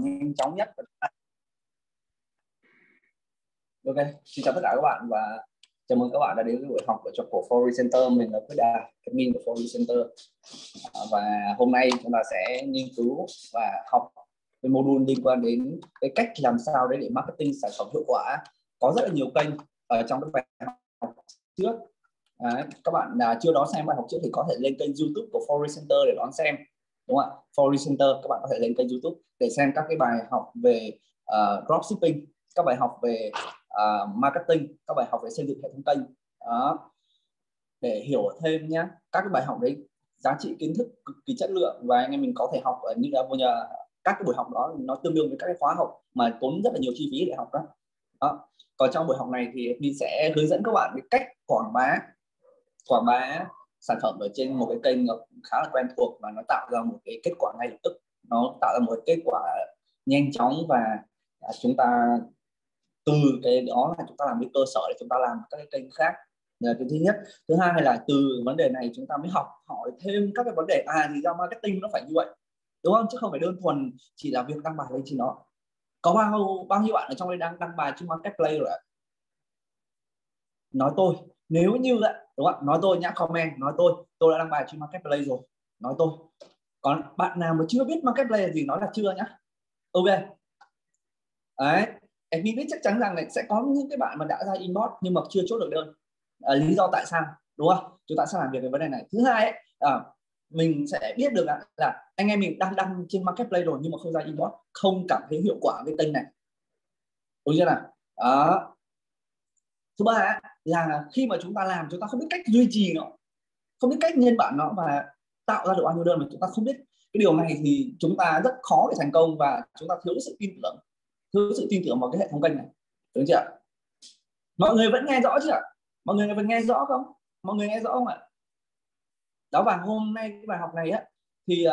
nhanh chóng nhất. Ok, xin chào tất cả các bạn và chào mừng các bạn đã đến với buổi học ở trong của Forex Center. Mình là Quyết Đạt, admin của Forex Center. Và hôm nay chúng ta sẽ nghiên cứu và học cái module liên quan đến cái cách làm sao để marketing sản phẩm hiệu quả. Có rất là nhiều kênh ở trong cái bài học trước. Các bạn chưa đón xem bài học trước thì có thể lên kênh YouTube của Forex Center để đón xem, đúng không ạ? Forex Center các bạn có thể lên kênh YouTube để xem các cái bài học về dropshipping, các bài học về marketing, các bài học về xây dựng hệ thống kênh đó, để hiểu thêm nhé. Các cái bài học đấy giá trị kiến thức cực kỳ chất lượng và anh em mình có thể học ở như là các cái buổi học đó nó tương đương với các cái khóa học mà tốn rất là nhiều chi phí để học đó. Còn trong buổi học này thì mình sẽ hướng dẫn các bạn cái cách quảng bá sản phẩm ở trên một cái kênh khá là quen thuộc và nó tạo ra một cái kết quả ngay lập tức, nó tạo ra một cái kết quả nhanh chóng và chúng ta từ cái đó là chúng ta làm cái cơ sở để chúng ta làm các cái kênh khác. Là cái thứ nhất. Thứ hai là từ vấn đề này chúng ta mới hỏi thêm các cái vấn đề thì ra marketing nó phải như vậy, đúng không? Chứ không phải đơn thuần chỉ là việc đăng bài lên trên nó. Có bao nhiêu bạn ở trong đây đang đăng bài trên marketplace rồi ạ? Nói tôi, nếu như vậy, đúng không? Nói tôi nhá, comment nói tôi đã đăng bài trên marketplace rồi, nói tôi. Còn bạn nào mà chưa biết marketplace gì nói là chưa nhá. Ok. Đấy, em biết chắc chắn rằng là sẽ có những cái bạn mà đã ra inbox nhưng mà chưa chốt được đơn. Lý do tại sao, đúng không? Chúng ta sẽ làm việc về vấn đề này. Thứ hai ấy, mình sẽ biết được là anh em mình đang đăng trên marketplace rồi nhưng mà không ra inbox, không cảm thấy hiệu quả với kênh này, đúng chưa nào? Đó. Thứ ba là khi mà chúng ta làm chúng ta không biết cách duy trì nó, không biết cách nhân bản nó và tạo ra được bao nhiêu đơn mà chúng ta không biết cái điều này thì chúng ta rất khó để thành công và chúng ta thiếu sự tin tưởng vào cái hệ thống kênh này, đúng chưa? Mọi người vẫn nghe rõ chưa? Mọi người vẫn nghe rõ không? Mọi người nghe rõ không ạ? Đó, và hôm nay cái bài học này á thì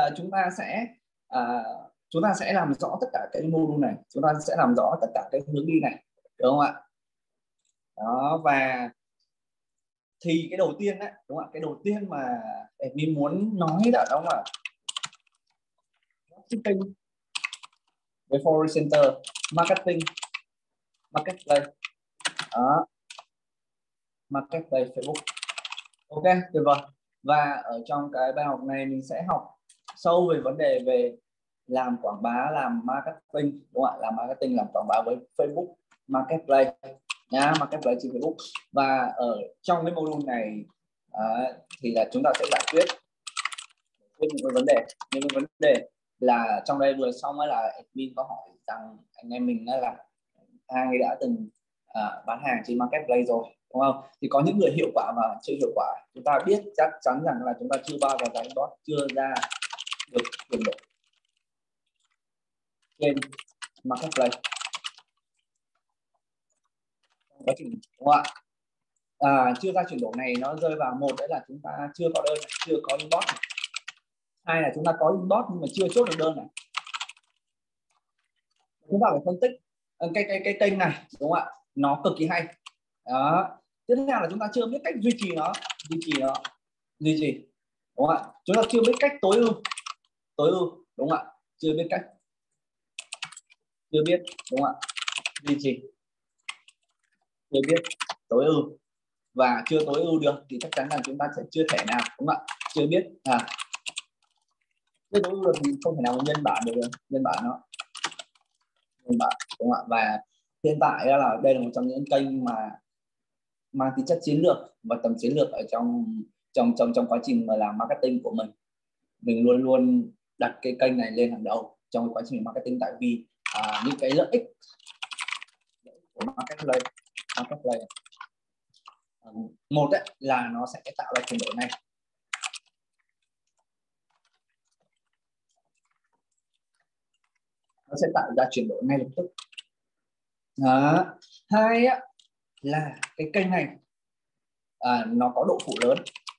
chúng ta sẽ làm rõ tất cả cái module này, chúng ta sẽ làm rõ tất cả cái hướng đi này, đúng không ạ? Đó, và thì cái đầu tiên đấy, đúng không ạ? Cái đầu tiên mà mình muốn nói là đó là marketing với Forex Center, marketplace đó, marketplace Facebook. Ok, tuyệt vời. Và ở trong cái bài học này mình sẽ học sâu về vấn đề về làm quảng bá, làm marketing, đúng không ạ? Làm marketing, làm quảng bá với Facebook marketplace nhá, marketplace trên Facebook. Và ở trong cái module này thì là chúng ta sẽ giải quyết những vấn đề là trong đây vừa xong ấy, là admin có hỏi rằng anh em mình là ai đã từng bán hàng trên marketplace rồi, đúng không? Thì có những người hiệu quả và chưa hiệu quả. Chúng ta biết chắc chắn rằng là chúng ta chưa bao giờ đánh bot, chưa ra được chuyển đổi trên marketplace quá trình, đúng không ạ? Chưa ra chuyển đổi này nó rơi vào một đấy là chúng ta chưa có đơn, chưa có inbox. Hai là chúng ta có inbox nhưng mà chưa chốt được đơn này. Chúng ta phải phân tích cái kênh này, đúng không ạ? Nó cực kỳ hay. Đó. Tiếp theo là chúng ta chưa biết cách duy trì, đúng không ạ? Chúng ta chưa biết cách tối ưu, đúng không ạ? Chưa biết, đúng không ạ? Duy trì, chưa biết tối ưu và chưa tối ưu được thì chắc chắn là chúng ta sẽ chưa thể nào, đúng không ạ? Chưa biết chưa tối ưu được thì không thể nào nhân bản được, nhân bản, đúng không ạ? Và hiện tại là đây là một trong những kênh mà mang tính chất chiến lược và tầm chiến lược ở trong quá trình mà làm marketing của mình luôn luôn đặt cái kênh này lên hàng đầu trong quá trình marketing, tại vì những cái lợi ích của marketplace một đấy là nó sẽ tạo ra chuyển đổi này, nó sẽ tạo ra chuyển đổi ngay lập tức. Hai là cái kênh này nó có độ phủ lớn,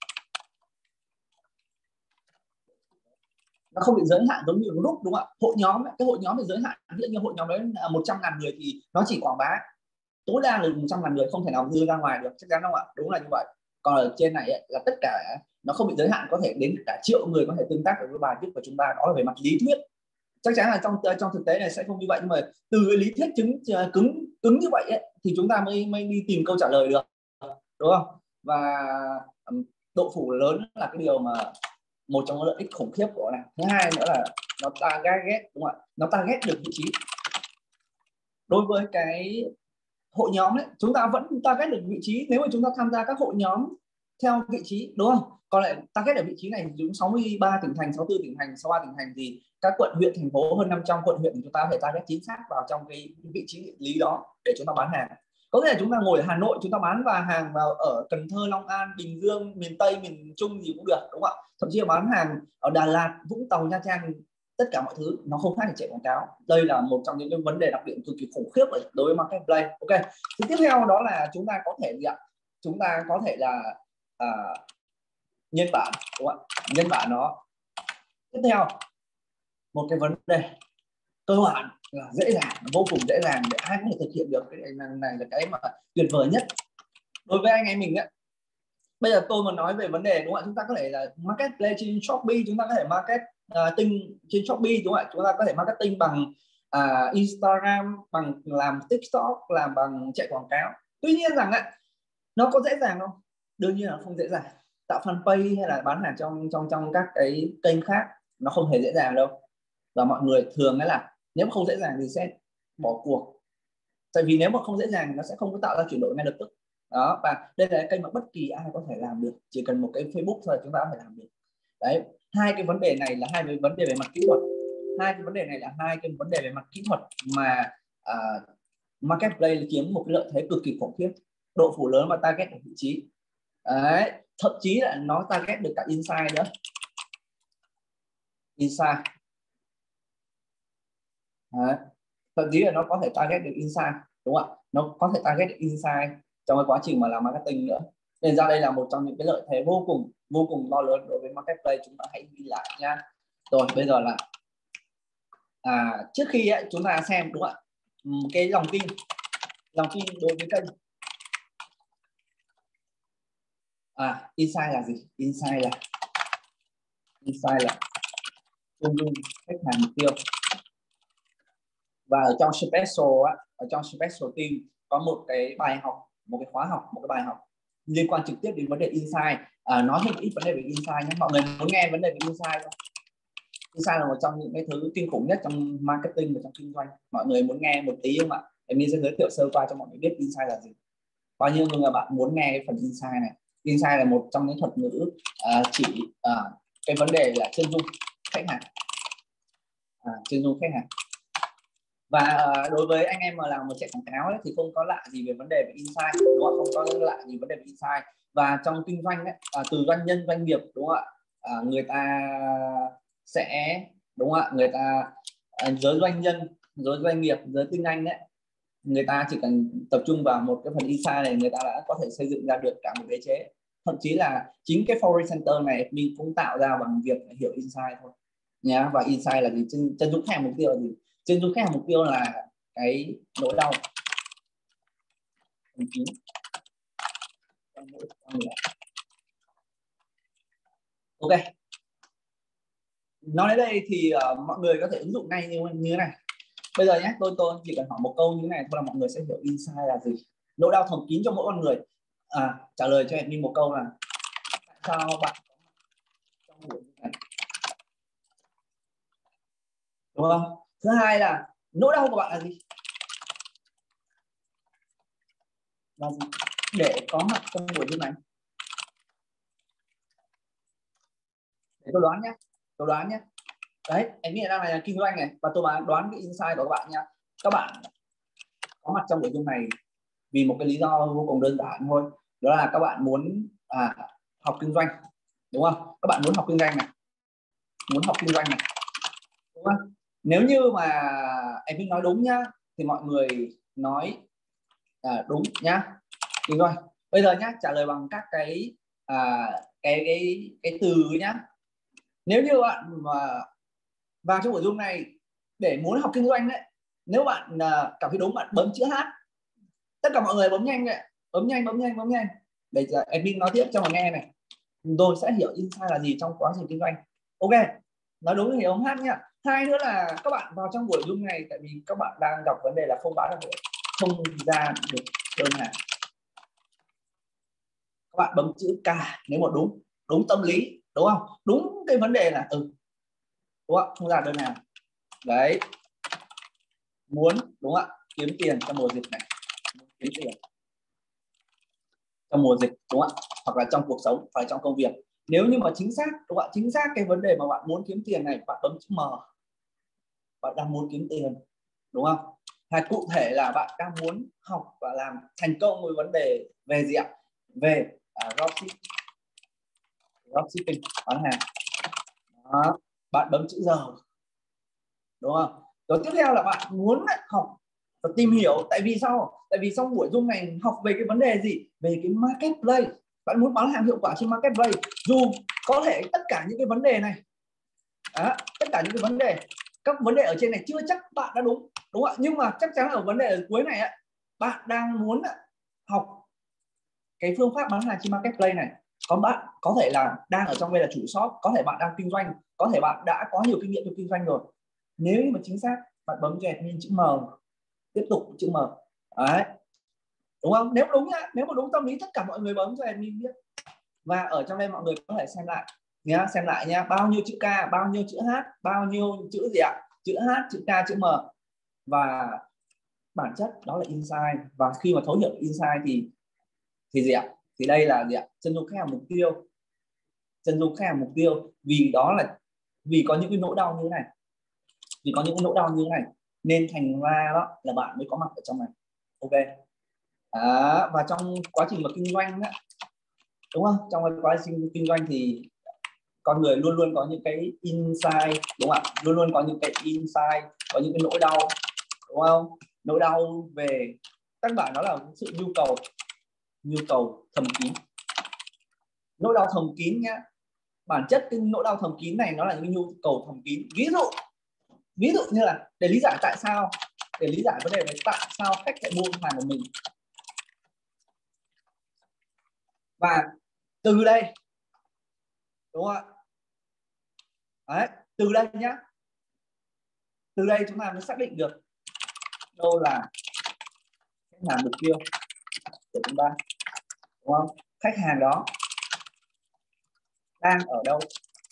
nó không bị giới hạn giống như group, đúng không ạ? Hội nhóm ấy, cái hội nhóm bị giới hạn, ví dụ như hội nhóm đấy là 100.000 người thì nó chỉ quảng bá tối đa là 100.000 người, không thể nào đưa ra ngoài được, chắc chắn không ạ? Đúng là như vậy. Còn ở trên này ấy, là tất cả nó không bị giới hạn, có thể đến cả triệu người có thể tương tác với bài viết của chúng ta, đó là về mặt lý thuyết. chắc chắn là trong thực tế này sẽ không như vậy, nhưng mà từ cái lý thuyết cứng như vậy ấy, thì chúng ta mới đi tìm câu trả lời được, đúng không? Và độ phủ lớn là cái điều mà một trong những lợi ích khủng khiếp của nó này. Thứ hai nữa là nó target, đúng không ạ? Nó target được vị trí. Đối với cái hội nhóm ấy, chúng ta vẫn target được vị trí nếu mà chúng ta tham gia các hội nhóm theo vị trí, đúng không? Còn lại target ở vị trí này chúng 63 tỉnh thành, 64 tỉnh thành, 63 tỉnh thành thì các quận huyện thành phố hơn 500 quận huyện thì chúng ta có thể target chính xác vào trong cái vị trí địa lý đó để chúng ta bán hàng. Có thể là chúng ta ngồi ở Hà Nội, chúng ta bán hàng vào ở Cần Thơ, Long An, Bình Dương, miền Tây, miền Trung gì cũng được, đúng không ạ? Thậm chí là bán hàng ở Đà Lạt, Vũng Tàu, Nha Trang, tất cả mọi thứ nó không khác gì chạy quảng cáo. Đây là một trong những cái vấn đề đặc điểm cực kỳ khủng khiếp đối với marketplace. Ok, thì tiếp theo đó là chúng ta có thể gì ạ? Chúng ta có thể là nhân bản, đúng không ạ? Nhân bản nó. Tiếp theo một cái vấn đề cơ bản là dễ dàng, vô cùng dễ dàng để ai có thể thực hiện được. Cái này là cái mà tuyệt vời nhất đối với anh em mình ấy. Bây giờ tôi mà nói về vấn đề, đúng không ạ? Chúng ta có thể là marketplace trên Shopee, chúng ta có thể marketing trên Shopee, đúng không ạ? Chúng ta có thể marketing bằng Instagram, bằng làm TikTok, làm bằng chạy quảng cáo. Tuy nhiên rằng ạ, nó có dễ dàng không? Đương nhiên là không dễ dàng. Tạo fanpage hay là bán hàng trong các cái kênh khác nó không hề dễ dàng đâu. Và mọi người thường là nếu mà không dễ dàng thì sẽ bỏ cuộc. Tại vì nếu mà không dễ dàng nó sẽ không có tạo ra chuyển đổi ngay lập tức. Đó, và đây là cái kênh mà bất kỳ ai có thể làm được, chỉ cần một cái Facebook thôi chúng ta có thể làm được. Đấy, hai cái vấn đề này là hai cái vấn đề về mặt kỹ thuật. Hai cái vấn đề này là hai cái vấn đề về mặt kỹ thuật mà marketplace kiếm một cái lợi thế cực kỳ khủng khiếp, độ phủ lớn và target ở vị trí. Đấy, thậm chí là nó target được cả insight nữa. Insight. Đấy, thậm chí là nó có thể target được insight, đúng không ạ? Nó có thể target được insight trong cái quá trình mà làm marketing nữa. Nên ra đây là một trong những cái lợi thế vô cùng to lớn đối với marketplace, chúng ta hãy ghi lại nha. Rồi bây giờ là trước khi ấy, chúng ta xem, đúng không ạ, cái lòng tin đối với kênh. Insight là gì? Insight là chân dung khách hàng mục tiêu. Và ở trong special ở trong special team có một cái bài học, một cái khóa học, một cái bài học liên quan trực tiếp đến vấn đề insight. Nói thêm ít vấn đề về insight nhé. Mọi người muốn nghe vấn đề về insight không? Insight là một trong những cái thứ kinh khủng nhất trong marketing và trong kinh doanh. Mọi người muốn nghe một tí không ạ? Em sẽ giới thiệu sơ qua cho mọi người biết insight là gì. Bao nhiêu người bạn muốn nghe cái phần insight này? Insight là một trong những thuật ngữ chỉ cái vấn đề là chân dung khách hàng. Chân dung khách hàng. Và đối với anh em mà làm một chạy quảng cáo ấy, thì không có lạ gì về vấn đề về insight, đúng không? Không có lạ gì vấn đề về insight. Và trong kinh doanh ấy, từ doanh nhân doanh nghiệp, đúng không ạ, người ta sẽ, đúng không ạ, người ta giới doanh nhân, giới doanh nghiệp, giới kinh doanh ấy, người ta chỉ cần tập trung vào một cái phần insight này, người ta đã có thể xây dựng ra được cả một đế chế. Thậm chí là chính cái Forex Center này mình cũng tạo ra bằng việc hiểu insight thôi nhá. Và insight là gì? Chân dung khách hàng mục tiêu là gì? Chân dung khách hàng mục tiêu là cái nỗi đau ok. Nói đến đây thì mọi người có thể ứng dụng ngay như thế này. Bây giờ nhé, tôi chỉ cần hỏi một câu như thế này thôi là mọi người sẽ hiểu insight là gì. Nỗi đau thầm kín trong mỗi con người. Trả lời cho em một câu là tại sao bạn trong buổi này, đúng không? Thứ hai là nỗi đau của bạn là gì? Là gì? Để có mặt trong buổi như này. Để tôi đoán nhé. Đấy, em nghĩ đang là kinh doanh này và tôi đoán cái insight của các bạn nha. Các bạn có mặt trong buổi Zoom này vì một cái lý do vô cùng đơn giản thôi, đó là các bạn muốn học kinh doanh, đúng không? Các bạn muốn học kinh doanh này, đúng không? Nếu như mà em nói đúng nhá thì mọi người nói đúng nhá, kinh doanh. Bây giờ nhá, trả lời bằng các cái từ nhá. Nếu như bạn mà vào trong buổi Zoom này để muốn học kinh doanh đấy, nếu bạn cảm thấy đúng, bạn bấm chữ H. Tất cả mọi người bấm nhanh đấy, bấm nhanh. Để admin nói tiếp cho mọi nghe này. Tôi sẽ hiểu insight là gì trong quá trình kinh doanh. Ok, nói đúng thì bấm H nhá. Hai nữa là các bạn vào trong buổi Zoom này, tại vì các bạn đang gặp vấn đề là không bán được, không ra được đơn hàng, các bạn bấm chữ K nếu mà đúng tâm lý, đúng không, đúng cái vấn đề là đúng không, không ra đơn hàng đấy, muốn đúng không ạ, kiếm tiền trong mùa dịch này, kiếm tiền trong mùa dịch đúng không ạ, hoặc là trong cuộc sống hoặc trong công việc. Nếu như mà chính xác đúng không ạ, chính xác cái vấn đề mà bạn muốn kiếm tiền này, bạn bấm chữ M, bạn đang muốn kiếm tiền đúng không, hay cụ thể là bạn đang muốn học và làm thành công với vấn đề về gì ạ, về dropshipping, bán hàng đó. Bạn bấm chữ giờ đúng không, rồi tiếp theo là bạn muốn học và tìm hiểu, tại vì sao, tại vì trong buổi Zoom này học về cái vấn đề gì, về cái marketplace, bạn muốn bán hàng hiệu quả trên marketplace, dù có thể tất cả những cái vấn đề này đó, tất cả những cái vấn đề, các vấn đề ở trên này chưa chắc bạn đã đúng không ạ, nhưng mà chắc chắn ở vấn đề ở cuối này bạn đang muốn học cái phương pháp bán hàng trên marketplace này. Có bạn có thể là đang ở trong đây là chủ shop, có thể bạn đang kinh doanh, có thể bạn đã có nhiều kinh nghiệm trong kinh doanh rồi. Nếu như mà chính xác, bạn bấm cho admin chữ M, tiếp tục chữ M đấy, đúng không, nếu đúng nhá, nếu mà đúng tâm lý tất cả mọi người bấm cho admin biết. Và ở trong đây mọi người có thể xem lại nhá, xem lại nhá, bao nhiêu chữ K, bao nhiêu chữ H, bao nhiêu chữ gì ạ, chữ H, chữ K, chữ M. Và bản chất đó là insight, và khi mà thấu hiểu insight thì gì ạ, thì đây là gì ạ, chân dung khách hàng mục tiêu, chân dung khách hàng mục tiêu, vì đó là vì có những cái nỗi đau như thế này, vì có những cái nỗi đau như thế này nên thành ra đó là bạn mới có mặt ở trong này. Ok và trong quá trình mà kinh doanh đó, đúng không, trong cái quá trình kinh doanh thì con người luôn luôn có những cái insight, đúng không ạ, luôn luôn có những cái insight, có những cái nỗi đau, đúng không, nỗi đau về các bạn, đó là sự nhu cầu thầm kín, nỗi đau thầm kín nhá. Bản chất cái nỗi đau thầm kín này nó là những nhu cầu thầm kín. Ví dụ như là để lý giải tại sao, để lý giải vấn đề này, tại sao khách lại mua hàng của mình, và từ đây đúng không ạ, đấy, từ đây nhá, từ đây chúng ta mới xác định được đâu là khách hàng mục tiêu của chúng ta, đúng không, khách hàng đó đang ở đâu,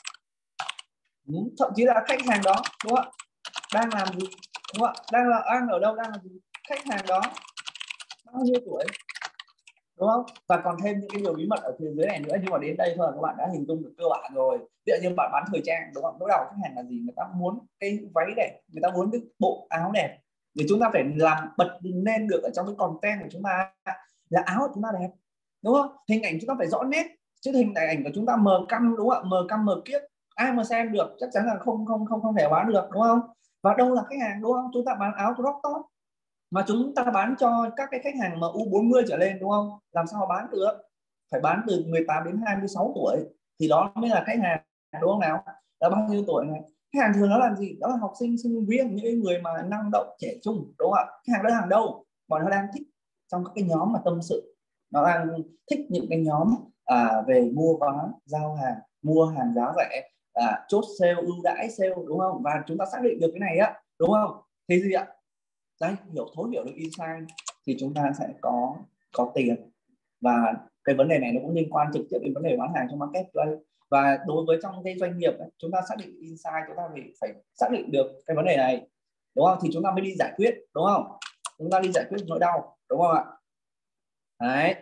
thậm chí là khách hàng đó đúng không, đang làm gì, đúng không, đang ở đâu, đang làm gì, khách hàng đó bao nhiêu tuổi, đúng không, và còn thêm những cái điều bí mật ở phía dưới này nữa, nhưng mà đến đây thôi là các bạn đã hình dung được cơ bản rồi. Ví dụ như bạn bán thời trang, đúng không, nỗi đau khách hàng là gì, người ta muốn cái váy đẹp, người ta muốn cái bộ áo đẹp, thì chúng ta phải làm bật lên được ở trong cái content của chúng ta là áo của chúng ta đẹp, đúng không, hình ảnh chúng ta phải rõ nét, chứ hình ảnh của chúng ta mờ căm, đúng không, mờ căm mờ kiết, ai mà xem được chắc chắn là không thể bán được, đúng không. Và đâu là khách hàng, đúng không, chúng ta bán áo crop top mà chúng ta bán cho các cái khách hàng mà U40 trở lên, đúng không, làm sao mà bán được, phải bán từ 18 đến 26 tuổi thì đó mới là khách hàng, đúng không nào, là bao nhiêu tuổi này. Khách hàng thường nó làm gì, đó là học sinh, sinh viên, những người mà năng động trẻ trung, đúng không ạ. Khách hàng đó hàng đâu, bọn nó đang thích trong các cái nhóm mà tâm sự, nó đang thích những cái nhóm về mua bán giao hàng, mua hàng giá rẻ, chốt sale, ưu đãi sale, đúng không, và chúng ta xác định được cái này đúng không, thì gì ạ, đấy, thấu hiểu được insight thì chúng ta sẽ có tiền. Và cái vấn đề này nó cũng liên quan trực tiếp đến vấn đề bán hàng trong marketplace. Và đối với trong cái doanh nghiệp chúng ta xác định insight, chúng ta phải xác định được cái vấn đề này, đúng không, thì chúng ta mới đi giải quyết, đúng không, chúng ta đi giải quyết nỗi đau, đúng không ạ. Đấy,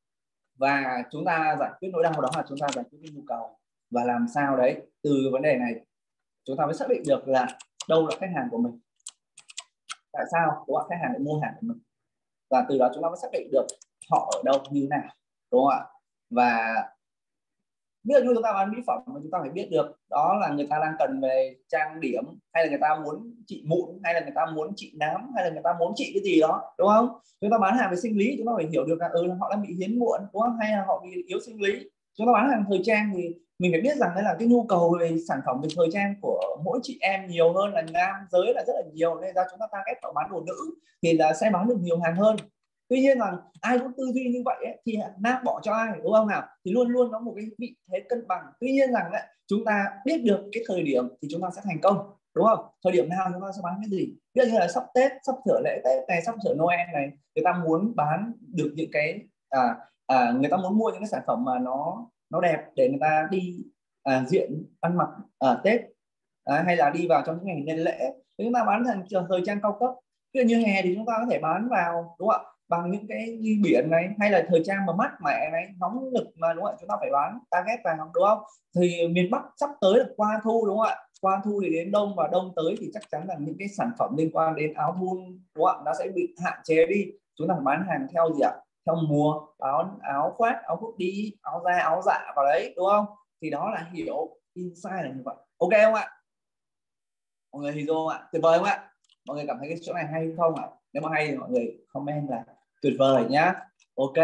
và chúng ta giải quyết nỗi đau đó là chúng ta giải quyết cái nhu cầu, và làm sao đấy từ vấn đề này chúng ta mới xác định được là đâu là khách hàng của mình, tại sao đúng không? Khách hàng lại mua hàng của mình, và từ đó chúng ta mới xác định được họ ở đâu như nào, đúng không ạ. Và ví dụ như chúng ta bán mỹ phẩm mà chúng ta phải biết được đó là người ta đang cần về trang điểm, hay là người ta muốn trị mụn, hay là người ta muốn trị nám, hay là người ta muốn trị cái gì đó, đúng không. Chúng ta bán hàng về sinh lý, chúng ta phải hiểu được là họ đang bị hiếm muộn, đúng không, hay là họ bị yếu sinh lý. Chúng ta bán hàng thời trang thì mình phải biết rằng đấy là cái nhu cầu về sản phẩm về thời trang của mỗi chị em nhiều hơn là nam giới là rất là nhiều, nên ra chúng ta target vào bán đồ nữ thì là sẽ bán được nhiều hàng hơn. Tuy nhiên là ai cũng tư duy như vậy ấy, thì nam bỏ cho ai, đúng không nào, thì luôn luôn có một cái vị thế cân bằng. Tuy nhiên rằng ấy, chúng ta biết được cái thời điểm thì chúng ta sẽ thành công, đúng không? Thời điểm nào chúng ta sẽ bán cái gì? Ví dụ như là sắp Tết, sắp sửa lễ Tết này, sắp sửa Noel này, người ta muốn bán được những cái người ta muốn mua những cái sản phẩm mà nó đẹp để người ta đi diện ăn mặc Tết, hay là đi vào trong những ngày nghỉ lễ. Nếu chúng ta bán thành thời trang cao cấp, ví dụ như hè thì chúng ta có thể bán vào, đúng không ạ, bằng những cái đi biển này, hay là thời trang mà mát mẻ này, nóng nực mà, đúng không ạ, chúng ta phải bán target vào, đúng không? Thì miền Bắc sắp tới là qua thu, đúng không ạ? Qua thu thì đến đông, và đông tới thì chắc chắn là những cái sản phẩm liên quan đến áo thun, đúng không ạ, nó sẽ bị hạn chế đi. Chúng ta phải bán hàng theo gì ạ? Theo mùa, áo khoác, áo hoodie, áo da, áo dạ vào đấy, đúng không? Thì đó là hiểu insight là như vậy. Ok không ạ? Mọi người hiểu không ạ? Tuyệt vời không ạ? Mọi người cảm thấy cái chỗ này hay không ạ? Nếu mà hay thì mọi người comment là tuyệt vời nhá. Ok,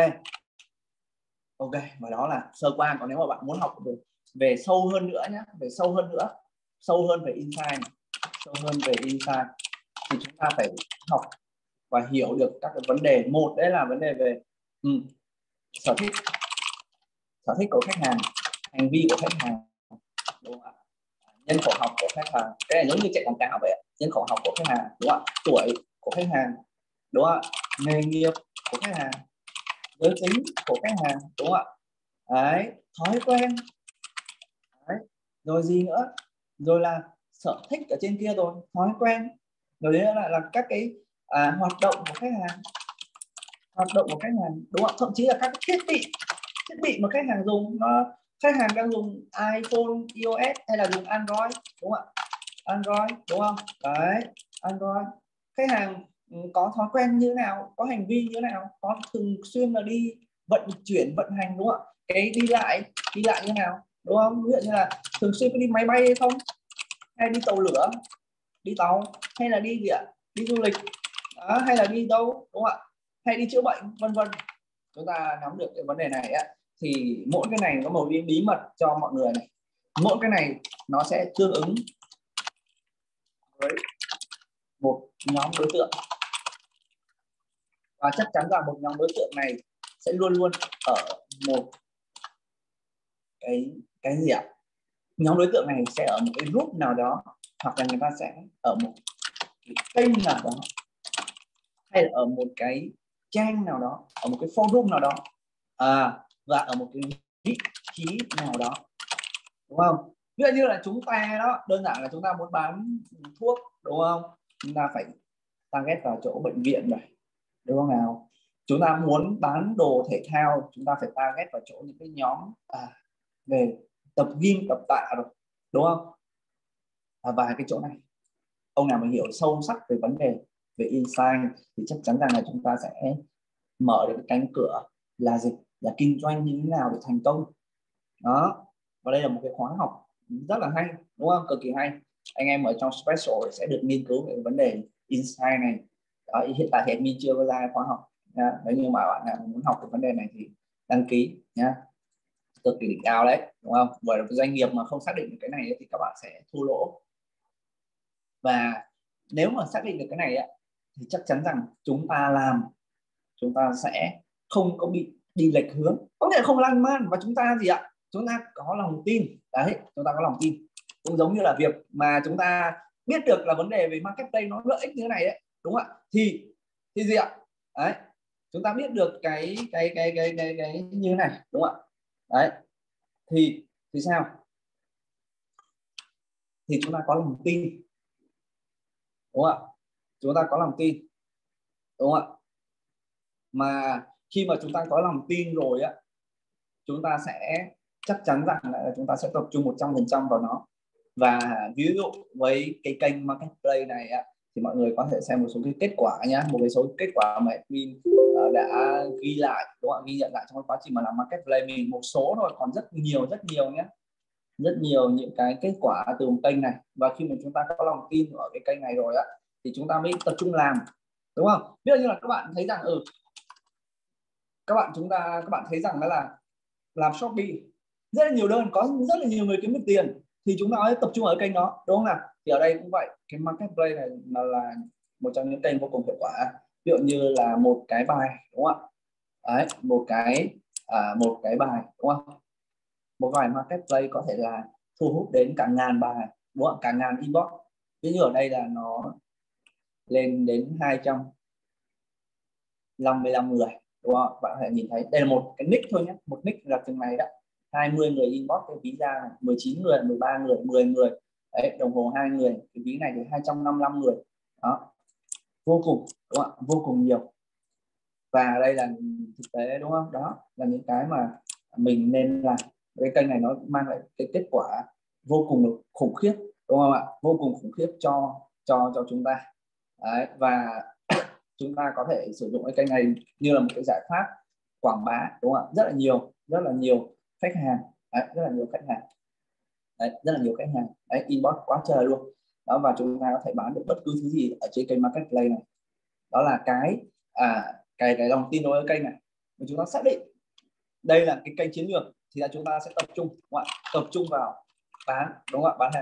ok, và đó là sơ qua. Còn nếu mà bạn muốn học về sâu hơn nữa nhé, về sâu hơn nữa, sâu hơn về insight, sâu hơn về insight, thì chúng ta phải học và hiểu được các cái vấn đề. Một đấy là vấn đề về sở thích, sở thích của khách hàng, hành vi của khách hàng, đúng không ạ? Nhân khẩu học của khách hàng, cái này giống như chạy quảng cáo vậy. Nhân khẩu học của khách hàng, đúng không ạ? Tuổi của khách hàng, đúng không ạ? Nghề nghiệp của khách hàng, giới tính của khách hàng, đúng không ạ? Đấy, thói quen. Đấy. Rồi gì nữa? Rồi là sở thích ở trên kia, rồi thói quen, rồi đấy là các cái hoạt động của khách hàng, hoạt động của khách hàng, đúng không? Thậm chí là các thiết bị mà khách hàng dùng, khách hàng đang dùng iPhone, iOS hay là dùng Android, đúng không ạ? Android, đúng không? Đấy, Android. Khách hàng có thói quen như thế nào, có hành vi như thế nào, có thường xuyên là đi vận chuyển, vận hành, đúng không ạ? Cái đi lại như thế nào, đúng không? Ví dụ như là thường xuyên có đi máy bay hay không, hay đi tàu lửa, đi tàu, hay là đi gì ạ? Đi du lịch. Đó, hay là đi đâu, đúng không ạ? Hay đi chữa bệnh, vân vân. Chúng ta nắm được cái vấn đề này á, thì mỗi cái này có một cái bí mật cho mọi người này. Mỗi cái này nó sẽ tương ứng với một nhóm đối tượng, và chắc chắn rằng một nhóm đối tượng này sẽ luôn luôn ở một cái gì ạ? Nhóm đối tượng này sẽ ở một cái group nào đó, hoặc là người ta sẽ ở một cái kênh nào đó, hay là ở một cái trang nào đó, ở một cái forum nào đó, và ở một cái vị trí nào đó, đúng không? Ví dụ như là chúng ta đó, đơn giản là chúng ta muốn bán thuốc, đúng không? Chúng ta phải target vào chỗ bệnh viện này, đúng không nào? Chúng ta muốn bán đồ thể thao, chúng ta phải target vào chỗ những cái nhóm về tập gym, tập tạ rồi, đúng không? Và cái chỗ này, ông nào mà hiểu sâu sắc về vấn đề về insight thì chắc chắn rằng là chúng ta sẽ mở được cái cánh cửa là gì? Là kinh doanh như thế nào để thành công. Đó, và đây là một cái khóa học rất là hay, đúng không? Cực kỳ hay. Anh em ở trong special sẽ được nghiên cứu về vấn đề insight này. Đó, hiện tại thì admin chưa có ra khóa học nha. Nếu như mà bạn nào muốn học về vấn đề này thì đăng ký nhá, cực kỳ đỉnh cao đấy, đúng không? Bởi doanh nghiệp mà không xác định được cái này thì các bạn sẽ thua lỗ. Và nếu mà xác định được cái này thì chắc chắn rằng chúng ta sẽ không có bị đi lệch hướng, có thể không lan man, và chúng ta gì ạ? Chúng ta có lòng tin. Đấy, chúng ta có lòng tin. Cũng giống như là việc mà chúng ta biết được là vấn đề về marketplace nó lợi ích như thế này đấy, đúng không ạ? Thì gì ạ? Đấy, chúng ta biết được cái như thế này, đúng không ạ? Đấy, thì sao? Thì chúng ta có lòng tin, đúng không ạ? Chúng ta có lòng tin, đúng không ạ? Mà khi mà chúng ta có lòng tin rồi chúng ta sẽ chắc chắn rằng là chúng ta sẽ tập trung 100% vào nó. Và ví dụ với cái kênh marketplace này thì mọi người có thể xem một số cái kết quả nhá, một cái số kết quả mà admin đã ghi lại, đúng không? Ghi nhận lại trong cái quá trình mà làm marketplace mình, một số thôi, còn rất nhiều nhé, rất nhiều những cái kết quả từ kênh này. Và khi mà chúng ta có lòng tin ở cái kênh này rồi thì chúng ta mới tập trung làm, đúng không? Ví dụ như là các bạn thấy rằng các bạn thấy rằng đó là làm Shopee rất là nhiều đơn, có rất là nhiều người kiếm được tiền, thì chúng ta hãy tập trung ở kênh đó, đúng không nào? Thì ở đây cũng vậy, cái marketplace này là một trong những kênh vô cùng hiệu quả. Ví dụ như là một cái bài, đúng không ạ? Đấy, một cái bài, đúng không? Một bài marketplace có thể là thu hút đến cả ngàn bài, đúng không? Cả ngàn inbox. ví dụ ở đây là nó lên đến 255 người, đúng không? Bạn có thể nhìn thấy đây là một cái nick thôi nhé, một nick là từng này đó, 20 người inbox cái ví ra này, 19 người, 13 người, 10 người đấy, đồng hồ 2 người, cái ví này thì 255 người đó, vô cùng, đúng không? Vô cùng nhiều. Và đây là thực tế, đúng không? Đó là những cái mà mình nên làm. Cái kênh này nó mang lại cái kết quả vô cùng khủng khiếp, đúng không ạ? Vô cùng khủng khiếp cho chúng ta đấy. Và chúng ta có thể sử dụng cái kênh này như là một cái giải pháp quảng bá, đúng không ạ? Rất là nhiều khách hàng đấy, rất là nhiều khách hàng đấy, rất là nhiều khách hàng đấy, inbox quá trời luôn đó. Và chúng ta có thể bán được bất cứ thứ gì ở trên kênh marketplace này. Đó là cái lòng tin đối với kênh này. Và chúng ta xác định đây là cái kênh chiến lược thì là chúng ta sẽ tập trung, đúng không ạ? Tập trung vào bán, đúng không ạ? Bán hàng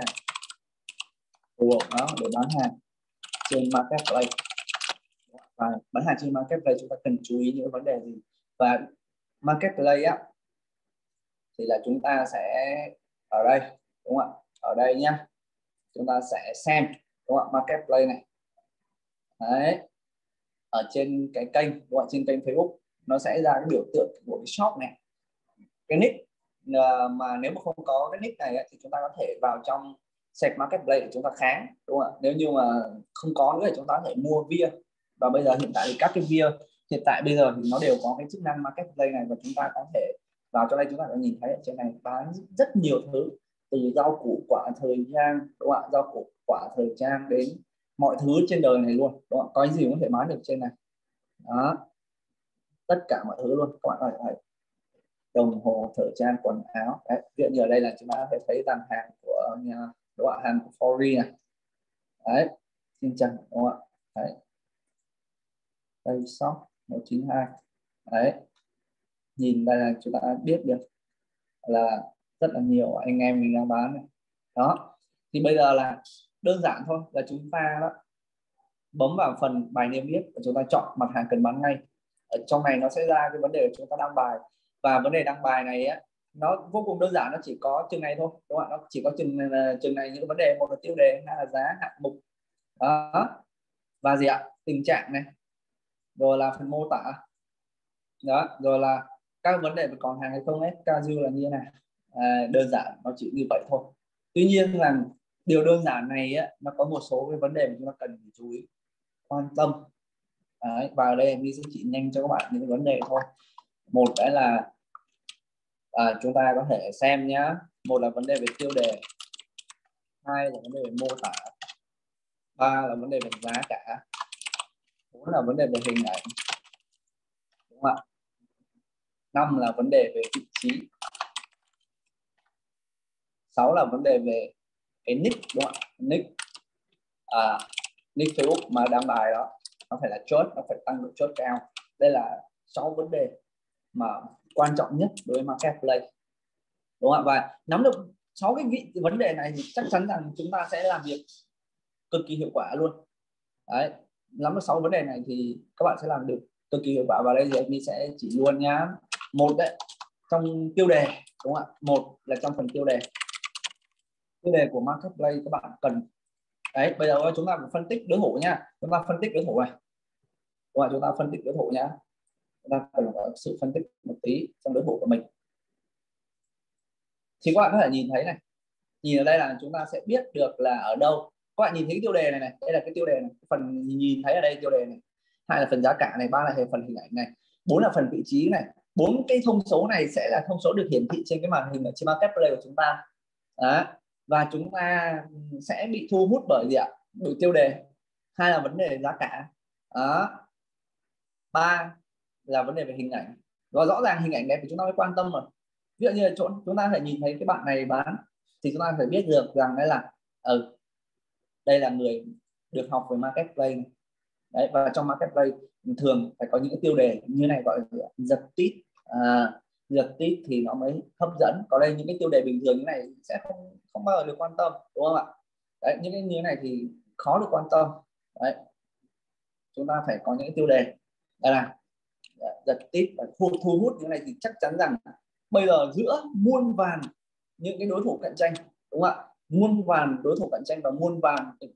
đó, để bán hàng trên marketplace. Và bán hàng trên marketplace chúng ta cần chú ý những vấn đề gì? Và marketplace á thì là chúng ta sẽ ở đây, đúng không ạ? Ở đây nhá, chúng ta sẽ xem, đúng không ạ? Marketplace này đấy, ở trên cái kênh, đúng không ạ? Trên kênh Facebook nó sẽ ra cái biểu tượng của cái shop này, cái nick mà nếu mà không có cái nick này ấy, thì chúng ta có thể vào trong sạch marketplace để chúng ta kháng, đúng không ạ? Nếu như mà không có nữa thì chúng ta có thể mua via. Và bây giờ hiện tại thì các cái via hiện tại bây giờ thì nó đều có cái chức năng marketplace này, và chúng ta có thể vào trong đây, chúng ta có nhìn thấy ở trên này bán rất nhiều thứ, từ rau củ quả thời trang, đúng không ạ? Rau củ quả thời trang đến mọi thứ trên đời này luôn, đúng không? Có cái gì cũng có thể bán được trên này đó, tất cả mọi thứ luôn. Các bạn có thể thấy đồng hồ, thời trang, quần áo đấy. Ví dụ như ở đây là chúng ta có thể thấy dàn hàng của nhà, đúng không ạ? Hàng của Fori này đấy, xin chào, đúng không ạ? Đấy, đây shop 192 đấy, nhìn đây là chúng ta biết được là rất là nhiều anh em mình đang bán này đó. Thì bây giờ là đơn giản thôi, là chúng ta đó bấm vào phần bài niêm yết và chúng ta chọn mặt hàng cần bán ngay. Ở trong này nó sẽ ra cái vấn đề chúng ta đăng bài, và vấn đề đăng bài này á, nó vô cùng đơn giản, nó chỉ có chừng này thôi, đúng không ạ? Nó chỉ có chừng này những vấn đề, một là tiêu đề, hai là giá, hạng mục đó, và gì ạ, tình trạng này, rồi là phần mô tả đó, rồi là các vấn đề về còn hàng hay không, SKU là như thế nào. Đơn giản nó chỉ như vậy thôi. Tuy nhiên là điều đơn giản này á, nó có một số cái vấn đề mà chúng ta cần phải chú ý, quan tâm. Đấy, và ở đây em sẽ chỉ nhanh cho các bạn những vấn đề thôi. Một cái là chúng ta có thể xem nhá. Một là vấn đề về tiêu đề, hai là vấn đề về mô tả, ba là vấn đề về giá cả, bốn là vấn đề về hình ảnh, đúng không ạ? Năm là vấn đề về vị trí, sáu là vấn đề về cái nick, đúng không ạ? Nick Facebook mà đăng bài đó nó phải là chốt, nó phải tăng độ chốt cao. Đây là 6 vấn đề mà quan trọng nhất đối với marketplace, đúng không ạ? Và nắm được 6 cái vấn đề này thì chắc chắn rằng chúng ta sẽ làm việc cực kỳ hiệu quả luôn. Đấy, nắm được 6 vấn đề này thì các bạn sẽ làm được cực kỳ hiệu quả. Và đây thì anh sẽ chỉ luôn nhá. Một đấy, trong tiêu đề, đúng không ạ? Một là trong phần tiêu đề của marketplace các bạn cần. Đấy, bây giờ chúng ta phân tích đối thủ nha. Chúng ta phân tích đối thủ này, đúng không? Chúng ta phân tích đối thủ nhá. Chúng ta cần có sự phân tích một tí trong đối thủ của mình. Thì các bạn có thể nhìn thấy này, nhìn ở đây là chúng ta sẽ biết được là ở đâu. Các bạn nhìn thấy cái tiêu đề này này, đây là cái tiêu đề này, phần nhìn thấy ở đây tiêu đề này, hai là phần giá cả này, ba là phần hình ảnh này, bốn là phần vị trí này. Bốn cái thông số này sẽ là thông số được hiển thị trên cái màn hình ở trên marketplace của chúng ta. Đó. Và chúng ta sẽ bị thu hút bởi gì ạ? Bởi tiêu đề. Hai là vấn đề giá cả. Đó. Ba là vấn đề về hình ảnh. Và rõ ràng hình ảnh đẹp thì chúng ta mới quan tâm rồi. Ví dụ như là chỗ chúng ta phải nhìn thấy cái bạn này bán thì chúng ta phải biết được rằng đây là đây là người được học về marketplace. Đấy, và trong marketplace thường phải có những cái tiêu đề như này, gọi là giật tít. Giật tít thì nó mới hấp dẫn. Có đây những cái tiêu đề bình thường như này sẽ không bao giờ được quan tâm, đúng không ạ? Đấy, những cái như thế này thì khó được quan tâm. Đấy, chúng ta phải có những cái tiêu đề đây là giật tít và thu hút như thế này thì chắc chắn rằng bây giờ giữa muôn vàn những cái đối thủ cạnh tranh, đúng không ạ? muôn vàn đối thủ cạnh tranh và muôn vàn những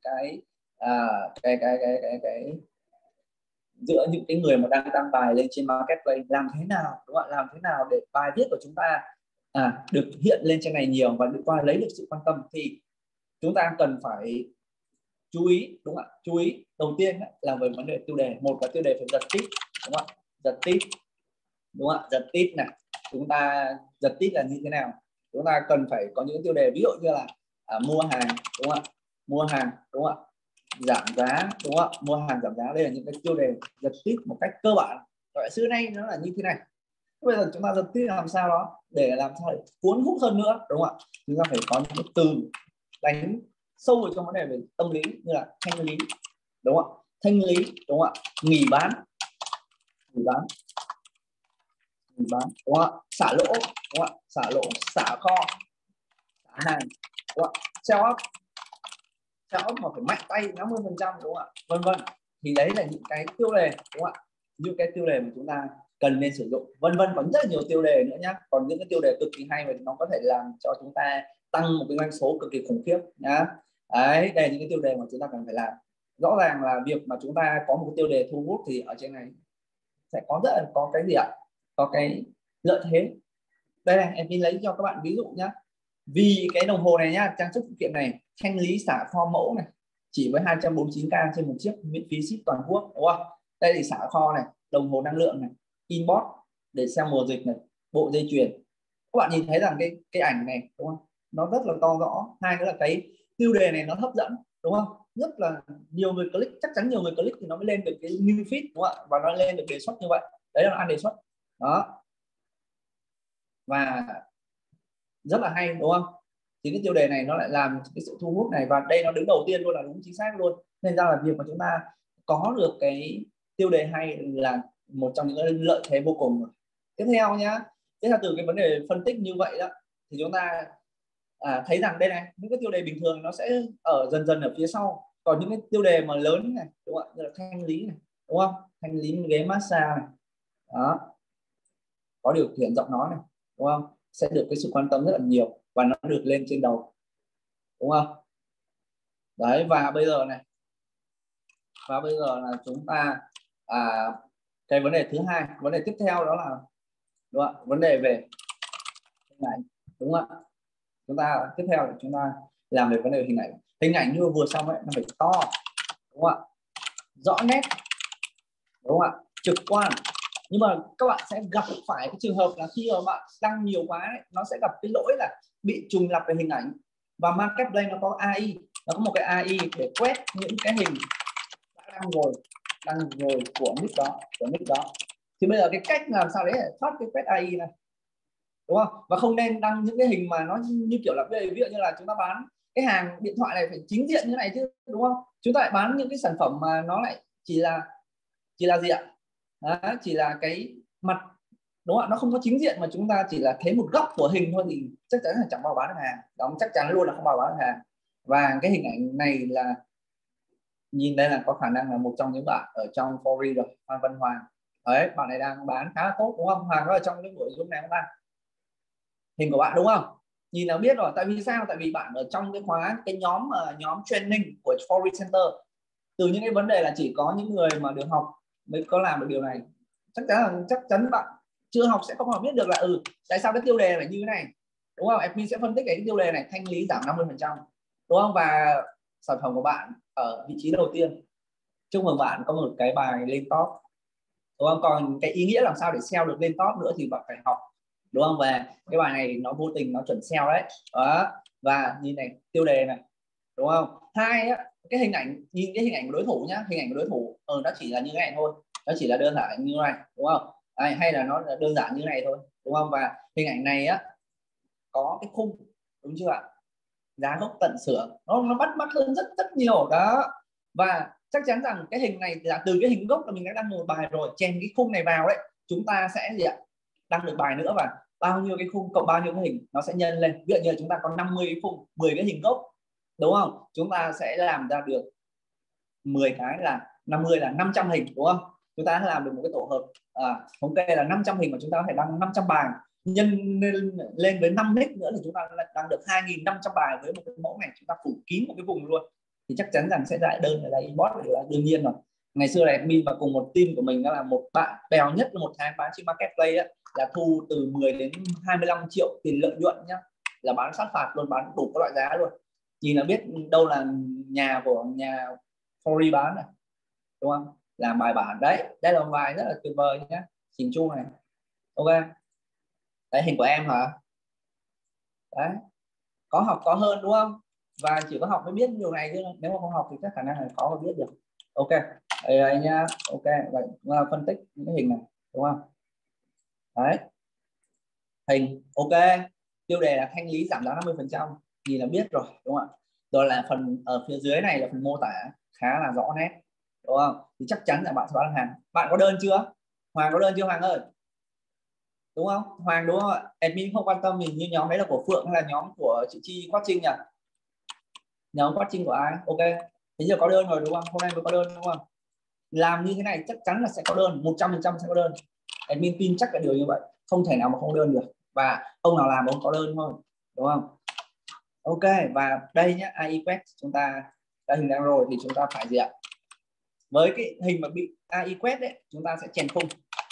cái giữa những cái người mà đang đăng bài lên trên marketplace, làm thế nào, đúng không ạ, làm thế nào để bài viết của chúng ta được hiện lên trên này nhiều và được lấy được sự quan tâm, thì chúng ta cần phải chú ý, đúng không ạ. Chú ý đầu tiên là về vấn đề tiêu đề. Một là tiêu đề phải giật tít, đúng không ạ, giật tít, đúng không ạ, giật tít này. Chúng ta giật tít là như thế nào? Chúng ta cần phải có những tiêu đề ví dụ như là mua hàng, đúng không ạ, mua hàng, đúng không ạ, giảm giá, đúng không ạ, mua hàng giảm giá. Đây là những cái tiêu đề giật tít một cách cơ bản. Gọi xưa nay nó là như thế này. Bây giờ chúng ta giật tít làm sao đó để làm sao để cuốn hút hơn nữa, đúng không ạ. Chúng ta phải có những cái từ đánh sâu vào trong vấn đề về tâm lý, như là thanh lý, đúng không ạ, thanh lý, đúng không ạ, nghỉ bán, nghỉ bán, nghỉ bán, đúng không ạ, xả lỗ, đúng không ạ, xả lỗ, xả kho, xả hàng, đúng không ạ, sell up, sell up mà phải mạnh tay 50%, đúng không ạ, vân vân. Thì đấy là những cái tiêu đề, đúng không ạ, những cái tiêu đề mà chúng ta cần nên sử dụng, vân vân. Còn rất nhiều tiêu đề nữa nhá. Còn những cái tiêu đề cực kỳ hay và nó có thể làm cho chúng ta tăng một cái doanh số cực kỳ khủng khiếp nhá. Đấy, đây là những cái tiêu đề mà chúng ta cần phải làm. Rõ ràng là việc mà chúng ta có một cái tiêu đề thu hút thì ở trên này sẽ có rất là có cái gì ạ, có cái lợi thế. Đây này, em lấy cho các bạn ví dụ nhá. Vì cái đồng hồ này nhá, trang sức phụ kiện này, thanh lý xả kho mẫu này, chỉ với 249k trên một chiếc, miễn phí ship toàn quốc, đúng không? Đây thì xả kho này, đồng hồ năng lượng này, inbox để xem mùa dịch này, bộ dây chuyền. Các bạn nhìn thấy rằng cái ảnh này, đúng không, nó rất là to rõ. Hai nữa là cái tiêu đề này nó hấp dẫn, đúng không, rất là nhiều người click, chắc chắn nhiều người click thì nó mới lên được cái new feed, đúng không ạ, và nó lên được đề xuất như vậy. Đấy là ăn đề xuất đó, và rất là hay, đúng không. Thì cái tiêu đề này nó lại làm cái sự thu hút này, và đây nó đứng đầu tiên luôn, là đúng chính xác luôn. Nên ra là việc mà chúng ta có được cái tiêu đề hay là một trong những lợi thế vô cùng. Tiếp theo nhá, tiếp theo từ cái vấn đề phân tích như vậy đó, thì chúng ta thấy rằng đây này, những cái tiêu đề bình thường nó sẽ ở dần dần ở phía sau. Còn những cái tiêu đề mà lớn này, đúng không ạ, như là thanh lý này, đúng không, thanh lý ghế massage này đó, có điều khiển giọng nói này, đúng không, sẽ được cái sự quan tâm rất là nhiều và nó được lên trên đầu, đúng không. Đấy, và bây giờ này, và bây giờ là chúng ta cái vấn đề thứ hai, vấn đề tiếp theo đó là, đúng không? Vấn đề về hình ảnh, đúng không ạ. Chúng ta tiếp theo là chúng ta làm về vấn đề hình ảnh. Hình ảnh như vừa xong ấy, nó phải to, đúng không ạ, rõ nét, đúng không ạ, trực quan. Nhưng mà các bạn sẽ gặp phải cái trường hợp là khi mà bạn đăng nhiều quá ấy, nó sẽ gặp cái lỗi là bị trùng lặp về hình ảnh. Và marketplace nó có AI, nó có một cái AI để quét những cái hình đã đăng rồi của nick đó, thì bây giờ cái cách làm sao đấy để thoát cái quét AI này, đúng không. Và không nên đăng những cái hình mà nó như kiểu là ví dụ như là chúng ta bán cái hàng điện thoại này phải chính diện như này chứ, đúng không. Chúng ta lại bán những cái sản phẩm mà nó lại chỉ là gì ạ, đó, chỉ là cái mặt, đúng không, nó không có chính diện, mà chúng ta chỉ là thấy một góc của hình thôi thì chắc chắn là chẳng bao bán được hàng, đó chắc chắn luôn là không bao bán được hàng. Và cái hình ảnh này là nhìn đây là có khả năng là một trong những bạn ở trong Fori rồi, Phan Văn Hoàng. Đấy, bạn này đang bán khá là tốt, đúng không. Hoàng có ở trong cái buổi zoom này không ta, hình của bạn đúng không, nhìn là biết rồi. Tại vì sao, tại vì bạn ở trong cái khóa, cái nhóm training của Fori Center. Từ những cái vấn đề là chỉ có những người mà được học mới có làm được điều này. Chắc chắn bạn chưa học sẽ không biết được là tại sao cái tiêu đề phải như thế này, đúng không. FB sẽ phân tích cái tiêu đề này, thanh lý giảm 50%, đúng không. Và sản phẩm của bạn ở vị trí đầu tiên, chúc mừng bạn có một cái bài lên top, đúng không. Còn cái ý nghĩa làm sao để SEO được lên top nữa thì bạn phải học, đúng không. Và cái bài này nó vô tình nó chuẩn SEO đấy đó. Và nhìn này, tiêu đề này, đúng không. Hai á, cái hình ảnh, nhìn cái hình ảnh của đối thủ nhá, hình ảnh của đối thủ nó chỉ là như thế này thôi, nó chỉ là đơn giản như này, đúng không. Hay là nó đơn giản như này thôi, đúng không. Và hình ảnh này á có cái khung, đúng chưa ạ, giá gốc tận xưởng, nó bắt mắt hơn rất rất nhiều đó. Và chắc chắn rằng cái hình này là từ cái hình gốc là mình đã đăng một bài rồi, chèn cái khung này vào đấy, chúng ta sẽ gì ạ, đăng được bài nữa. Và bao nhiêu cái khung cộng bao nhiêu cái hình nó sẽ nhân lên. Ví dụ như là chúng ta có 50 cái khung, 10 cái hình gốc, đúng không, chúng ta sẽ làm ra được 10 cái là 50 là 500 hình, đúng không. Chúng ta làm được một cái tổ hợp thống kê là 500 hình mà chúng ta có thể đăng 500 bài. nhân lên với 5 nick nữa thì chúng ta đang được 2.500 bài với một cái mẫu này, chúng ta phủ kín một cái vùng luôn, thì chắc chắn rằng sẽ lại đơn là inbox là đương nhiên rồi. Ngày xưa là admin và cùng một team của mình đó là một bạn bèo nhất là một tháng bán trên marketplace đó, là thu từ 10 đến 25 triệu tiền lợi nhuận nhá, là bán sát phạt luôn, bán đủ các loại giá luôn, nhìn là biết đâu là nhà của nhà Fori bán này, đúng không, làm bài bản đấy. Đây là một bài rất là tuyệt vời nhé, chỉnh chu này. Ok, đấy hình của em hả, đấy có học có hơn đúng không, và chỉ có học mới biết điều này chứ nếu mà không học thì chắc khả năng là khó mà biết được. Ok đây nhá. Ok, vậy chúng ta phân tích những cái hình này đúng không, đấy hình. Ok, tiêu đề là thanh lý giảm giá 50%, nhìn là biết rồi đúng không ạ. Rồi là phần ở phía dưới này là phần mô tả khá là rõ nét đúng không, thì chắc chắn là bạn sẽ bán hàng. Bạn có đơn chưa, Hoàng có đơn chưa Hoàng ơi, đúng không Hoàng, đúng không ạ. Admin không quan tâm mình như nhóm đấy là của Phượng hay là nhóm của chị Chi coaching nhỉ, nhóm coaching của ai. Ok, thế giờ có đơn rồi đúng không, hôm nay mới có đơn đúng không, làm như thế này chắc chắn là sẽ có đơn, 100% sẽ có đơn, admin tin chắc là điều như vậy, không thể nào mà không đơn được, và ông nào làm ông có đơn thôi đúng không. Ok, và đây nhé, AI quét chúng ta đã hình đang rồi thì chúng ta phải gì ạ, với cái hình mà bị AI quét đấy chúng ta sẽ chèn khung,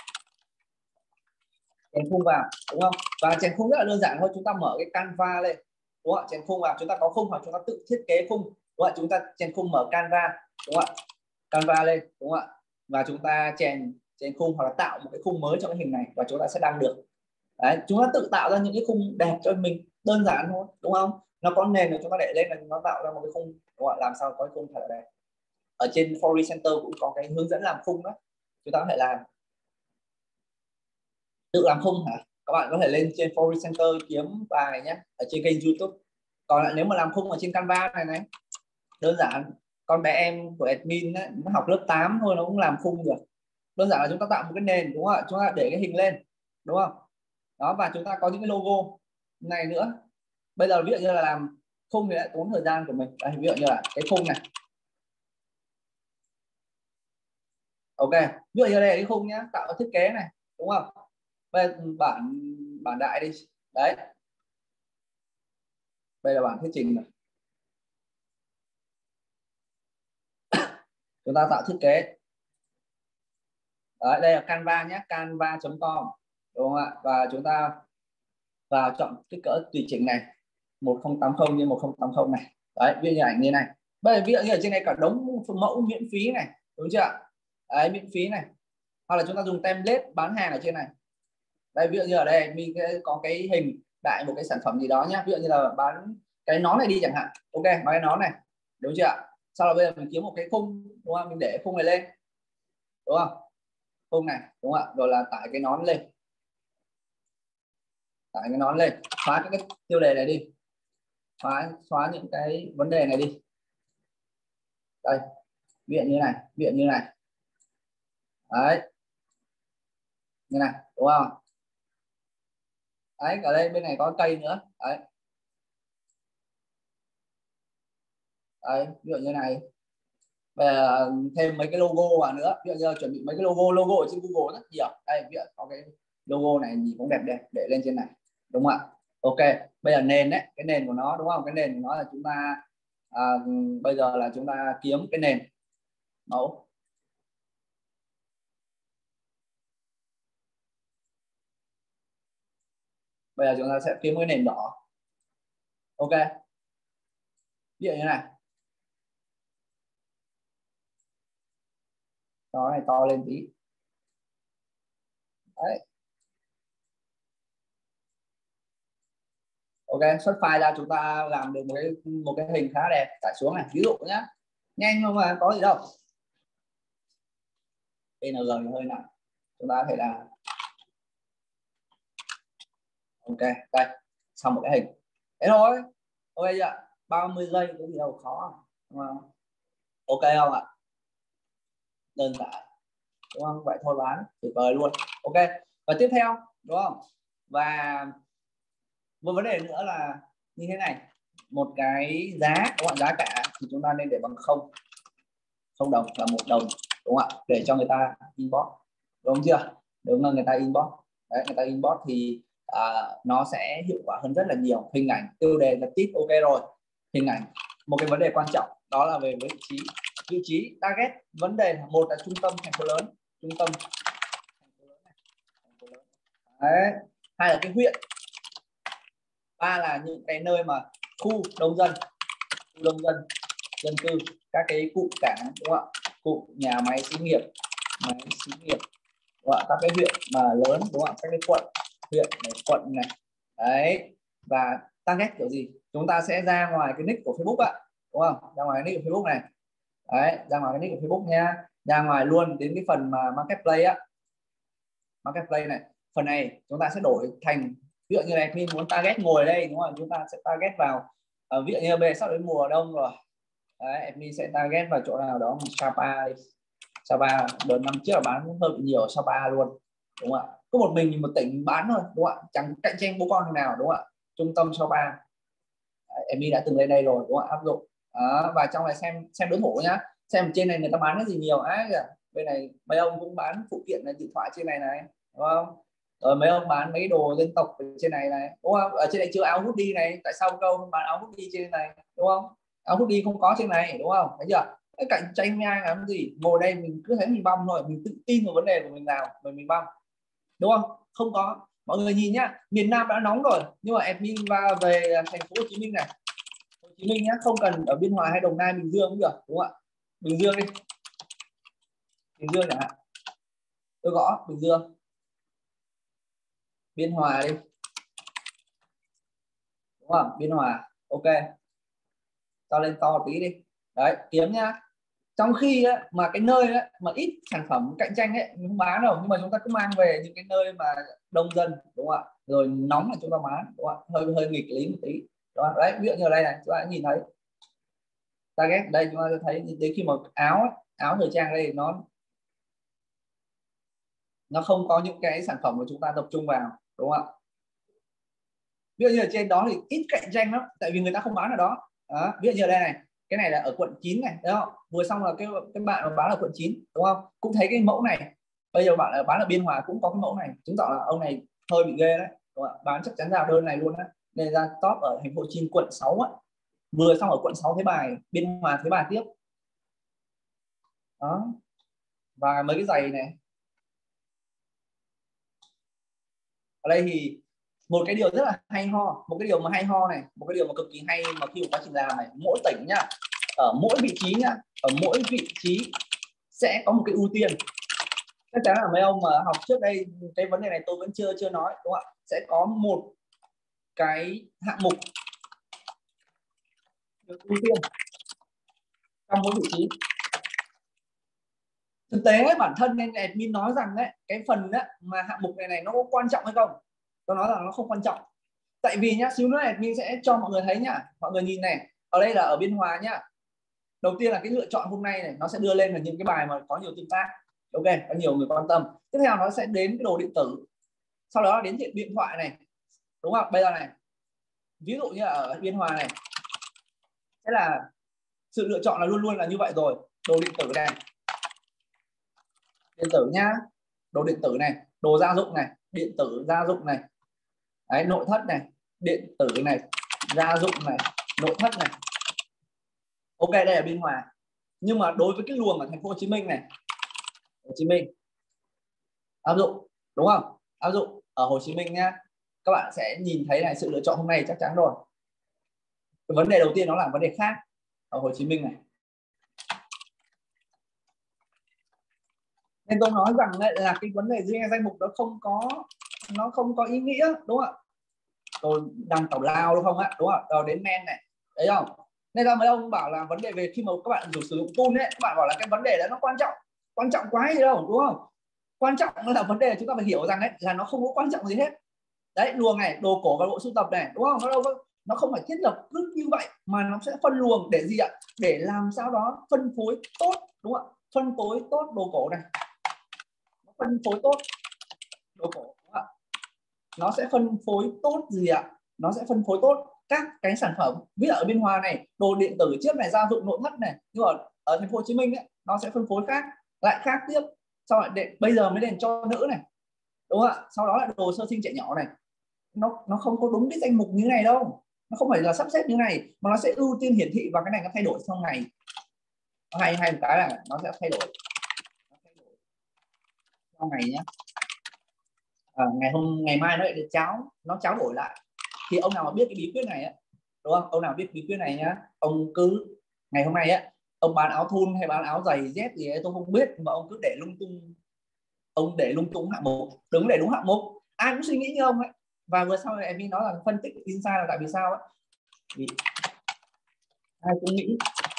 chèn khung vào đúng không, và chèn khung rất là đơn giản thôi, chúng ta mở cái Canva lên đúng không, chèn khung vào, chúng ta có khung hoặc chúng ta tự thiết kế khung đúng không, chúng ta chèn khung mở Canva đúng không ạ, Canva lên đúng không ạ, và chúng ta chèn khung hoặc là tạo một cái khung mới cho cái hình này và chúng ta sẽ đăng được. Đấy, chúng ta tự tạo ra những cái khung đẹp cho mình, đơn giản thôi đúng không, nó có nền rồi chúng ta để lên là nó tạo ra một cái khung đúng không ạ, làm sao có cái khung thật là đẹp. Ở trên Forex Center cũng có cái hướng dẫn làm khung đó, chúng ta có thể làm tự làm khung hả, các bạn có thể lên trên Forex Center kiếm bài nhé, ở trên kênh YouTube. Còn lại nếu mà làm khung ở trên Canva này đơn giản, con bé em của admin ấy, nó học lớp 8 thôi nó cũng làm khung được, đơn giản là chúng ta tạo một cái nền đúng không ạ, chúng ta để cái hình lên đúng không đó, và chúng ta có những cái logo này nữa. Bây giờ ví dụ như là làm khung thì lại tốn thời gian của mình. Đây, ví dụ như là cái khung này. Ok, ví dụ như đây là cái khung nhá, tạo thiết kế này đúng không, bây bản bản đại đi, đấy đây là bản thuyết trình này, chúng ta tạo thiết kế. Đấy, đây là Canva nhé, canva.com đúng không ạ, và chúng ta vào chọn kích cỡ tùy chỉnh này 1080 x 1080 này, đấy ví dụ như ảnh như này. Bây giờ ví dụ như ở trên này cả đống mẫu miễn phí này đúng chưa, đấy miễn phí này, hoặc là chúng ta dùng template bán hàng ở trên này. Đây ví dụ như ở đây mình có cái hình đại một cái sản phẩm gì đó nhá, ví dụ như là bán cái nón này đi chẳng hạn. Ok, bán cái nón này đúng chưa, sau đó bây giờ mình kiếm một cái khung đúng không, mình để khung này lên đúng không, khung này đúng không ạ, rồi là tải cái nón lên, tải cái nón lên, xóa cái tiêu đề này đi, xóa những cái vấn đề này đi. Đây ví dụ như này, ví dụ như này, đấy như này đúng không, đấy ở đây bên này có cây nữa, đấy đấy ví dụ như này. Bây giờ thêm mấy cái logo vào nữa, ví dụ như chuẩn bị mấy cái logo ở trên Google rất nhiều, đây ví dụ có cái logo này nhìn cũng đẹp đẹp để lên trên này đúng không ạ. Ok, bây giờ nền đấy, cái nền của nó đúng không, cái nền của nó là chúng ta à, bây giờ là chúng ta kiếm cái nền mẫu. Bây giờ chúng ta sẽ kiếm cái nền đỏ. Ok, ví dụ như này, cho này to lên tí, đấy. Ok, xuất file ra chúng ta làm được một cái hình khá đẹp, tải xuống này ví dụ nhá, nhanh không mà có gì đâu. PNG hơi nặng, chúng ta có thể là ok đây, xong một cái hình thế thôi. Ok chưa, 30 giây có gì đâu khó đúng không? Ok không ạ, đơn giản đúng không, vậy thôi bán tuyệt vời luôn. Ok, và tiếp theo đúng không, và một vấn đề nữa là như thế này, một cái giá các bạn, giá cả thì chúng ta nên để bằng không đồng là 1 đồng đúng không ạ, để cho người ta inbox đúng chưa, đúng là người ta inbox, đấy người ta inbox thì nó sẽ hiệu quả hơn rất là nhiều. Hình ảnh, tiêu đề là tít, ok rồi. Hình ảnh, một cái vấn đề quan trọng đó là về vị trí target. Vấn đề là một là trung tâm thành phố lớn, trung tâm thành phố lớn. Đấy. Hai là cái huyện, ba là những cái nơi mà khu đông dân, dân cư, các cái cụm cảng, đúng không ạ, cụm nhà máy xí nghiệp, đúng không? Các cái huyện mà lớn, đúng không? Các cái quận, huyện này, quận này, đấy. Và target kiểu gì? Chúng ta sẽ ra ngoài cái nick của Facebook ạ, đúng không? Ra ngoài cái nick của Facebook này, đấy, ra ngoài cái nick của Facebook nha, ra ngoài luôn đến cái phần mà marketplace á, marketplace này. Phần này chúng ta sẽ đổi thành, ví dụ như này, admin muốn target ngồi ở đây, đúng không? Chúng ta sẽ target vào ví dụ như bây giờ sắp đến mùa đông rồi, đấy, admin sẽ target vào chỗ nào đó, Sapa đi. Sapa đợt năm trước là bán hơi bị nhiều Sapa luôn, đúng không ạ? Có một mình một tỉnh bán thôi, đúng không ạ? Chẳng cạnh tranh bố con nào, đúng không ạ? Trung tâm Sapa, admin đã từng lên đây rồi, đúng không ạ? Áp dụng và trong này xem đối thủ nhá, xem trên này người ta bán cái gì nhiều. Bên này mấy ông cũng bán phụ kiện là điện thoại trên này này, đúng không? Rồi mấy ông bán mấy đồ dân tộc trên này này, đúng không? Ở trên này chưa áo hoodie này, tại sao câu bán áo hoodie trên này, đúng không? Áo hoodie không có trên này, đúng không? Thấy chưa? Cái cạnh tranh với ai làm gì? Ngồi đây mình cứ thấy mình băm thôi, mình tự tin vào vấn đề của mình nào mình băm, đúng không? Không có. Mọi người nhìn nhá, miền Nam đã nóng rồi, nhưng mà admin về thành phố Hồ Chí Minh này, Hồ Chí Minh nhá, không cần ở Biên Hòa hay Đồng Nai, Bình Dương cũng được, đúng không ạ? Bình Dương đi, Bình Dương chẳng hạn, tôi gõ Bình Dương, Biên Hòa đi, đúng không? Biên Hòa, ok, cho lên to tí đi, đấy, kiếm nhá. Trong khi á, mà cái nơi á, mà ít sản phẩm cạnh tranh ấy mình không bán đâu, nhưng mà chúng ta cứ mang về những cái nơi mà đông dân, đúng không ạ? Rồi nóng là chúng ta bán, đúng không ạ? Hơi nghịch lý một tí, đúng không? Đấy, ví dụ như ở đây này, chúng ta nhìn thấy target đây, chúng ta thấy đến khi mà áo thời trang đây nó không có những cái sản phẩm mà chúng ta tập trung vào, đúng không ạ? Ví dụ như ở trên đó thì ít cạnh tranh lắm, tại vì người ta không bán ở đó. Ví dụ như ở đây này, cái này là ở quận 9 này, đúng không? Vừa xong là cái bạn mà bán ở quận 9, đúng không? Cũng thấy cái mẫu này. Bây giờ bạn bán ở Biên Hòa cũng có cái mẫu này, chứng tỏ là ông này hơi bị ghê đấy, đúng không? Bán chắc chắn ra đơn này luôn á. Nên ra top ở thành phố Hồ Chí Minh quận 6 á. Vừa xong ở quận 6 thấy bài, Biên Hòa thấy bài tiếp. Đó. Và mấy cái giày này. Ở đây thì một cái điều rất là hay ho, một cái điều mà hay ho này, một cái điều mà cực kỳ hay mà khi mà quá trình làm này, mỗi tỉnh nhá, ở mỗi vị trí nhá, ở mỗi vị trí sẽ có một cái ưu tiên. Chắc chắn là mấy ông mà học trước đây cái vấn đề này tôi vẫn chưa nói, đúng không ạ? Sẽ có một cái hạng mục được ưu tiên trong mỗi vị trí. Thực tế ấy, bản thân nên admin nói rằng đấy, cái phần đấy, mà hạng mục này nó có quan trọng hay không? Tôi nói rằng nó không quan trọng. Tại vì nhá, xíu nữa admin sẽ cho mọi người thấy nhá, mọi người nhìn này, ở đây là ở Biên Hòa nhá. Đầu tiên là cái lựa chọn hôm nay này, nó sẽ đưa lên là những cái bài mà có nhiều tương tác, ok, có nhiều người quan tâm. Tiếp theo nó sẽ đến cái đồ điện tử, sau đó đến điện thoại này, đúng không? Bây giờ này, ví dụ như ở Biên Hòa này sẽ là sự lựa chọn là luôn luôn là như vậy rồi. Đồ điện tử này, điện tử nhá, đồ điện tử này, đồ gia dụng này, điện tử gia dụng này, đấy, nội thất này, điện tử này, gia dụng này, nội thất này, ok, đây là Biên Hòa. Nhưng mà đối với cái luồng ở thành phố Hồ Chí Minh này, Hồ Chí Minh áp dụng, đúng không? Áp dụng ở Hồ Chí Minh nhá, các bạn sẽ nhìn thấy này, sự lựa chọn hôm nay chắc chắn rồi. Cái vấn đề đầu tiên nó là vấn đề khác ở Hồ Chí Minh này. Nên tôi nói rằng đấy, là cái vấn đề riêng danh mục nó không có ý nghĩa, đúng không ạ? Tôi đang tào lao đúng không ạ, đúng không? Rồi đến men này, đấy không? Nên là mấy ông bảo là vấn đề về khi mà các bạn sử dụng tool ấy, các bạn bảo là cái vấn đề đó nó quan trọng quá gì đâu, đúng không? Quan trọng là vấn đề chúng ta phải hiểu rằng đấy là nó không có quan trọng gì hết. Đấy, luồng này, đồ cổ và bộ sưu tập này, đúng không? Nó không phải thiết lập cứ như vậy, mà nó sẽ phân luồng để gì ạ? Để làm sao đó phân phối tốt, đúng không ạ? Phân phối tốt đồ cổ này, phân phối tốt đồ cổ, đúng không ạ? Nó sẽ phân phối tốt gì ạ? Nó sẽ phân phối tốt các cái sản phẩm. Ví dụ ở Biên Hòa này, đồ điện tử trước này, gia dụng nội thất này, nhưng mà ở thành phố Hồ Chí Minh ấy, nó sẽ phân phối khác, lại khác tiếp. Sau lại bây giờ mới đến cho nữ này, đúng không ạ? Sau đó là đồ sơ sinh trẻ nhỏ này, nó không có đúng cái danh mục như này đâu, nó không phải là sắp xếp như này mà nó sẽ ưu tiên hiển thị và cái này nó thay đổi sau ngày. Nó hay một cái là nó sẽ thay đổi sau ngày nhé. Ngày mai nó lại được tráo đổi lại. Thì ông nào mà biết cái bí quyết này á, đúng không? Ông nào biết bí quyết này nhá, ông cứ ngày hôm nay á, ông bán áo thun hay bán áo giày dép gì ấy tôi không biết, mà ông cứ để lung tung, ông để lung tung hạng mục, đừng để đúng hạng mục. Ai cũng suy nghĩ như ông ấy. Và vừa sau này em nói là phân tích insight là tại vì sao ấy, vì ai cũng nghĩ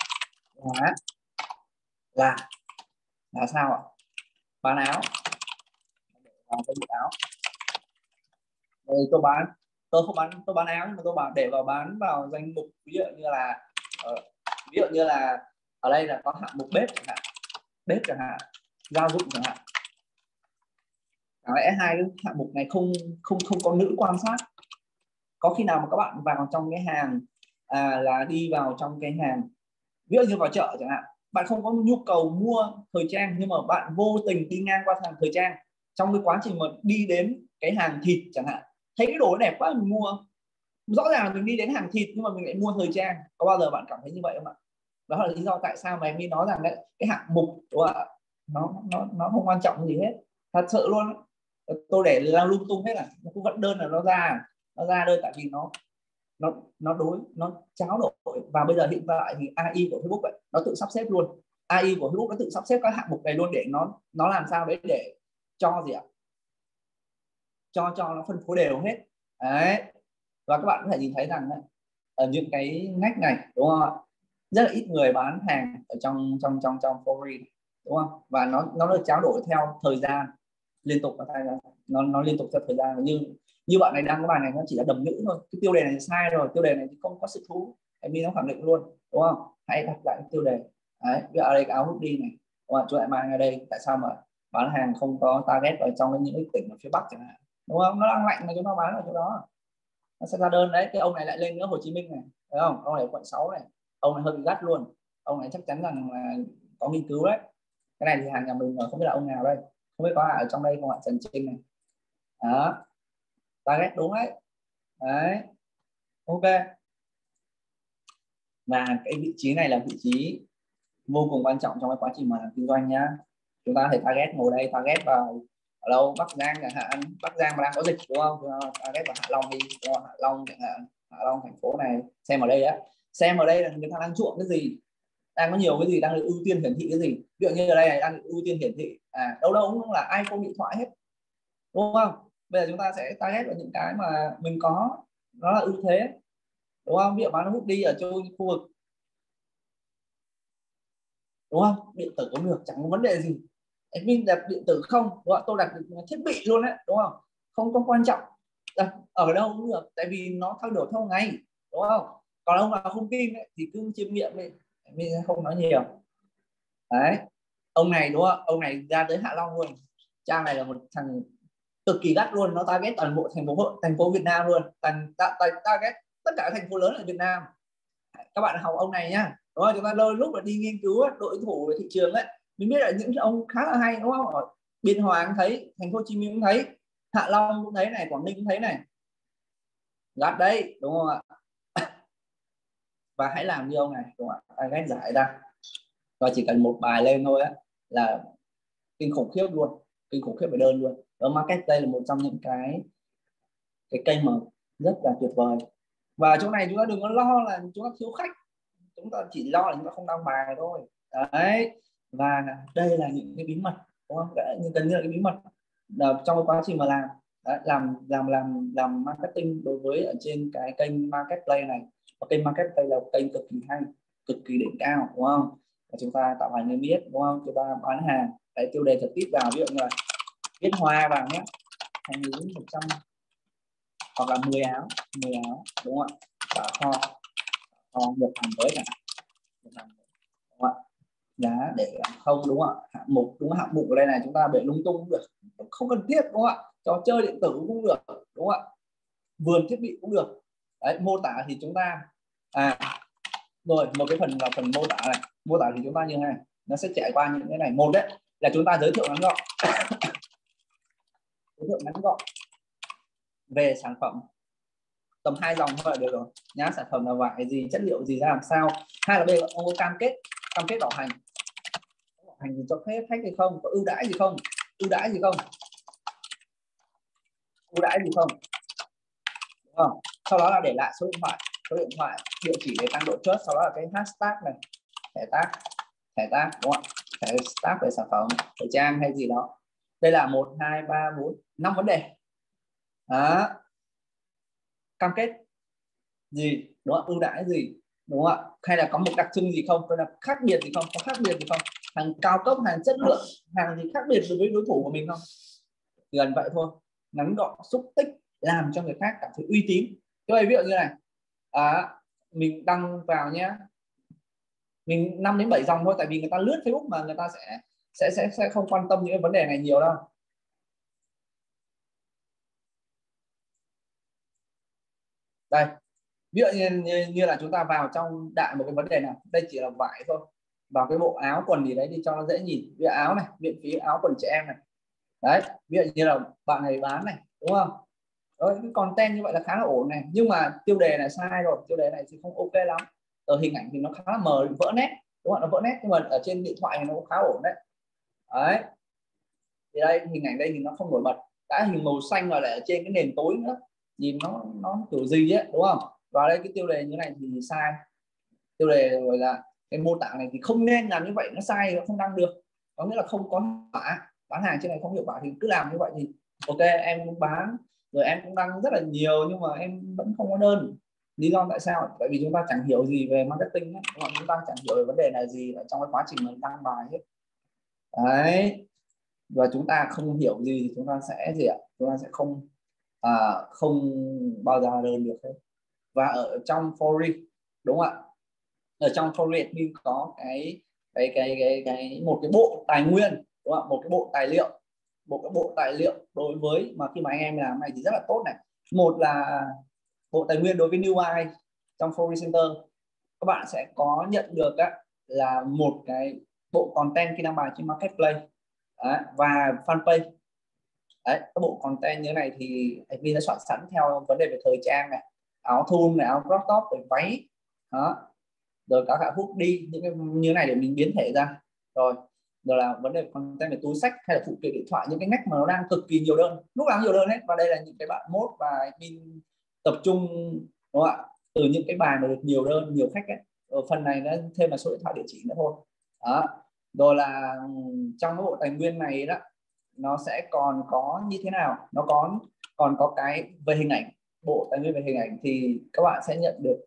là sao ạ? Bán áo, tôi bị áo rồi tôi bán áo, nhưng mà tôi để bán vào danh mục ví dụ như là ở đây là có hạng mục bếp chẳng hạn, gia dụng chẳng hạn. Có lẽ hai cái hạng mục này không có nữ quan sát. Có khi nào mà các bạn vào trong cái hàng là đi vào trong cái hàng, ví dụ như vào chợ chẳng hạn, bạn không có nhu cầu mua thời trang nhưng mà bạn vô tình đi ngang qua hàng thời trang, trong cái quá trình mà đi đến cái hàng thịt chẳng hạn, thấy cái đồ đẹp quá mình mua. Rõ ràng là mình đi đến hàng thịt nhưng mà mình lại mua thời trang. Có bao giờ bạn cảm thấy như vậy không ạ? Đó là lý do tại sao mà em đi nói rằng cái hạng mục đúng không ạ, nó không quan trọng gì hết, thật sự luôn. Tôi để lao lung tung hết, là nó cũng vẫn đơn là nó ra đơn, tại vì nó tráo đổi. Và bây giờ hiện tại thì AI của Facebook ấy, nó tự sắp xếp luôn. AI của Facebook nó tự sắp xếp các hạng mục này luôn, để nó làm sao đấy để cho gì ạ, cho nó phân phối đều hết đấy. Và các bạn có thể nhìn thấy rằng ở những cái ngách này đúng không ạ, rất là ít người bán hàng ở trong forum đúng không, và nó được tráo đổi theo thời gian liên tục, và nó liên tục theo thời gian. Như bạn này đăng cái bài này nó chỉ là đầm nữ thôi, cái tiêu đề này sai rồi, tiêu đề này không có sự thú, em nó khẳng định luôn đúng không. Hãy đặt lại tiêu đề đấy. Bây giờ ở đây cái áo hoodie này đúng không? Chúng lại mang ở đây, tại sao mà bán hàng không có target ở trong những cái tỉnh ở phía Bắc chẳng hạn, đúng không? Nó đang lạnh mà chúng ta bán ở chỗ đó, nó sẽ ra đơn đấy. Cái ông này lại lên nữa Hồ Chí Minh này, thấy không? Ông này quận 6 này, ông này hơi bị gắt luôn. Ông này chắc chắn rằng là có nghiên cứu đấy. Cái này thì hàng nhà mình không biết là ông nào đây, không biết có ai ở trong đây không ạ? Trần Trinh này đó, target đúng đấy đấy, ok. Và cái vị trí này là vị trí vô cùng quan trọng trong cái quá trình mà kinh doanh nhá. Chúng ta thể target ngồi đây, target vào ở đâu, Bắc Giang chẳng hạn, Bắc Giang mà đang có dịch đúng không, target vào Hạ Long đi đúng không? Hạ Long chẳng hạn, Hạ Long thành phố này, xem ở đây á, xem ở đây là người ta đang chuộng cái gì, đang có nhiều cái gì đang được ưu tiên hiển thị cái gì. Ví dụ như ở đây này đang được ưu tiên hiển thị đâu cũng là iPhone, điện thoại hết đúng không. Bây giờ chúng ta sẽ target vào những cái mà mình có, nó là ưu thế đúng không. Ví dụ bán hút đi ở trong khu vực đúng không, điện tử cũng được, chẳng có vấn đề gì. Admin đặt điện tử không, đúng không? Tôi đặt thiết bị luôn đấy đúng không, không có quan trọng đặt ở đâu cũng được, tại vì nó thay đổi theo ngày đúng không. Còn ông nào không tin ấy, thì cứ chiêm nghiệm đi, mình không nói nhiều đấy. Ông này đúng không, ông này ra tới Hạ Long luôn. Trang này là một thằng cực kỳ gắt luôn, nó target toàn bộ thành phố Việt Nam luôn, target tất cả thành phố lớn ở Việt Nam. Các bạn học ông này nhá, đúng không? Chúng ta đôi lúc là đi nghiên cứu đội thủ về thị trường ấy, mình biết là những ông khá là hay đúng không. Ở Biên Hòa cũng thấy, thành phố Hồ Chí Minh cũng thấy, Hạ Long cũng thấy này, Quảng Ninh cũng thấy này, gắt đấy đúng không ạ. Và hãy làm như ông này đúng không ạ, target giải ra, và chỉ cần một bài lên thôi á là kinh khủng khiếp luôn, kinh khủng khiếp về đơn luôn. Ở Marketplace là một trong những cái kênh mà rất là tuyệt vời. Và chỗ này chúng ta đừng có lo là chúng ta thiếu khách, chúng ta chỉ lo là chúng ta không đăng bài thôi đấy. Và đây là những cái bí mật đúng không, gần như là cái bí mật trong cái quá trình mà làm đấy, làm marketing đối với ở trên cái kênh Marketplace này. Và kênh Marketplace là một kênh cực kỳ hay, cực kỳ đỉnh cao đúng không. Và chúng ta tạo hành niêm yết đúng không, chúng ta bán hàng đấy, tiêu đề trực tiếp vào, ví dụ như là viết hoa vào nhé, thành lý 100 hoặc là 10 áo đúng không ạ. Kho một hàng mới chẳng hạn, đúng không ạ. Giá để không đúng không ạ. Hạng mục đúng không? Hạng mục ở đây này chúng ta để lung tung cũng được, không cần thiết đúng không ạ. Trò chơi điện tử cũng được đúng không ạ, vườn thiết bị cũng được đấy. Mô tả thì chúng ta rồi một cái phần là phần mô tả này. Mô tả thì chúng ta như thế này, nó sẽ trải qua những cái này. Một đấy là chúng ta giới thiệu ngắn gọn giới thiệu ngắn gọn về sản phẩm, tầm 2 dòng thôi là được rồi nhá. Sản phẩm là vải gì, chất liệu gì, ra làm sao. Hai là bây giờ ông có cam kết bảo hành gì cho khách hay không, có ưu đãi gì không, ưu đãi gì không, đúng không? Sau đó là để lại số điện thoại, địa chỉ để tăng độ chốt, sau đó là cái hashtag này, thẻ tag đúng không? Thẻ tag về sản phẩm, thời trang hay gì đó. Đây là 1 2 3 4 5 vấn đề đó. Cam kết gì, đúng không? Ưu đãi gì, đúng không ạ? Hay là có một đặc trưng gì không, hay là khác biệt gì không, có khác biệt gì không, hàng cao cấp, hàng chất lượng, hàng gì khác biệt đối với đối thủ của mình không. Gần vậy thôi, ngắn gọn, xúc tích, làm cho người khác cảm thấy uy tín. Cái ví dụ như này, mình đăng vào nhé, mình 5 đến 7 dòng thôi, tại vì người ta lướt Facebook mà người ta sẽ không quan tâm những vấn đề này nhiều đâu. Đây, ví dụ như là chúng ta vào trong đại một cái vấn đề nào, đây chỉ là vải thôi, vào cái bộ áo quần gì đấy đi cho nó dễ nhìn. Ví dụ áo này, miễn phí áo quần trẻ em này, đấy, ví dụ như là bạn này bán này, đúng không? Đấy, cái content như vậy là khá là ổn này, nhưng mà tiêu đề này sai rồi, tiêu đề này thì không ok lắm. Ở hình ảnh thì nó khá là mờ, vỡ nét, đúng không? Nó vỡ nét, nhưng mà ở trên điện thoại thì nó cũng khá ổn đấy. Đấy, thì đây hình ảnh đây thì nó không nổi bật, đã hình màu xanh mà lại ở trên cái nền tối nữa, nhìn nó kiểu gì ấy, đúng không? Và đây cái tiêu đề như này thì sai, tiêu đề gọi là cái mô tả này thì không nên làm như vậy, nó sai, nó không đăng được, có nghĩa là không có hiệu quả, bán hàng trên này không hiệu quả thì cứ làm như vậy thì ok. Em cũng bán rồi, em cũng đăng rất là nhiều nhưng mà em vẫn không có đơn. Lý do tại sao? Tại vì chúng ta chẳng hiểu gì về marketing ấy, chúng ta chẳng hiểu về vấn đề là gì ở trong cái quá trình mình đăng bài hết đấy. Và chúng ta không hiểu gì thì chúng ta sẽ gì ạ, chúng ta sẽ không bao giờ đơn được hết. Và ở trong Fori, đúng không ạ, ở trong Fori admin có một cái bộ tài nguyên, đúng không? Một cái bộ tài liệu, bộ tài liệu đối với mà khi mà anh em làm này thì rất là tốt này. Một là bộ tài nguyên đối với new buy trong Fori Center, các bạn sẽ có nhận được là một cái bộ content khi đăng bài trên marketplace và fanpage. Đấy, các bộ content như thế này thì admin đã soạn sẵn theo vấn đề về thời trang này, áo thun này, áo crop top, rồi váy đó, rồi cả hook đi những cái như này để mình biến thể ra. Rồi là vấn đề content về túi sách hay là phụ kiện điện thoại, những cái ngách mà nó đang cực kỳ nhiều đơn, lúc nào nhiều đơn hết. Và đây là những cái bạn mốt và admin tập trung, đúng không ạ, từ những cái bài mà được nhiều đơn, nhiều khách ấy. Ở phần này nó thêm là số điện thoại, địa chỉ nữa thôi đó. Rồi là trong cái bộ tài nguyên này đó, nó sẽ còn có như thế nào, nó còn có cái về hình ảnh. Bộ tài nguyên về hình ảnh thì các bạn sẽ nhận được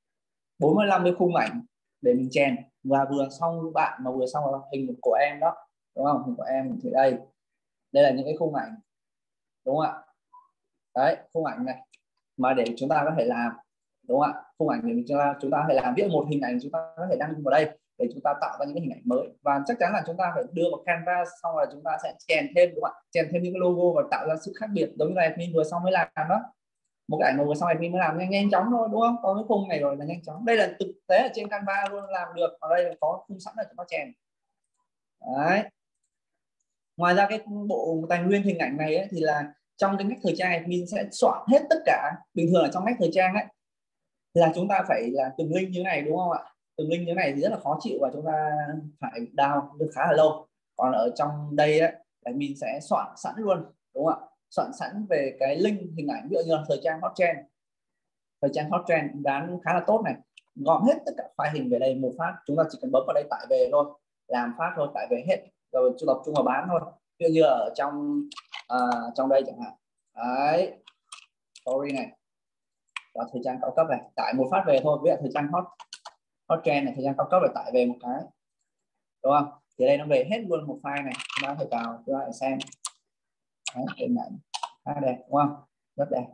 45 cái khung ảnh để mình chèn, và vừa xong bạn mà vừa xong là hình của em đó, đúng không? Hình của em thì đây là những cái khung ảnh, đúng không ạ? Đấy, khung ảnh này mà để chúng ta có thể làm, đúng không ạ? Khung ảnh để chúng ta có thể làm, ví dụ một hình ảnh chúng ta có thể đăng vào đây để chúng ta tạo ra những cái hình ảnh mới. Và chắc chắn là chúng ta phải đưa vào Canva, xong rồi chúng ta sẽ chèn thêm, đúng không ạ? Chèn thêm những cái logo và tạo ra sự khác biệt, giống như này mình vừa xong mới làm đó. Một cái ảnh mà vừa xong admin mới làm nhanh chóng thôi, đúng không? Có cái khung này rồi là nhanh chóng. Đây là thực tế ở trên Canva luôn làm được, ở đây là có khung sẵn là chúng ta chèn đấy. Ngoài ra cái bộ tài nguyên hình ảnh này ấy, thì là trong cái ngách thời trang admin sẽ soạn hết tất cả. Bình thường ở trong ngách thời trang ấy là chúng ta phải là từng link như thế này, đúng không ạ? Từng link như thế này thì rất là khó chịu và chúng ta phải down được khá là lâu. Còn ở trong đây ấy, admin sẽ soạn sẵn luôn, đúng không ạ? Soạn sẵn về cái link hình ảnh, ví dụ như là thời trang hot trend, thời trang hot trend bán khá là tốt này, gom hết tất cả file hình về đây một phát, chúng ta chỉ cần bấm vào đây tải về thôi, làm phát thôi, tải về hết rồi tập trung vào bán thôi. Ví dụ như ở trong đây chẳng hạn, đấy, story này và thời trang cao cấp này, tải một phát về thôi. Ví dụ thời trang hot trend này, thời trang cao cấp là tải về một cái, đúng không? Thì đây nó về hết luôn một file này, chúng ta phải vào chúng ta phải xem. Đấy, hình ảnh khá đẹp, đúng không? Rất đẹp.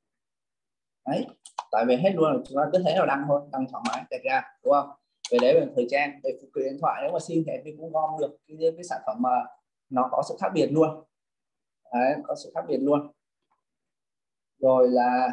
Đấy, tại vì hết luôn rồi, chúng ta cứ thế nào đăng thôi, đăng thoải mái đẹp ra, đúng không? Về đấy về thời trang, về phụ kiện điện thoại, nếu mà xin thì mình cũng gom được cái sản phẩm mà nó có sự khác biệt luôn. Đấy, có sự khác biệt luôn. Rồi là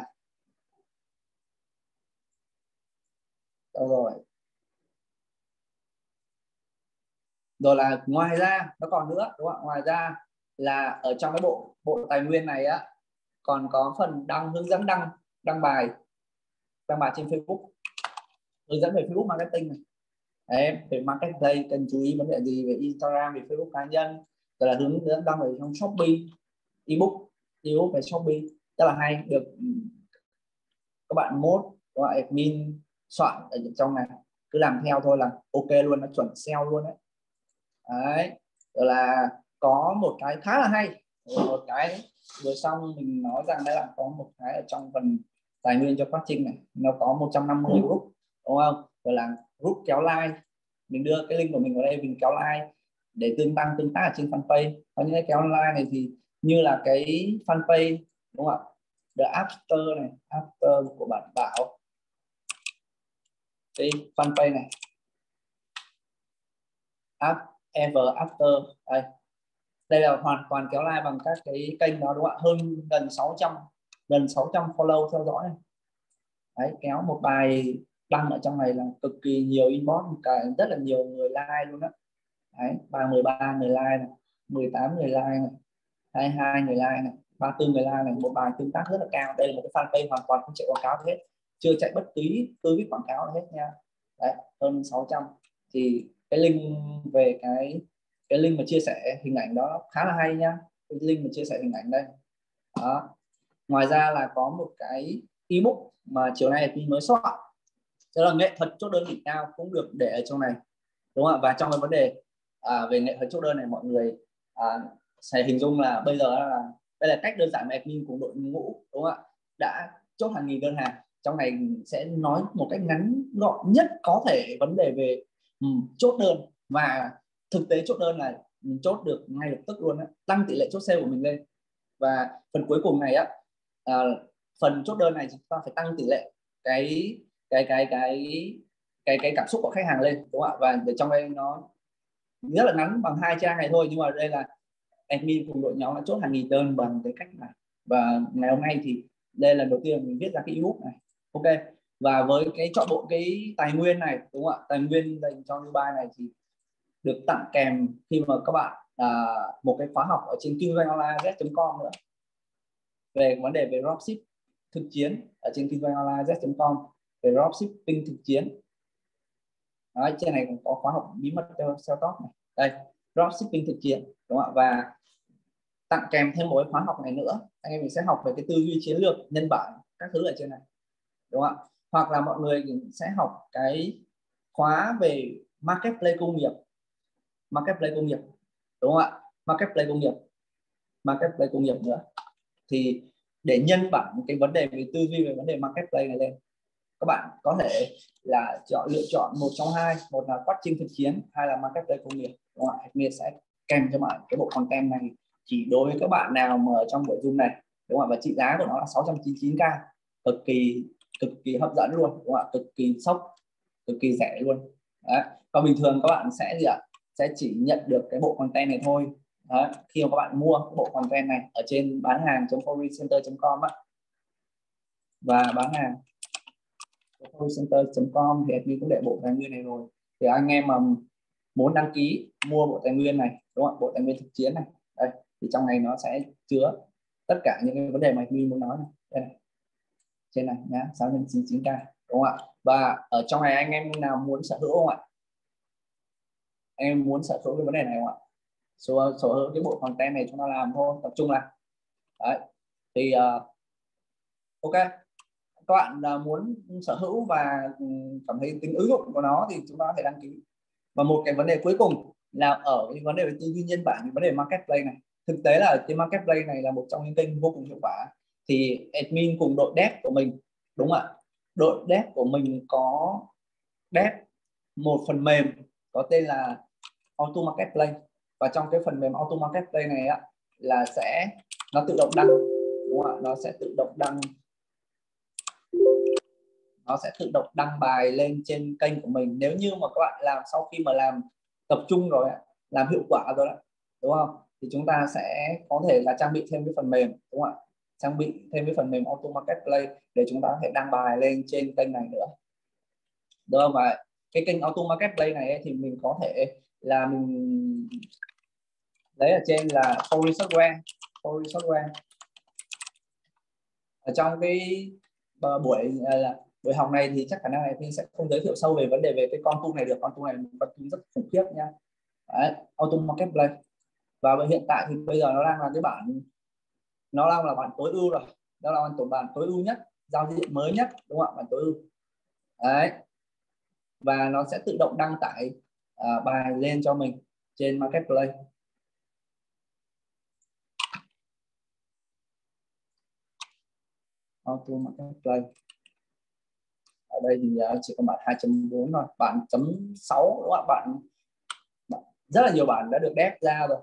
rồi là ngoài ra nó còn nữa, đúng không? Ngoài ra là ở trong cái bộ tài nguyên này á, còn có phần hướng dẫn đăng bài trên Facebook, hướng dẫn về Facebook marketing này. Đấy, về marketplace cần chú ý vấn đề gì về Instagram, về Facebook cá nhân, rồi là hướng dẫn đăng ở trong Shopee, ebook về Shopee, rất là hay, được các bạn mốt, các bạn admin soạn ở trong này, cứ làm theo thôi là ok luôn, nó chuẩn SEO luôn đấy. Đấy, rồi là có một cái khá là hay, một cái vừa xong mình nói rằng đấy là có một cái ở trong phần tài nguyên cho quá trình này, nó có 150 group đúng không, rồi là group kéo like, mình đưa cái link của mình vào đây, mình kéo like để tương tác ở trên fanpage. Có những cái kéo like này thì như là cái fanpage đúng không ạ, the after này, after của bạn Bảo, cái fanpage này, ever after đây là hoàn toàn kéo like bằng các cái kênh đó đúng không ạ, hơn gần 600 follow theo dõi này. Đấy, kéo một bài đăng ở trong này là cực kỳ nhiều inbox, rất là nhiều người like luôn đó. Đấy, 13 người like này, 18 người like này, 22 người like này, 34 người like này, một bài tương tác rất là cao. Đây là một cái fanpage hoàn toàn không chạy quảng cáo hết, chưa chạy bất cứ cái quảng cáo hết nha. Đấy, hơn 600 thì cái link về cái link mà chia sẻ hình ảnh đó khá là hay nha, cái link mà chia sẻ hình ảnh đây đó. Ngoài ra là có một cái ebook mà chiều nay thì mới soạn, đó là nghệ thuật chốt đơn đỉnh cao, cũng được để ở trong này đúng không ạ. Và trong cái vấn đề về nghệ thuật chốt đơn này, mọi người sẽ hình dung là bây giờ là đây là cách đơn giản mà admin cùng đội ngũ đúng không ạ, đã chốt hàng nghìn đơn hàng. Trong này sẽ nói một cách ngắn gọn nhất có thể vấn đề về chốt đơn, và thực tế chốt đơn là chốt được ngay lập tức luôn đó, tăng tỷ lệ chốt sale của mình lên. Và phần cuối cùng này phần chốt đơn này chúng ta phải tăng tỷ lệ cái cảm xúc của khách hàng lên đúng không ạ. Và để trong đây nó rất là ngắn bằng 2 trang này thôi, nhưng mà đây là admin cùng đội nhóm đã chốt hàng nghìn đơn bằng cái cách này. Và ngày hôm nay thì đây là đầu tiên mình viết ra cái ebook này, ok. Và với cái chọn bộ cái tài nguyên này đúng không ạ, tài nguyên dành cho new buy này thì được tặng kèm khi mà các bạn một cái khóa học ở trên kinh doanh online.com nữa, về vấn đề về dropship thực chiến ở trên kinh doanh online.com, về dropshipping thực chiến. Đấy, trên này cũng có khóa học bí mật SEO top này, đây dropshipping thực chiến đúng không ạ. Và tặng kèm thêm một khóa học này nữa, anh em mình sẽ học về cái tư duy chiến lược, nhân bản các thứ ở trên này đúng không ạ. Hoặc là mọi người sẽ học cái khóa về marketplace công nghiệp đúng không ạ, marketplace công nghiệp nữa. Thì để nhân bản cái vấn đề về tư duy về vấn đề marketplace này lên, các bạn có thể là lựa chọn một trong hai, một là quá trình thực chiến, hai là marketplace công nghiệp đúng không ạ. Admin sẽ kèm cho bạn cái bộ content này chỉ đối với các bạn nào mà ở trong nội dung này đúng không ạ. Và trị giá của nó là 699k, cực kỳ hấp dẫn luôn đúng không ạ, cực kỳ sốc, cực kỳ rẻ luôn. Đấy. Còn bình thường các bạn sẽ gì ạ, sẽ chỉ nhận được cái bộ content này thôi. Đấy. Khi mà các bạn mua cái bộ content này ở trên bán hàng.forecenter.com và bán hàng forecenter.com thì admin cũng để bộ tài nguyên này rồi. Thì anh em mà muốn đăng ký mua bộ tài nguyên này đúng không, bộ tài nguyên thực chiến này, đây thì trong này nó sẽ chứa tất cả những cái vấn đề mà admin muốn nói này. Đây này, trên này nhá, 699k đúng không ạ. Và ở trong này anh em nào muốn sở hữu không ạ, anh em muốn sở hữu cái vấn đề này không ạ, sở hữu cái bộ content này chúng ta làm thôi, tập trung là đấy. Thì ok, các bạn muốn sở hữu và cảm thấy tính ứng dụng của nó thì chúng ta có thể đăng ký. Và một cái vấn đề cuối cùng là ở cái vấn đề về tư duy nhân bản, cái vấn đề marketplace này. Thực tế là cái marketplace này là một trong những kênh vô cùng hiệu quả. Thì admin cùng đội dev của mình đúng không ạ, đội dev của mình có dev một phần mềm có tên là Auto Marketplace. Và trong cái phần mềm Auto Marketplace này là nó tự động đăng đúng không ạ, nó sẽ tự động đăng bài lên trên kênh của mình. Nếu như mà các bạn làm sau khi mà làm tập trung rồi, làm hiệu quả rồi đúng không, thì chúng ta sẽ có thể là trang bị thêm cái phần mềm đúng không ạ, trang bị thêm cái phần mềm Auto Marketplace để chúng ta có thể đăng bài lên trên kênh này nữa. Đúng không? Và cái kênh Auto Marketplace này thì mình có thể là mình lấy ở trên là Forex Software Ở trong cái buổi học này thì chắc khả năng này mình sẽ không giới thiệu sâu về vấn đề về cái con tool này được. Con tool này là một con tool rất khủng khiếp nha. Đấy, Auto Marketplace. Và hiện tại thì bây giờ nó đang là cái bản, nó đang là bản tối ưu rồi, đó là bản tối ưu nhất, giao diện mới nhất, đúng không ạ? Bản tối ưu đấy, và nó sẽ tự động đăng tải bài lên cho mình trên Marketplace. Auto Marketplace ở đây thì chỉ có bản 2.4 thôi, bản chấm 6 đúng không ạ? Bạn rất là nhiều bản đã được dev ra rồi.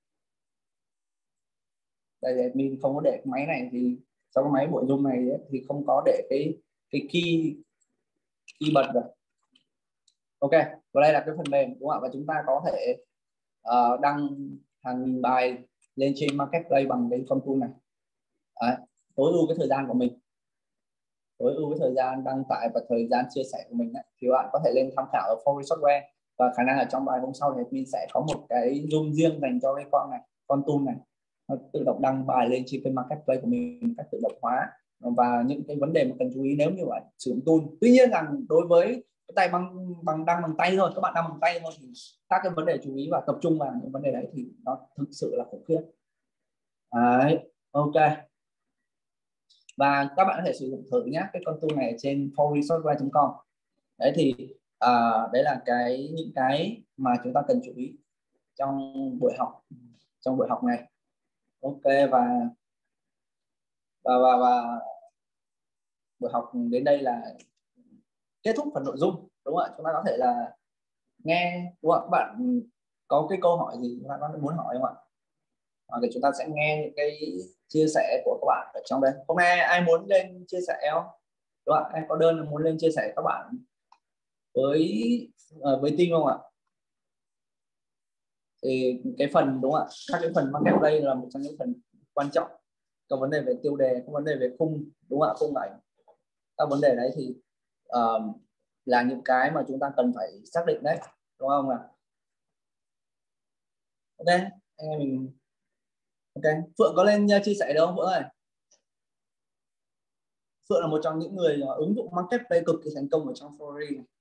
Đây thì mình không có để cái máy này, thì trong cái máy bộ nhung này ấy, thì không có để cái key bật rồi. Ok, và đây là cái phần mềm đúng không ạ? Và chúng ta có thể đăng hàng nghìn bài lên trên Marketplace bằng cái con tool này. Đấy, tối ưu cái thời gian của mình, tối ưu cái thời gian đăng tải và thời gian chia sẻ của mình ấy. Thì bạn có thể lên tham khảo ở Forex Software, và khả năng ở trong bài hôm sau thì mình sẽ có một cái zoom riêng dành cho cái con này, con tool này, nó tự động đăng bài lên trên cái Marketplace của mình một cách tự động hóa, và những cái vấn đề mà cần chú ý nếu như bạn sử dụng tool. Tuy nhiên rằng đối với tay đăng bằng tay thôi, các bạn đăng bằng tay thôi, thì các cái vấn đề chú ý và tập trung vào những vấn đề đấy thì nó thực sự là khủng khiếp. Đấy, ok. Và các bạn có thể sử dụng thử nhé cái con tool này trên foresoftware.com. Đấy thì đấy là những cái mà chúng ta cần chú ý trong buổi học này. Ok, và buổi học đến đây là kết thúc phần nội dung, đúng không ạ? Chúng ta có thể là nghe, đúng không ạ? Các bạn có cái câu hỏi gì chúng ta có muốn hỏi không ạ? Để chúng ta sẽ nghe những cái chia sẻ của các bạn ở trong đây. Hôm nay ai muốn lên chia sẻ không? Đúng không ạ? Ai có đơn muốn lên chia sẻ các bạn với team không ạ? Thì cái phần, đúng không ạ? Các cái phần marketplace là một trong những phần quan trọng. Các vấn đề về tiêu đề, các vấn đề về khung, đúng không ạ? Khung ảnh, các vấn đề đấy thì là những cái mà chúng ta cần phải xác định đấy, đúng không ạ? Ok, anh em mình. Ok, Phượng có lên chia sẻ được không Phượng ơi? Phượng là một trong những người ứng dụng marketplace cực kỳ thành công ở trong Forex này.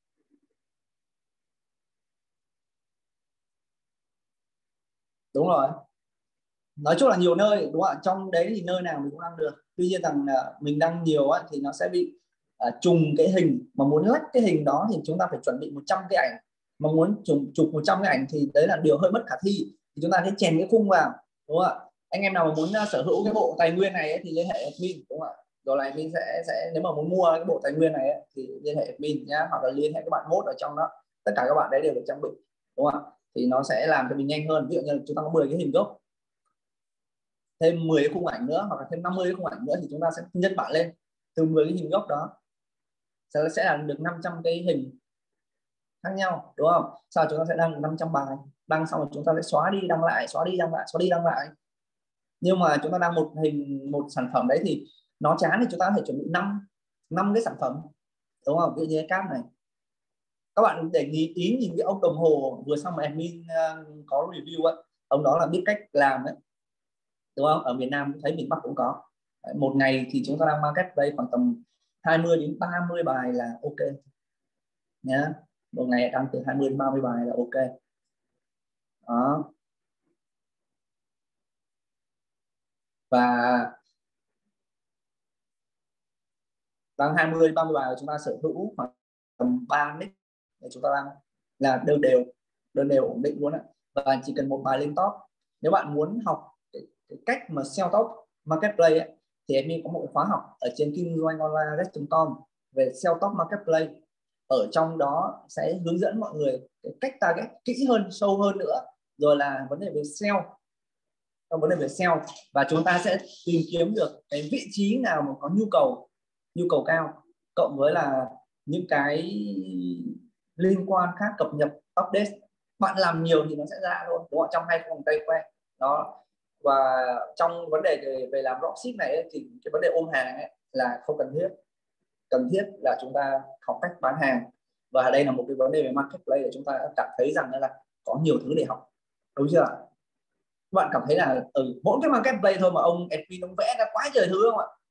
Đúng rồi, nói chung là nhiều nơi, đúng không ạ? Trong đấy thì nơi nào mình cũng đăng được. Tuy nhiên rằng mình đăng nhiều á, thì nó sẽ bị trùng cái hình, mà muốn lách cái hình đó thì chúng ta phải chuẩn bị 100 cái ảnh, mà muốn chụp 100 cái ảnh thì đấy là điều hơi bất khả thi, thì chúng ta hãy chèn cái khung vào, đúng không ạ? Anh em nào mà muốn sở hữu cái bộ tài nguyên này ấy, thì liên hệ admin, đúng không ạ? Rồi là admin sẽ nếu mà muốn mua cái bộ tài nguyên này ấy, thì liên hệ admin nhá, hoặc là liên hệ các bạn hốt ở trong đó, tất cả các bạn đấy đều được trang bị, đúng không ạ? Thì nó sẽ làm cho mình nhanh hơn. Ví dụ như là chúng ta có 10 cái hình gốc, thêm 10 cái khung ảnh nữa, hoặc là thêm 50 cái khung ảnh nữa, thì chúng ta sẽ nhân bản lên từ 10 cái hình gốc đó sẽ là được 500 cái hình khác nhau, đúng không? Sau chúng ta sẽ đăng 500 bài, đăng xong rồi chúng ta sẽ xóa đi đăng lại, xóa đi đăng lại, xóa đi đăng lại. Nhưng mà chúng ta đăng một sản phẩm đấy thì nó chán, thì chúng ta có thể chuẩn bị 5 cái sản phẩm, đúng không? Ví dụ như cái cáp này, các bạn để ý nhìn cái ông đồng hồ vừa xong mà admin có review ấy, ông đó là biết cách làm đấy, đúng không? Ở miền Nam thấy miền Bắc cũng có. Một ngày thì chúng ta đang marketplace khoảng tầm 20 đến 30 bài là ok nhé. Một ngày đăng từ 20 đến 30 bài là ok đó. Và đăng 20 đến 30 bài chúng ta sở hữu khoảng tầm 3 nick để chúng ta đăng là đơn đều ổn định luôn á. Và chỉ cần một bài lên top. Nếu bạn muốn học cái cách mà SEO top marketplace ấy, thì em có một khóa học ở trên kinh doanh online.com về SEO top marketplace. Ở trong đó sẽ hướng dẫn mọi người cái cách target kỹ hơn, sâu hơn nữa, rồi là vấn đề về SEO, các vấn đề về SEO, và chúng ta sẽ tìm kiếm được cái vị trí nào mà có nhu cầu cao, cộng với là những cái liên quan khác cập nhật update. Bạn làm nhiều thì nó sẽ ra thôi, đúng không? Trong 2 vòng tay que đó. Và trong vấn đề về làm dropship này ấy, thì cái vấn đề ôm hàng ấy là không cần thiết. Cần thiết là chúng ta học cách bán hàng, và đây là một cái vấn đề về marketplace để chúng ta cảm thấy rằng là có nhiều thứ để học, đúng chưa? Các bạn cảm thấy là mỗi cái marketplace thôi mà ông admin ông vẽ ra quá trời thứ không ạ?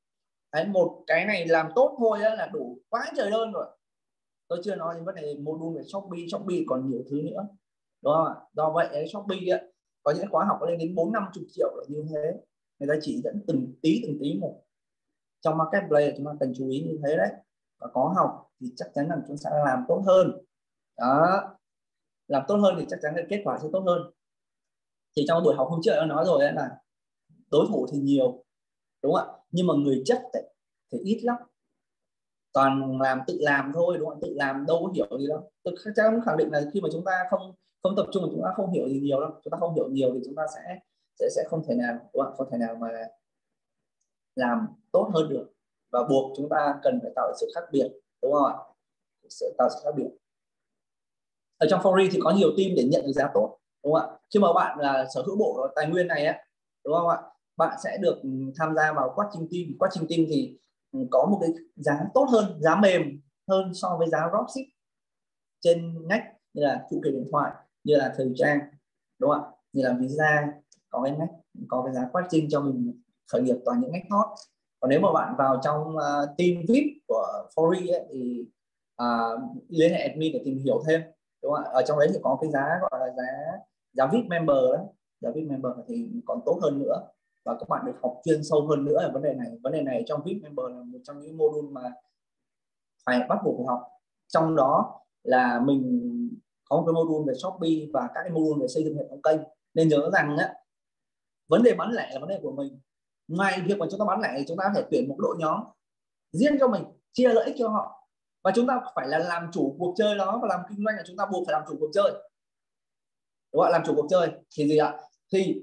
Đấy, một cái này làm tốt thôi là đủ quá trời đơn rồi. Tôi chưa nói đến vấn đề module về Shopee còn nhiều thứ nữa, đúng không ạ? Do vậy cái Shopee ấy, có những khóa học lên đến 4-50 triệu là như thế, người ta chỉ dẫn từng tí một. Trong marketplace chúng ta cần chú ý như thế đấy, và có học thì chắc chắn là chúng ta sẽ làm tốt hơn. Đó, làm tốt hơn thì chắc chắn là kết quả sẽ tốt hơn. Thì trong buổi học hôm trước đã nói rồi đấy, là đối thủ thì nhiều, đúng không ạ, nhưng mà người chất ấy, thì ít lắm, toàn tự làm thôi, đúng không? Tự làm đâu có hiểu gì đâu. Tôi chắc chắn khẳng định là khi mà chúng ta không tập trung, chúng ta không hiểu gì nhiều đâu. Chúng ta không hiểu nhiều thì chúng ta sẽ không thể nào, đúng không? Không thể nào mà làm tốt hơn được, và buộc chúng ta cần phải tạo sự khác biệt, đúng không ạ? Sẽ tạo sự khác biệt. Ở trong Fori thì có nhiều team để nhận được giá tốt, đúng không ạ? Khi mà bạn là sở hữu bộ tài nguyên này ấy, đúng không ạ, bạn sẽ được tham gia vào quá trình team thì có một cái giá tốt hơn, giá mềm hơn so với giá dropship trên ngách, như là phụ kiện điện thoại, như là thời trang, đúng không ạ, như là visa, có cái ngách, có cái giá quá trình cho mình khởi nghiệp toàn những ngách hot. Còn nếu mà bạn vào trong team VIP của Fori ấy, thì liên hệ admin để tìm hiểu thêm, đúng không ạ? Ở trong đấy thì có cái giá gọi là giá VIP member đấy, giá VIP member thì còn tốt hơn nữa, và các bạn được học chuyên sâu hơn nữa ở vấn đề này trong VIP member là một trong những module mà phải bắt buộc phải học. Trong đó là mình có một cái module về Shopee và các cái module về xây dựng hệ thống kênh. Nên nhớ rằng á, vấn đề bán lẻ là vấn đề của mình. Ngoài việc mà chúng ta bán lẻ thì chúng ta phải tuyển một đội nhóm riêng cho mình, chia lợi ích cho họ, và chúng ta phải là làm chủ cuộc chơi đó, và làm kinh doanh là chúng ta buộc phải làm chủ cuộc chơi, đúng không? Làm chủ cuộc chơi thì gì ạ? Thì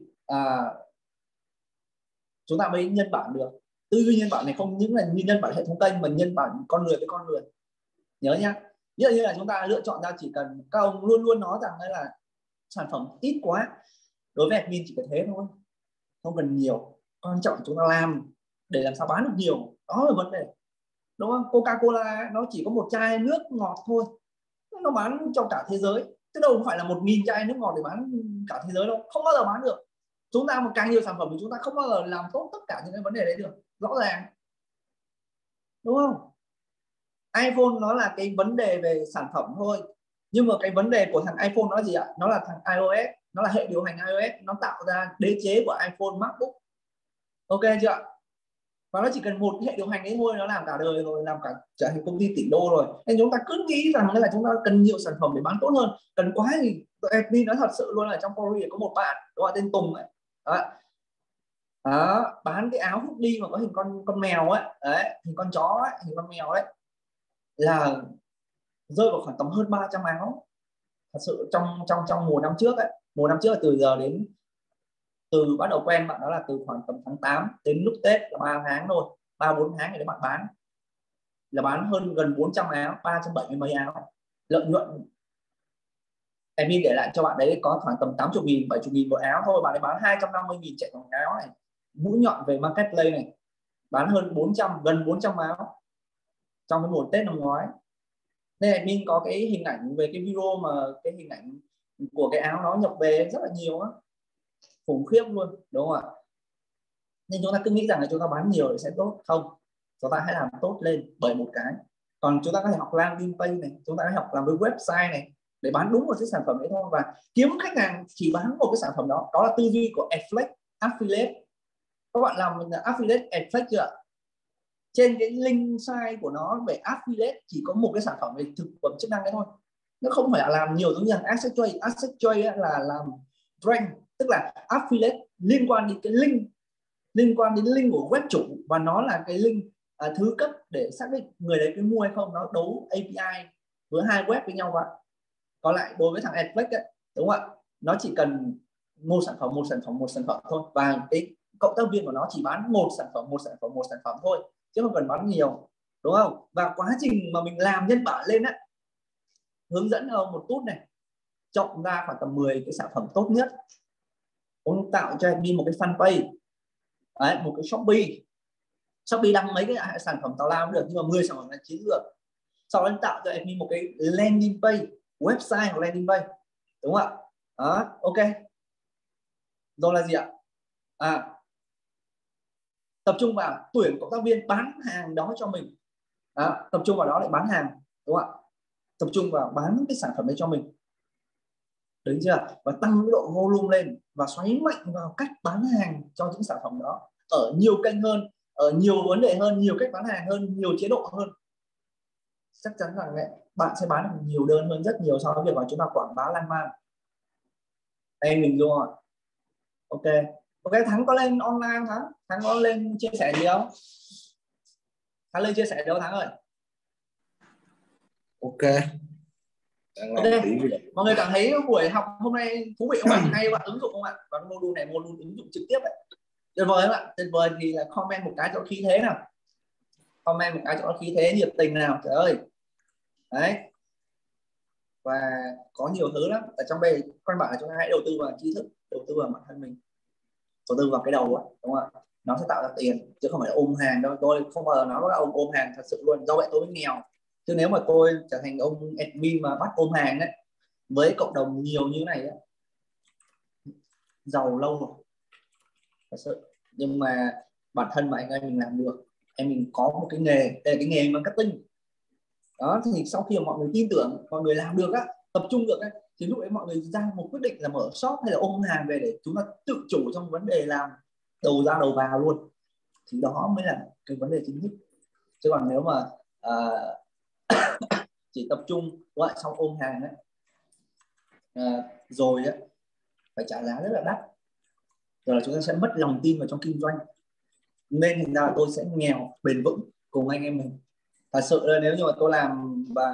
chúng ta mới nhân bản được. Tư duy nhân bản này không những là nhân bản hệ thống kênh, mà nhân bản con người với con người. Nhớ nhá, như là chúng ta lựa chọn ra, chỉ cần các ông luôn luôn nói rằng đấy là sản phẩm ít quá, đối với admin chỉ cần thế thôi, không cần nhiều, quan trọng chúng ta làm để làm sao bán được nhiều, đó là vấn đề, đúng không? Coca-Cola nó chỉ có một chai nước ngọt thôi, nó bán cho cả thế giới, chứ đâu phải là 1.000 chai nước ngọt để bán cả thế giới đâu, không bao giờ bán được. Chúng ta một càng nhiều sản phẩm thì chúng ta không bao giờ làm tốt tất cả những cái vấn đề đấy được, rõ ràng, đúng không? iPhone nó là cái vấn đề về sản phẩm thôi, nhưng mà cái vấn đề của thằng iPhone nó là gì ạ? Nó là thằng iOS, nó là hệ điều hành iOS, nó tạo ra đế chế của iPhone, MacBook, ok chưa? Và nó chỉ cần một hệ điều hành ấy thôi, nó làm cả đời rồi, làm cả trở thành công ty tỷ đô rồi. Nên chúng ta cứ nghĩ rằng là chúng ta cần nhiều sản phẩm để bán tốt hơn, cần quá thì admin nói thật sự luôn là trong Fori có một bạn, đúng không? Tên Tùng ấy. Đó, bán cái áo hoodie mà có hình con mèo ấy, đấy, hình con chó ấy, hình con mèo đấy, là rơi vào khoảng tầm hơn 300 áo. Thật sự trong mùa năm trước ấy, mùa năm trước là từ bắt đầu quen bạn đó là từ khoảng tầm tháng 8 đến lúc Tết là 3 tháng thôi, 3-4 tháng để bạn bán là bán hơn gần 400 áo, 370 mấy áo. Lợi nhuận admin để lại cho bạn đấy có khoảng tầm 80.000, 70.000 một áo thôi, bạn ấy bán 250.000 chạy quảng cáo này, mũi nhọn về marketplace này, bán hơn 400, gần 400 áo trong cái mùa Tết năm ngoái. Nên admin có cái hình ảnh về cái video mà cái hình ảnh của cái áo nó nhập về rất là nhiều á, khủng khiếp luôn, đúng không ạ? Nhưng chúng ta cứ nghĩ rằng là chúng ta bán nhiều thì sẽ tốt, không, chúng ta hãy làm tốt lên bởi một cái. Còn chúng ta có thể học landing page này, chúng ta có thể học làm với website này để bán đúng một cái sản phẩm ấy thôi, và kiếm khách hàng chỉ bán một cái sản phẩm đó. Đó là tư duy của affiliate. Các bạn làm affiliate affiliate chưa? Trên cái link site của nó về affiliate chỉ có một cái sản phẩm về thực phẩm chức năng đấy thôi, nó không phải là làm nhiều giống như asset trade là làm brand, tức là affiliate liên quan đến cái link, liên quan đến link của web chủ, và nó là cái link thứ cấp để xác định người đấy có mua hay không, nó đấu API với hai web với nhau vậy. Còn lại đối với thằng Adflex ấy, đúng không ạ, nó chỉ cần một sản phẩm thôi, và cái cộng tác viên của nó chỉ bán một sản phẩm thôi, chứ không cần bán nhiều, đúng không? Và quá trình mà mình làm nhân bản lên á, hướng dẫn một tút này, chọn ra khoảng tầm 10 cái sản phẩm tốt nhất, ông tạo cho admin một cái fanpage đấy, một cái Shopee đăng mấy cái sản phẩm tào lao được, nhưng mà 10 sản phẩm là chiến lược. Sau đó tạo cho admin một cái landing page, website hoặc landing page, đúng không ạ? Đó, ok. Rồi là gì ạ? tập trung vào tuyển cộng tác viên bán hàng đó cho mình. Đó, tập trung vào đó để bán hàng, đúng không ạ? Tập trung vào bán cái sản phẩm đấy cho mình, đúng chưa? Và tăng cái độ volume lên và xoáy mạnh vào cách bán hàng cho những sản phẩm đó ở nhiều kênh hơn, ở nhiều vấn đề hơn, nhiều cách bán hàng hơn, nhiều chế độ hơn. Chắc chắn rằng bạn sẽ bán được nhiều đơn hơn rất nhiều so với việc mà chúng ta quảng bá lan man. Em mình luôn rồi. Ok, ok. Thắng có lên online không? Thắng có lên chia sẻ gì không? Thắng lên chia sẻ đâu Thắng ơi? Ok. Đang Ok, làm tí mọi người cảm thấy buổi học hôm nay thú vị không ạ? Hay không ạ? Ứng dụng không ạ? Và module này module ứng dụng trực tiếp đấy. Tuyệt vời không ạ? Tuyệt vời thì là comment một cái cho khí thế nào. Comment một cái cho khí thế nhiệt tình nào. Trời ơi. Đấy. Và có nhiều thứ lắm. Ở trong đây các bạn chúng ta hãy đầu tư vào tri thức, đầu tư vào bản thân mình, đầu tư vào cái đầu ấy, đúng không ạ? Nó sẽ tạo ra tiền chứ không phải là ôm hàng đâu. Tôi không bao giờ nói là ông ôm hàng thật sự luôn, do vậy tôi mới nghèo. Chứ nếu mà tôi trở thành ông admin mà bắt ôm hàng ấy, với cộng đồng nhiều như này ấy, giàu lâu rồi thật sự. Nhưng mà bản thân mà anh em mình làm được, em mình có một cái nghề, đây là cái nghề marketing đó, thì sau khi mà mọi người tin tưởng, mọi người làm được á, tập trung được á, thì lúc ấy mọi người ra một quyết định là mở shop hay là ôm hàng về để chúng ta tự chủ trong vấn đề làm đầu ra đầu vào luôn, thì đó mới là cái vấn đề chính thức. Chứ còn nếu mà chỉ tập trung gọi xong ôm hàng ấy, rồi ấy, phải trả giá rất là đắt, rồi là chúng ta sẽ mất lòng tin vào trong kinh doanh, nên thành ra là tôi sẽ nghèo bền vững cùng anh em mình. Thật sự là nếu như mà tôi làm và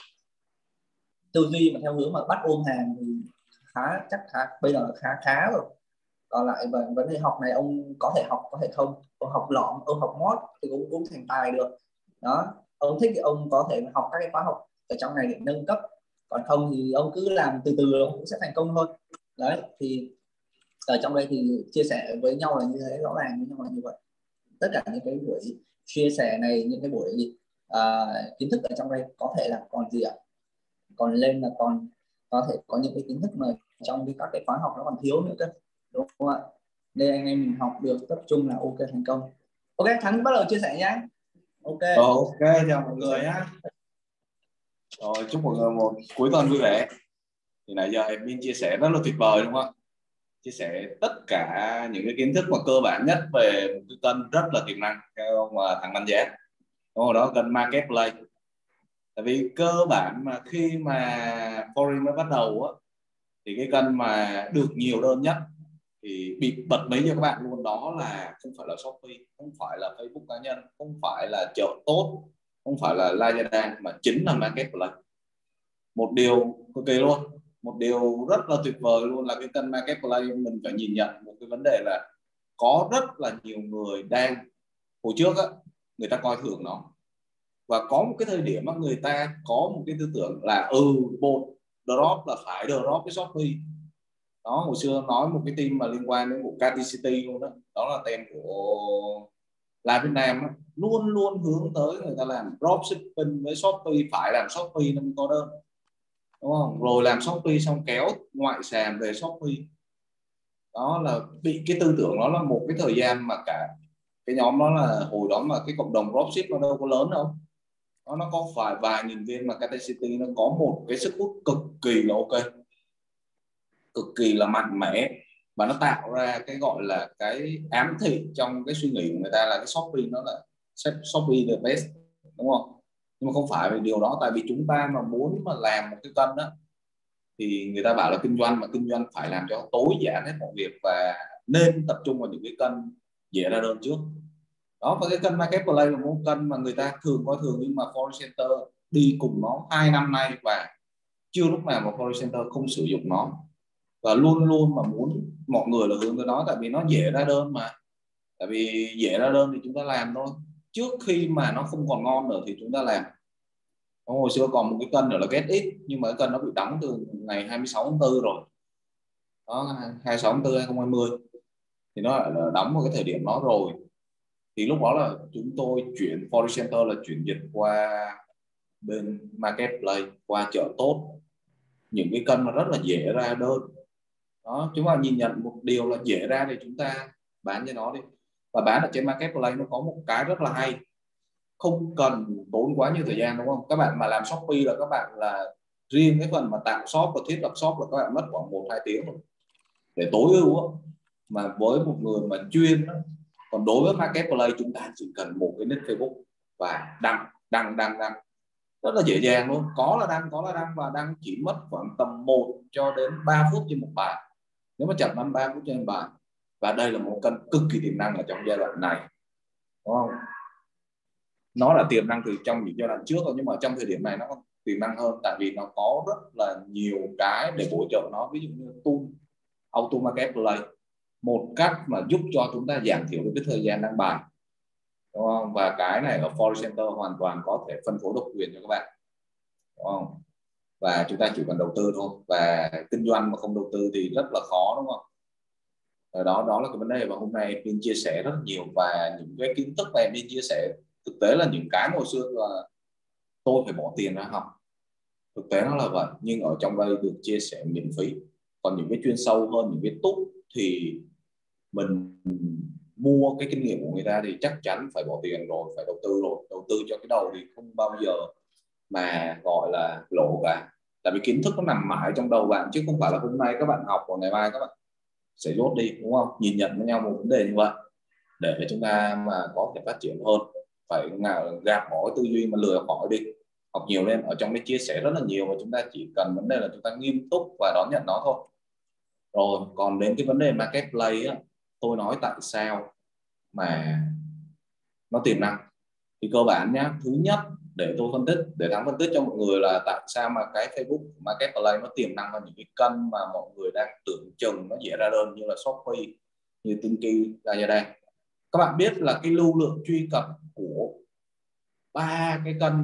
tư duy mà theo hướng mà bắt ôm hàng thì chắc bây giờ khá rồi. Còn lại vấn đề học này ông có thể học có thể không, ông học lỏm, ông học mót thì cũng thành tài được đó. Ông thích thì ông có thể học các cái khóa học ở trong này để nâng cấp, còn không thì ông cứ làm từ từ ông cũng sẽ thành công thôi. Đấy thì ở trong đây thì chia sẻ với nhau là như thế, rõ ràng với nhau là như vậy. Tất cả những cái buổi chia sẻ này, những cái buổi kiến thức ở trong đây có thể là còn gì ạ, còn lên là còn có thể có những cái kiến thức mà trong các cái khóa học nó còn thiếu nữa cơ, đúng không ạ? Nên anh em mình học được tập trung là ok, thành công. Ok, Thắng bắt đầu chia sẻ nhé. Ok. Ok, chào mọi người nhá. Rồi, chúc mọi người một cuối tuần vui vẻ. Thì nãy giờ admin chia sẻ rất là tuyệt vời đúng không? Chia sẻ tất cả những cái kiến thức mà cơ bản nhất về một cái kênh rất là tiềm năng theo mà thằng đánh giá. Đúng rồi đó, kênh Marketplace. Tại vì cơ bản mà khi mà Foreign mới bắt đầu á, thì cái kênh mà được nhiều đơn nhất thì bị bật mí cho các bạn luôn, đó là không phải là Shopee, không phải là Facebook cá nhân, không phải là chợ tốt, không phải là Lazada, mà chính là Marketplace. Một điều cực kỳ luôn, một điều rất là tuyệt vời luôn là cái kênh Marketplace mình phải nhìn nhận một cái vấn đề là có rất là nhiều người đang hồi trước á, người ta coi thường nó, và có một cái thời điểm mà người ta có một cái tư tưởng là bột drop là phải drop cái Shopee đó. Hồi xưa nói một cái team mà liên quan đến vụ KTCity luôn đó, đó là tên của Live Việt Nam đó, luôn luôn hướng tới người ta làm dropshipping với Shopee, phải làm Shopee nó mới có đơn, đúng không? Rồi làm Shopee xong kéo ngoại sàn về Shopee. Đó là bị cái tư tưởng đó, là một cái thời gian mà cả cái nhóm đó là hồi đó mà cái cộng đồng dropship nó đâu có lớn đâu, nó có vài nghìn viên, mà KTCity nó có một cái sức hút cực kỳ là ok, cực kỳ là mạnh mẽ, và nó tạo ra cái gọi là cái ám thị trong cái suy nghĩ của người ta là cái Shopee nó là Shopee the best, đúng không? Nhưng mà không phải vì điều đó, tại vì chúng ta mà muốn mà làm một cái kênh đó thì người ta bảo là kinh doanh, mà kinh doanh phải làm cho tối giản hết mọi việc, và nên tập trung vào những cái kênh dễ ra đơn trước đó. Và cái kênh Marketplace là một kênh mà người ta thường coi thường, nhưng mà Forex Center đi cùng nó 2 năm nay và chưa lúc nào mà Forex Center không sử dụng nó, và luôn luôn mà muốn mọi người là hướng tới nó, tại vì nó dễ ra đơn mà. Tại vì dễ ra đơn thì chúng ta làm thôi, trước khi mà nó không còn ngon nữa thì chúng ta làm. Hồi xưa còn một cái kênh nữa là GetIt, nhưng mà cái kênh nó bị đóng từ ngày 26 tháng 4 rồi đó, 26 tháng 4 2020 thì nó là đóng vào cái thời điểm đó rồi. Thì lúc đó là chúng tôi chuyển Forex Center là chuyển dịch qua bên Marketplace, qua chợ tốt, những cái kênh mà rất là dễ ra đơn đó. Chúng ta nhìn nhận một điều là dễ ra thì chúng ta bán cho nó đi. Và bán ở trên marketplace nó có một cái rất là hay, không cần tốn quá nhiều thời gian, đúng không? Các bạn mà làm Shopee là các bạn là riêng cái phần mà tạo shop và thiết lập shop là các bạn mất khoảng 1-2 tiếng rồi để tối ưu. Mà với một người mà chuyên đó, còn đối với marketplace chúng ta chỉ cần một cái nick Facebook và đăng rất là dễ dàng luôn, có là đăng và đăng chỉ mất khoảng tầm 1 cho đến 3 phút trên một bài, nếu mà chậm lắm 3 phút trên một bài. Và đây là một kênh cực kỳ tiềm năng ở trong giai đoạn này, đúng không? Nó là tiềm năng từ trong những giai đoạn trước rồi, nhưng mà trong thời điểm này nó còn tiềm năng hơn, tại vì nó có rất là nhiều cái để bổ trợ nó, ví dụ như tool auto marketplace, một cách mà giúp cho chúng ta giảm thiểu được cái thời gian đăng bài, đúng không? Và cái này ở Forex Center hoàn toàn có thể phân phối độc quyền cho các bạn, đúng không? Và chúng ta chỉ cần đầu tư thôi, và kinh doanh mà không đầu tư thì rất là khó, đúng không? Đó là cái vấn đề mà hôm nay Pin chia sẻ rất nhiều, và những cái kiến thức mà Pin chia sẻ thực tế là những cái hồi xưa là tôi phải bỏ tiền ra học, thực tế nó là vậy, nhưng ở trong đây được chia sẻ miễn phí. Còn những cái chuyên sâu hơn, những cái túc thì mình mua cái kinh nghiệm của người ta thì chắc chắn phải bỏ tiền rồi, phải đầu tư rồi. Đầu tư cho cái đầu thì không bao giờ mà gọi là lỗ cả, tại vì kiến thức nó nằm mãi trong đầu bạn, chứ không phải là hôm nay các bạn học và ngày mai các bạn sẽ dốt đi, đúng không? Nhìn nhận với nhau một vấn đề như vậy để chúng ta mà có thể phát triển hơn, phải gạt bỏ tư duy mà lừa khỏi đi, học nhiều lên. Ở trong đây chia sẻ rất là nhiều, và chúng ta chỉ cần vấn đề là chúng ta nghiêm túc và đón nhận nó thôi. Rồi còn đến cái vấn đề marketplace á, tôi nói tại sao mà nó tiềm năng thì cơ bản nhá, thứ nhất để tôi phân tích, để thắng phân tích cho mọi người là tại sao mà cái Facebook marketplace nó tiềm năng hơn những cái kênh mà mọi người đang tưởng chừng nó dễ ra đơn như là Shopee, như Tiki, Lazada. Các bạn biết là cái lưu lượng truy cập của ba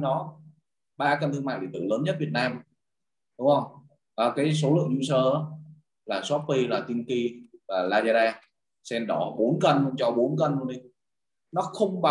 kênh thương mại điện tử lớn nhất Việt Nam, đúng không? Cái số lượng user là Shopee, là Tiki và Lazada, sen đỏ 4 kênh, cho 4 kênh luôn đi, nó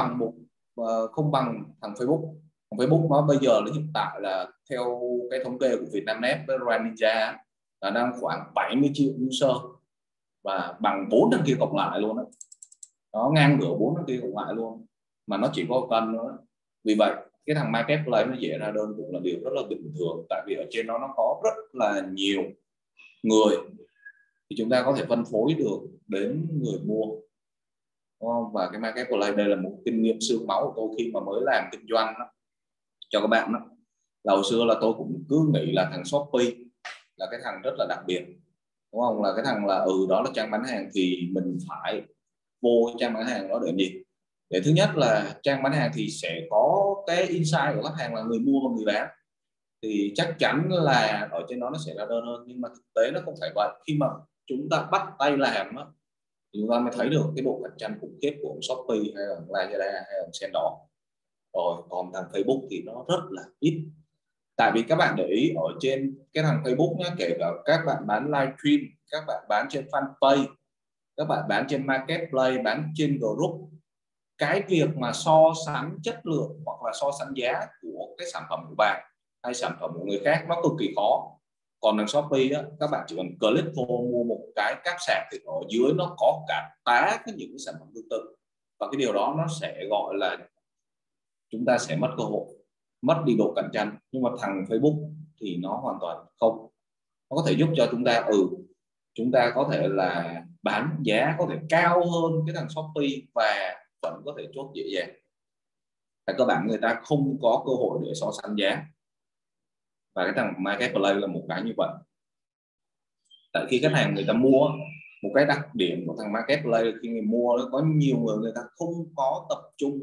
không bằng thằng Facebook. Thằng Facebook nó bây giờ nó hiện tại là theo cái thống kê của Vietnamnet với Ninja là đang khoảng 70 triệu user, và bằng 4 thằng kia cộng lại luôn đó. Nó ngang ngửa 4 thằng kia cộng lại luôn, mà nó chỉ có kênh nữa. Vì vậy cái thằng marketplace nó dễ ra đơn cũng là điều rất là bình thường, tại vì ở trên nó có rất là nhiều người thì chúng ta có thể phân phối được đến người mua, đúng không? Và cái marketplace đây là một kinh nghiệm xương máu của tôi khi mà mới làm kinh doanh đó, cho các bạn đó. Là hồi xưa là tôi cũng cứ nghĩ là thằng Shopee là cái thằng rất là đặc biệt, đúng không? Là cái thằng là đó là trang bán hàng thì mình phải vô trang bán hàng đó để gì? Để thứ nhất là trang bán hàng thì sẽ có cái insight của khách hàng là người mua và người bán, thì chắc chắn là ở trên đó nó sẽ ra đơn hơn. Nhưng mà thực tế nó không phải vậy. Khi mà chúng ta bắt tay làm đó, thì chúng ta mới thấy được cái độ cạnh tranh khủng khiếp của Shopee hay là Lazada hay là Sen đỏ. Rồi còn thằng Facebook thì nó rất là ít, tại vì các bạn để ý ở trên cái thằng Facebook nhá, kể cả các bạn bán livestream, các bạn bán trên fanpage, các bạn bán trên marketplace, bán trên group, cái việc mà so sánh chất lượng hoặc là so sánh giá của cái sản phẩm của bạn hay sản phẩm của người khác nó cực kỳ khó. Còn thằng Shopee á, các bạn chỉ cần click vô mua một cái cáp sạc thì ở dưới nó có cả tá những cái sản phẩm tương tự, và cái điều đó nó sẽ gọi là chúng ta sẽ mất cơ hội, mất đi độ cạnh tranh. Nhưng mà thằng Facebook thì nó hoàn toàn không, nó có thể giúp cho chúng ta có thể là bán giá có thể cao hơn cái thằng Shopee và vẫn có thể chốt dễ dàng. Tại cơ bản người ta không có cơ hội để so sánh giá, và cái thằng marketplace là một cái như vậy. Tại khi khách hàng người ta mua, một cái đặc điểm của thằng marketplace khi người mua có nhiều người ta không có tập trung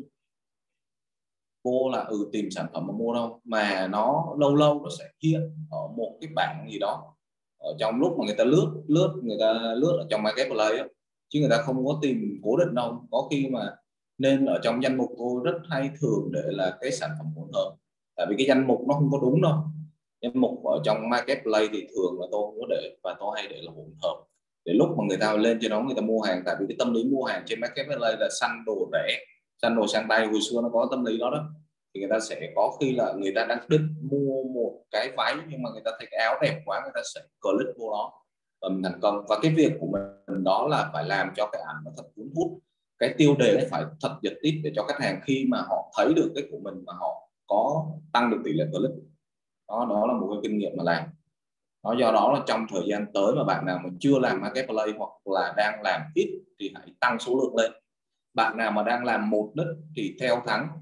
vô là tìm sản phẩm mà mua đâu, mà nó lâu lâu nó sẽ hiện ở một cái bảng gì đó ở trong lúc mà người ta lướt ở trong marketplace ấy, chứ người ta không có tìm cố định đâu. Có khi mà nên ở trong danh mục tôi rất hay thường để là cái sản phẩm hỗn hợp, tại vì cái danh mục nó không có đúng đâu. Danh mục ở trong marketplace thì thường là tôi không có để, và tôi hay để là hỗn hợp, để lúc mà người ta lên trên đó người ta mua hàng. Tại vì cái tâm lý mua hàng trên marketplace là săn đồ rẻ, săn đồ sang tay, hồi xưa nó có tâm lý đó đó. Thì người ta sẽ có khi là người ta đang định mua một cái váy nhưng mà người ta thấy cái áo đẹp quá, người ta sẽ click vô đó và mình thành công. Và cái việc của mình đó là phải làm cho cái ảnh nó thật cuốn hút, cái tiêu đề phải thật giật tít để cho khách hàng khi mà họ thấy được cái của mình mà họ có tăng được tỷ lệ click. Đó là một cái kinh nghiệm mà làm. Do đó là trong thời gian tới mà bạn nào mà chưa làm marketplace hoặc là đang làm ít thì hãy tăng số lượng lên. Bạn nào mà đang làm một niche thì theo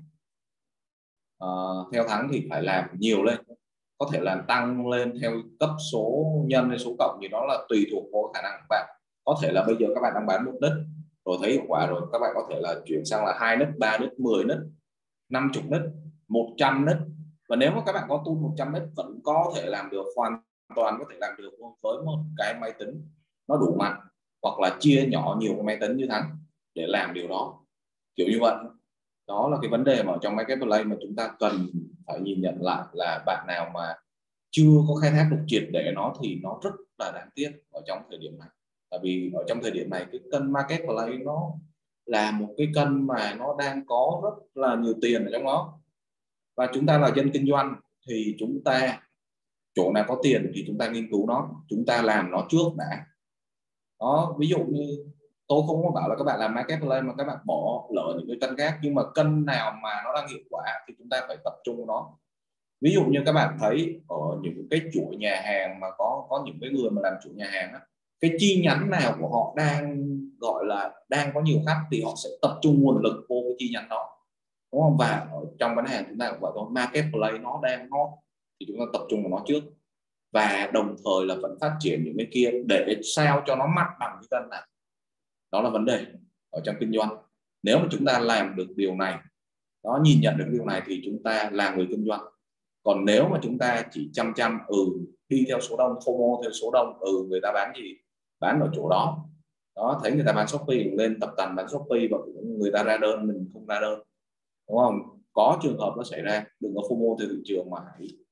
tháng thì phải làm nhiều lên, có thể là tăng lên theo cấp số nhân hay số cộng, thì đó là tùy thuộc vào khả năng của bạn. Có thể là bây giờ các bạn đang bán một niche rồi thấy hiệu quả rồi, các bạn có thể là chuyển sang là 2 niche, 3 niche, 10 niche, 50 niche, 100 niche. Và nếu mà các bạn có tool 100 niche vẫn có thể làm được, hoàn toàn có thể làm được với một cái máy tính nó đủ mạnh, hoặc là chia nhỏ nhiều cái máy tính như Thắng để làm điều đó, kiểu như vậy. Đó là cái vấn đề mà trong marketplace mà chúng ta cần phải nhìn nhận lại, là bạn nào mà chưa có khai thác được triệt để nó thì nó rất là đáng tiếc ở trong thời điểm này. Tại vì ở trong thời điểm này cái kênh marketplace nó là một cái kênh mà nó đang có rất là nhiều tiền ở trong đó, và chúng ta là dân kinh doanh thì chúng ta chỗ nào có tiền thì chúng ta nghiên cứu nó, chúng ta làm nó trước đã. Đó, ví dụ như tôi không có bảo là các bạn làm marketplace mà các bạn bỏ lỡ những cái kênh khác, nhưng mà kênh nào mà nó đang hiệu quả thì chúng ta phải tập trung vào nó. Ví dụ như các bạn thấy ở những cái chuỗi nhà hàng mà có những cái người mà làm chủ nhà hàng á, cái chi nhánh nào của họ đang gọi là đang có nhiều khách thì họ sẽ tập trung nguồn lực vô cái chi nhánh đó, đúng không? Và ở trong bán hàng chúng ta cũng vậy thôi, marketplace nó đang hot thì chúng ta tập trung vào nó trước, và đồng thời là vẫn phát triển những cái kia để sao cho nó mặt bằng cái kênh này. Đó là vấn đề ở trong kinh doanh. Nếu mà chúng ta làm được điều này, đó, nhìn nhận được điều này thì chúng ta là người kinh doanh. Còn nếu mà chúng ta chỉ chăm đi theo số đông, FOMO theo số đông, người ta bán gì bán ở chỗ đó, thấy người ta bán Shopee lên tập tành bán Shopee, và người ta ra đơn mình không ra đơn, đúng không? Có trường hợp nó xảy ra, đừng có FOMO theo thị trường mà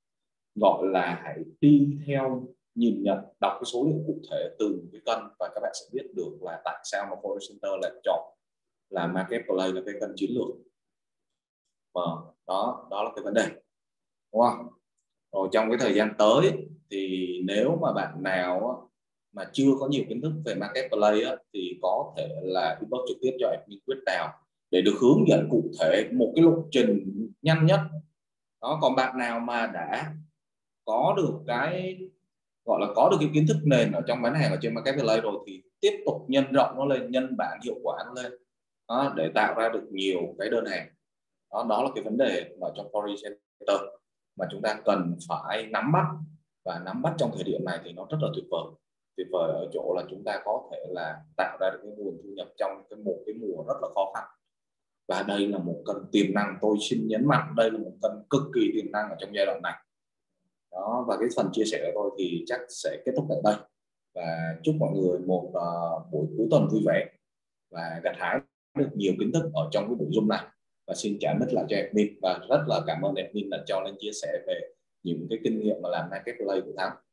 hãy đi theo nhìn nhận, đọc cái số liệu cụ thể từ cái kênh, và các bạn sẽ biết được là tại sao mà Forex Center lại chọn là marketplace là cái kênh chiến lược. Và đó là cái vấn đề, đúng không? Rồi trong cái thời gian tới thì nếu mà bạn nào mà chưa có nhiều kiến thức về marketplace thì có thể là inbox trực tiếp cho admin Quyết Đào để được hướng dẫn cụ thể một cái lộ trình nhanh nhất. Đó, còn bạn nào mà đã có được cái gọi là có được cái kiến thức nền ở trong bán hàng ở trên marketplace rồi thì tiếp tục nhân rộng nó lên, nhân bản hiệu quả nó lên, đó, để tạo ra được nhiều cái đơn hàng. Đó là cái vấn đề mà trong Forex Center mà chúng ta cần phải nắm bắt, và nắm bắt trong thời điểm này thì nó rất là tuyệt vời ở chỗ là chúng ta có thể là tạo ra được cái nguồn thu nhập trong một cái mùa rất là khó khăn. Và đây là một kênh tiềm năng, tôi xin nhấn mạnh đây là một kênh cực kỳ tiềm năng ở trong giai đoạn này. Đó, và cái phần chia sẻ của tôi thì chắc sẽ kết thúc tại đây, và chúc mọi người một buổi cuối tuần vui vẻ và gặt hái được nhiều kiến thức ở trong cái nội dung này. Và xin trả mic lại cho admin, và rất là cảm ơn admin đã cho lên chia sẻ về những cái kinh nghiệm mà làm marketplace của Thắng.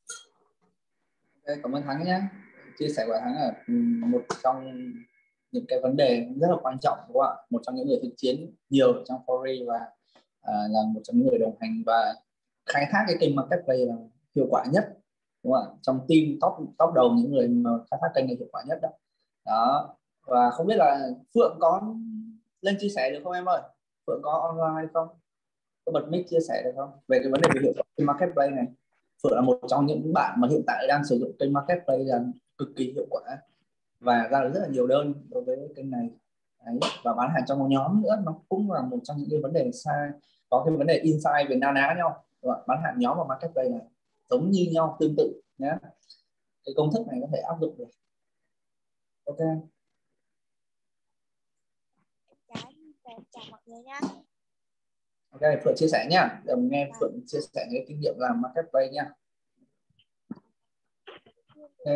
Cảm ơn Thắng nhé. Chia sẻ của Thắng là một trong những cái vấn đề rất là quan trọng, đúng không ạ? Một trong những người thực chiến nhiều trong Forex, và là một trong những người đồng hành và khai thác cái kênh marketplace là hiệu quả nhất, đúng không ạ? Trong team top đầu những người mà khai thác kênh này hiệu quả nhất đó. Đó. Và không biết là Phượng có lên chia sẻ được không em ơi? Phượng có online hay không? Có bật mic chia sẻ được không? Về cái vấn đề về hiệu quả kênh marketplace này. Phượng là một trong những bạn mà hiện tại đang sử dụng kênh marketplace là cực kỳ hiệu quả và ra được rất là nhiều đơn đối với kênh này. Đấy. Và bán hàng trong một nhóm nữa, nó cũng là một trong những cái vấn đề sai, có cái vấn đề insight về na ná nhau, bán hàng nhóm và marketplace này giống như nhau, tương tự nhé. Cái công thức này có thể áp dụng được. Ok. Chào mọi người nha. Ok, Phượng chia sẻ nha. Để mình nghe Phượng chia sẻ những kinh nghiệm làm marketplace nha. Ok.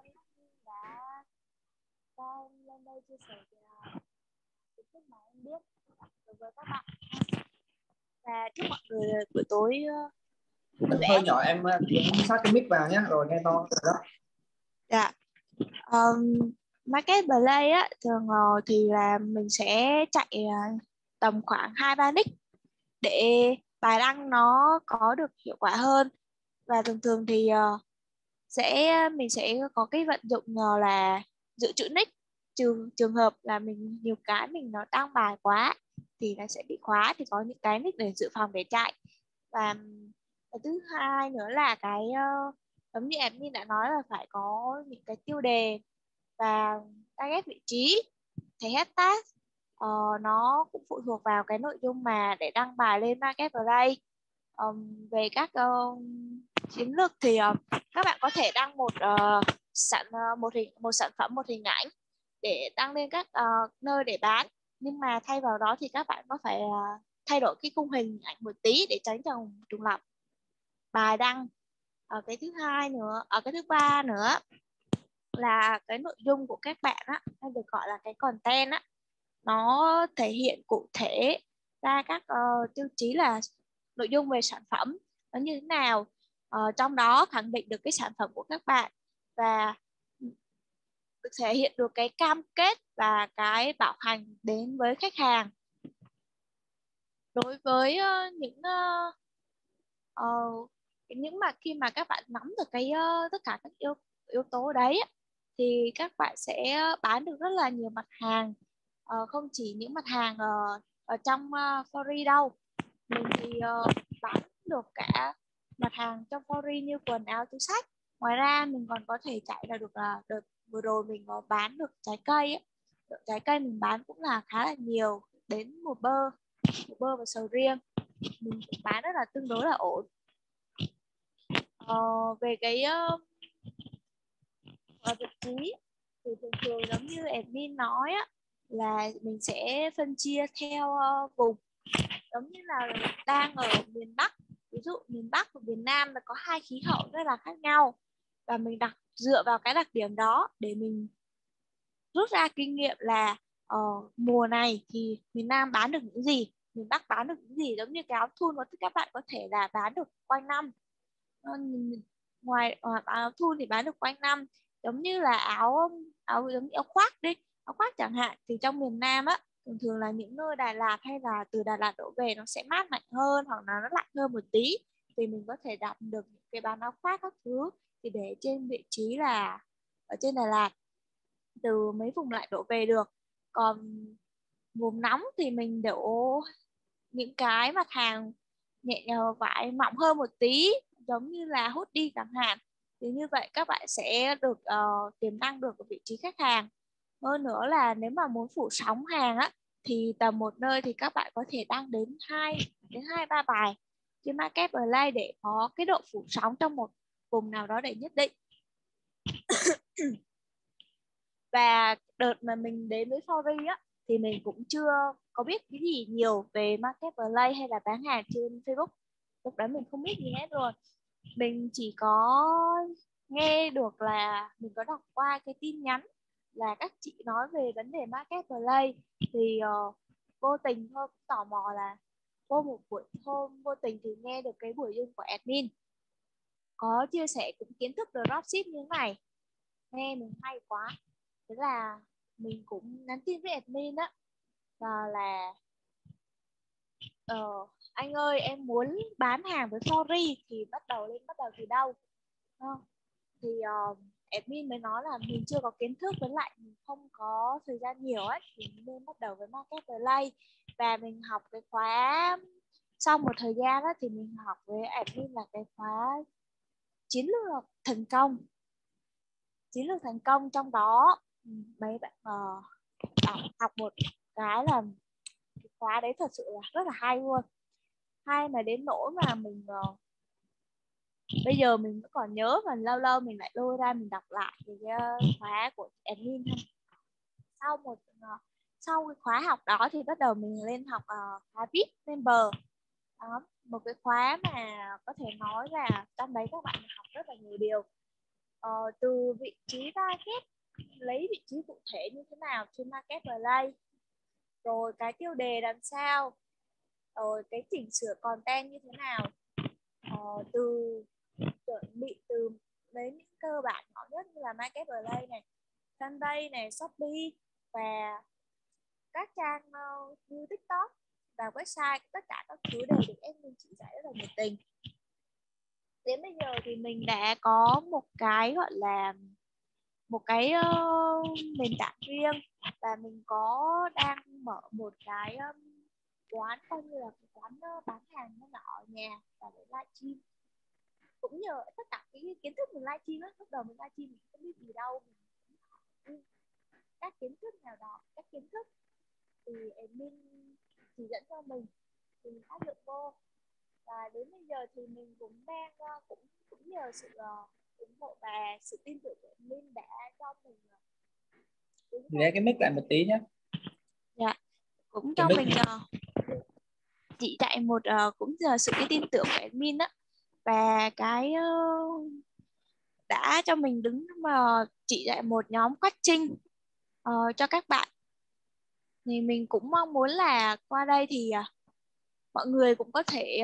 Đã lên đây chia sẻ kiến thức mà em biết đối với các bạn. Và chúc mọi người buổi tối vui vẻ. Hơi nhỏ em sát cái mic vào nhé, rồi nghe to đó. Dạ. Marketplace á thường thì là mình sẽ chạy tầm khoảng 2-3 nick để bài đăng nó có được hiệu quả hơn. Và thường thì mình sẽ có cái vận dụng là dự trữ nick. trường hợp là mình nhiều cái mình nó đăng bài quá thì nó sẽ bị khóa, thì có những cái nick để dự phòng để chạy. Và cái thứ hai nữa là cái giống như admin đã nói là phải có những cái tiêu đề và target vị trí. Thì hashtag nó cũng phụ thuộc vào cái nội dung mà để đăng bài lên Marketplace. Về các chiến lược thì các bạn có thể đăng một sản phẩm, một hình ảnh để đăng lên các nơi để bán, nhưng mà thay vào đó thì các bạn có phải thay đổi cái khung hình ảnh một tí để tránh trùng lặp bài đăng. Cái thứ hai nữa, cái thứ ba nữa là cái nội dung của các bạn á, hay được gọi là cái content á, nó thể hiện cụ thể ra các tiêu chí là nội dung về sản phẩm nó như thế nào, trong đó khẳng định được cái sản phẩm của các bạn và thể hiện được cái cam kết và cái bảo hành đến với khách hàng. Đối với những mà khi mà các bạn nắm được cái tất cả các yếu tố đấy thì các bạn sẽ bán được rất là nhiều mặt hàng, không chỉ những mặt hàng ở trong Forex đâu. Mình thì bán được cả mặt hàng trong Forex như quần áo, túi xách. Ngoài ra mình còn có thể chạy là được đợt vừa rồi mình có bán được trái cây ấy. Trái cây mình bán cũng là khá là nhiều, đến một bơ và sầu riêng mình cũng bán rất là tương đối là ổn. Về cái vị trí thì thường giống như admin nói á, là mình sẽ phân chia theo vùng. Giống như là đang ở miền Bắc, ví dụ miền Bắc và miền Nam là có hai khí hậu rất là khác nhau, và mình dựa vào cái đặc điểm đó để mình rút ra kinh nghiệm là mùa này thì miền Nam bán được những gì, miền Bắc bán được những gì. Giống như cái áo thun của các bạn có thể là bán được quanh năm, ngoài áo thun thì bán được quanh năm. Giống như là áo giống như áo khoác đi, áo khoác chẳng hạn, thì trong miền Nam á thường là những nơi Đà Lạt hay là từ Đà Lạt đổ về nó sẽ mát lạnh hơn, hoặc là nó lạnh hơn một tí, thì mình có thể đặt được những cái bán áo khoác các thứ thì để trên vị trí là ở trên Đà Lạt, từ mấy vùng lạnh đổ về được. Còn vùng nóng thì mình đổ những cái mặt hàng nhẹ vải mỏng hơn một tí, giống như là hoodie chẳng hạn, thì như vậy các bạn sẽ được tiềm năng được ở vị trí khách hàng. Hơn nữa là nếu mà muốn phủ sóng hàng á, thì tầm một nơi thì các bạn có thể đăng đến 2 đến 3 bài trên Marketplace để có cái độ phủ sóng trong một vùng nào đó để nhất định. Và đợt mà mình đến với Forex á, thì mình cũng chưa có biết cái gì nhiều về Marketplace hay là bán hàng trên Facebook. Lúc đó mình không biết gì hết rồi. Mình chỉ có nghe được là mình có đọc qua cái tin nhắn là các chị nói về vấn đề Marketplace, thì vô tình thôi, tò mò là một buổi hôm vô tình thì nghe được cái buổi Zoom của admin có chia sẻ cũng kiến thức về dropship như thế này, nghe mình hay quá. Thế là mình cũng nhắn tin với admin á, và là anh ơi em muốn bán hàng với Forex thì bắt đầu từ đâu? Thì admin mới nói là mình chưa có kiến thức, với lại mình không có thời gian nhiều ấy, thì nên bắt đầu với Marketplace. Và mình học cái khóa, sau một thời gian đó, thì mình học với admin là cái khóa chiến lược thành công. Trong đó mấy bạn học một cái là cái khóa đấy thật sự là rất là hay luôn, hay mà đến nỗi mà mình bây giờ mình vẫn còn nhớ, và lâu lâu mình lại lôi ra mình đọc lại cái khóa của admin. Sau cái khóa học đó thì bắt đầu mình lên học khóa VIP member. Đó, một cái khóa mà có thể nói là trong đấy các bạn học rất là nhiều điều, từ vị trí target, lấy vị trí cụ thể như thế nào trên Marketplace, rồi cái tiêu đề làm sao, rồi cái chỉnh sửa content như thế nào, từ chuẩn bị từ lấy những cơ bản nhỏ nhất như là Marketplace này, Fanpage này, Shopee và các trang như TikTok và website, tất cả các thứ đều được admin chỉ dạy rất là nhiệt tình. Đến bây giờ thì mình đã có một cái gọi là một cái nền tảng riêng, và mình có đang mở một cái quán, coi như là cái quán bán hàng nó nhỏ ở nhà và để livestream. Cũng nhờ tất cả cái kiến thức mình livestream á, lúc đầu mình livestream mình không biết gì đâu, mình cũng hỏi các kiến thức nào đó, các kiến thức thì admin chỉ dẫn cho mình thì mình áp dụng vô, và đến bây giờ thì mình cũng đang cũng nhờ sự ủng hộ và sự tin tưởng của admin đã cho mình Nghe cái mic lại một tí nhé. Dạ, cũng Cái cho mic. mình chỉ dạy một cũng nhờ sự cái tin tưởng của admin á, và cái đã cho mình đứng mà chỉ dạy một nhóm coaching cho các bạn. Thì mình cũng mong muốn là qua đây thì mọi người cũng có thể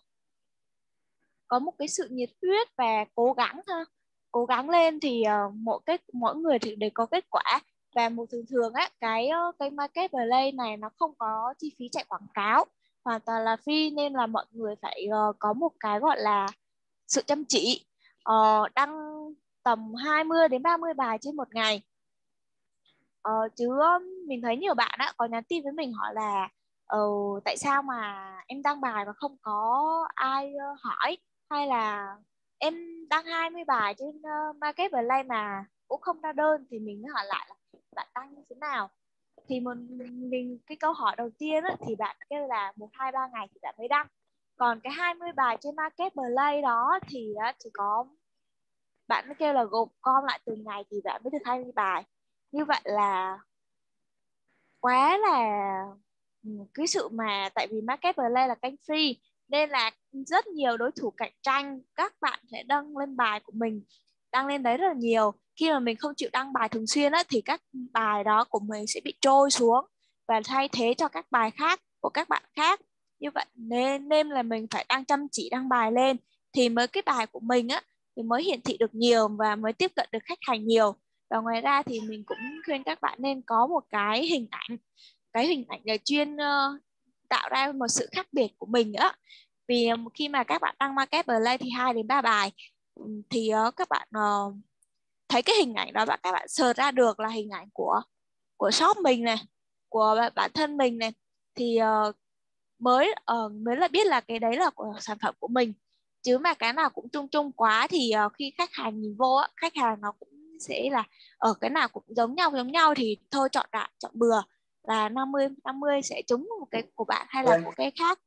có một cái sự nhiệt huyết và cố gắng ha. Cố gắng lên thì mỗi người thì đều có kết quả. Và một thường á cái marketplace này nó không có chi phí chạy quảng cáo, hoàn toàn là free, nên là mọi người phải có một cái gọi là sự chăm chỉ, đăng tầm 20 đến 30 bài trên một ngày. Chứ mình thấy nhiều bạn á có nhắn tin với mình hỏi là tại sao mà em đăng bài mà không có ai hỏi, hay là em đăng 20 bài trên marketplace mà cũng không ra đơn. Thì mình mới hỏi lại là bạn đăng như thế nào. Thì mình cái câu hỏi đầu tiên á, thì bạn kêu là 1, 2, 3 ngày thì bạn mới đăng. Còn cái 20 bài trên marketplace đó thì chỉ có bạn mới kêu là gộp gom lại từng ngày thì bạn mới được 20 bài. Như vậy là quá là cái sự mà tại vì marketplace là kênh free nên là rất nhiều đối thủ cạnh tranh, các bạn sẽ đăng lên bài của mình, đăng lên đấy rất là nhiều. Khi mà mình không chịu đăng bài thường xuyên á, thì các bài đó của mình sẽ bị trôi xuống và thay thế cho các bài khác của các bạn khác. Như vậy nên là mình phải chăm chỉ đăng bài lên thì mới cái bài của mình á thì mới hiển thị được nhiều và mới tiếp cận được khách hàng nhiều. Và ngoài ra thì mình cũng khuyên các bạn nên có một cái hình ảnh là chuyên tạo ra một sự khác biệt của mình nữa. Vì khi mà các bạn đăng marketplace thì 2 đến 3 bài thì các bạn thấy cái hình ảnh đó, các bạn search ra được là hình ảnh của shop mình này, của bản thân mình này, thì mới là biết là cái đấy là của sản phẩm của mình. Chứ mà cái nào cũng chung chung quá thì khi khách hàng nhìn vô á, khách hàng nó cũng sẽ là ở cái nào cũng giống nhau thì thôi chọn bừa là 50 sẽ trúng một cái của bạn hay là của cái khác.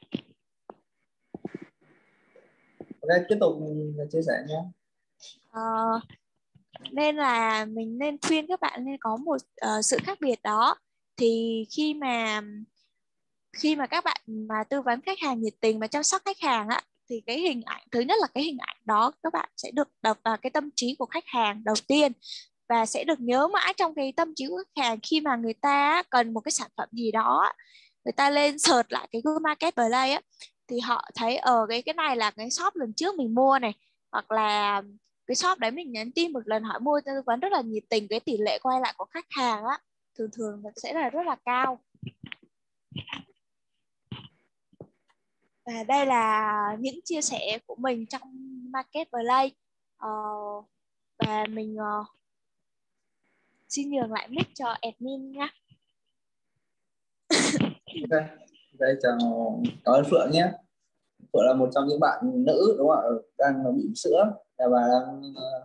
Ok, tiếp tục chia sẻ nhé. Nên là mình nên khuyên các bạn nên có một sự khác biệt đó. Thì khi mà các bạn mà tư vấn khách hàng nhiệt tình và chăm sóc khách hàng á, thì cái hình ảnh thứ nhất là cái hình ảnh đó các bạn sẽ được đập vào cái tâm trí của khách hàng đầu tiên và sẽ được nhớ mãi trong cái tâm trí của khách hàng. Khi mà người ta cần một cái sản phẩm gì đó, người ta lên search lại cái Google Marketplace á, thì họ thấy ở cái này là cái shop lần trước mình mua này, hoặc là cái shop đấy mình nhắn tin một lần hỏi mua tư vấn rất là nhiệt tình, cái tỷ lệ quay lại của khách hàng á thường sẽ là rất là cao. Và đây là những chia sẻ của mình trong marketplace. Và mình xin nhường lại mic cho admin nhé. Ok, đây chào cảm ơn Phượng nhé. Phượng là một trong những bạn nữ đúng không ạ, đang bỉm sữa và đang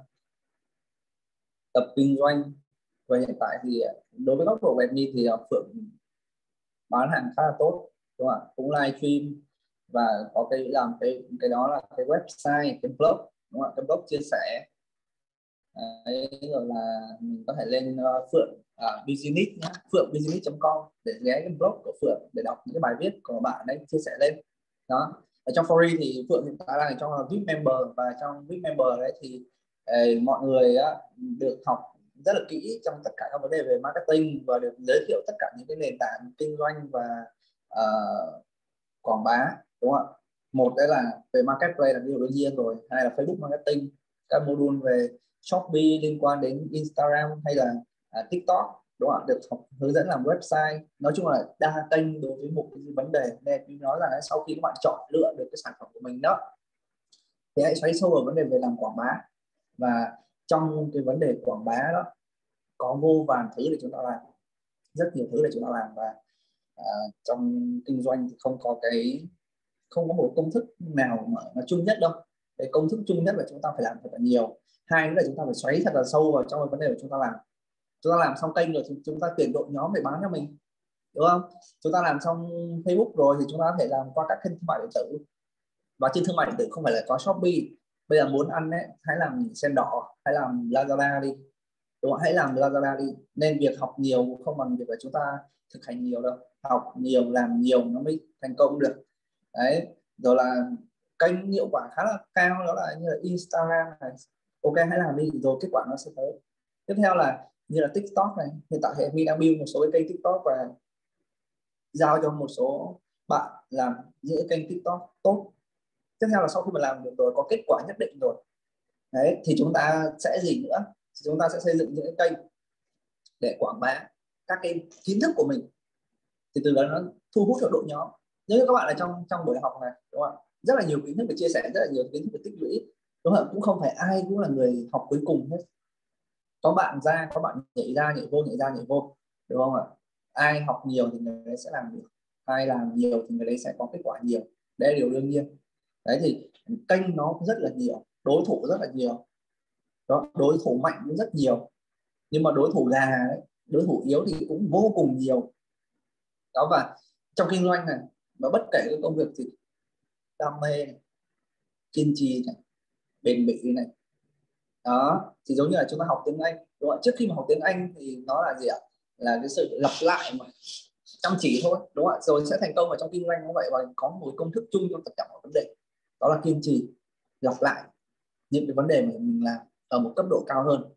tập kinh doanh. Và hiện tại thì đối với góc độ của admin thì Phượng bán hàng khá là tốt đúng không ạ, cũng live stream và có làm cái đó là cái website, cái blog đúng không ạ, cái blog chia sẻ. Đấy, rồi là mình có thể lên Phượng business nhé, phượngbusiness.com để ghé cái blog của Phượng để đọc những cái bài viết của bạn ấy chia sẻ lên đó. Ở trong Fori thì Phượng hiện tại đang trong VIP member, và trong VIP member đấy thì mọi người được học rất là kỹ trong tất cả các vấn đề về marketing và được giới thiệu tất cả những cái nền tảng kinh doanh và quảng bá đúng không ạ. Một đấy là về marketplace là điều đương nhiên rồi, hai là Facebook marketing, các module về Shopee liên quan đến Instagram hay là TikTok đúng không ạ, được hướng dẫn làm website. Nói chung là đa kênh đối với một cái vấn đề. Nên tôi nói là sau khi các bạn chọn lựa được cái sản phẩm của mình đó thì hãy xoáy sâu vào vấn đề về làm quảng bá. Và trong cái vấn đề quảng bá đó có vô vàn thứ để chúng ta làm, rất nhiều thứ để chúng ta làm. Và trong kinh doanh thì không có một công thức nào mà nó chung nhất đâu. Cái công thức chung nhất là chúng ta phải làm thật là nhiều. Hai nữa là chúng ta phải xoáy thật là sâu vào trong cái vấn đề của chúng ta làm. Chúng ta làm xong kênh rồi thì chúng ta tuyển đội nhóm để bán cho mình, đúng không? Chúng ta làm xong Facebook rồi thì chúng ta có thể làm qua các kênh thương mại điện tử. Và trên thương mại điện tử không phải là có Shopee. Bây giờ muốn ăn ấy, hãy làm sen đỏ, hãy làm Lazada đi, đúng không? Hãy làm Lazada đi. Nên việc học nhiều không bằng việc là chúng ta thực hành nhiều đâu. Học nhiều, làm nhiều nó mới thành công được. Đấy. Rồi là kênh hiệu quả khá là cao đó là như là Instagram này. Ok, hãy làm đi rồi kết quả nó sẽ tới. Tiếp theo là như là TikTok này. Hiện tại thì mình đang build một số cái kênh TikTok và giao cho một số bạn làm những cái kênh TikTok tốt. Tiếp theo là sau khi mà làm được rồi, có kết quả nhất định rồi đấy, thì chúng ta sẽ gì nữa? Chúng ta sẽ xây dựng những cái kênh để quảng bá các cái kiến thức của mình, thì từ đó nó thu hút được đội nhóm. Nếu các bạn là trong buổi học này, đúng không? Rất là nhiều kiến thức để chia sẻ, rất là nhiều kiến thức để tích lũy, đúng không? Cũng không phải ai cũng là người học cuối cùng hết. Có bạn ra, có bạn nhảy ra nhảy vô, nhảy ra nhảy vô, đúng không ạ? Ai học nhiều thì người đấy sẽ làm được, ai làm nhiều thì người đấy sẽ có kết quả nhiều. Đây là điều đương nhiên. Đấy thì kênh nó rất là nhiều, đối thủ rất là nhiều đó, đối thủ mạnh cũng rất nhiều, nhưng mà đối thủ gà đấy, đối thủ yếu thì cũng vô cùng nhiều đó. Và trong kinh doanh này, và bất kể cái công việc gì, đam mê này, kiên trì này, bền bỉ này đó, thì giống như là chúng ta học tiếng Anh, đúng không? Trước khi mà học tiếng Anh thì nó là gì ạ? Là cái sự lặp lại mà chăm chỉ thôi, đúng không ạ? Rồi sẽ thành công. Ở trong kinh doanh cũng vậy, và có một công thức chung cho tất cả mọi vấn đề, đó là kiên trì, lặp lại những cái vấn đề mà mình làm ở một cấp độ cao hơn,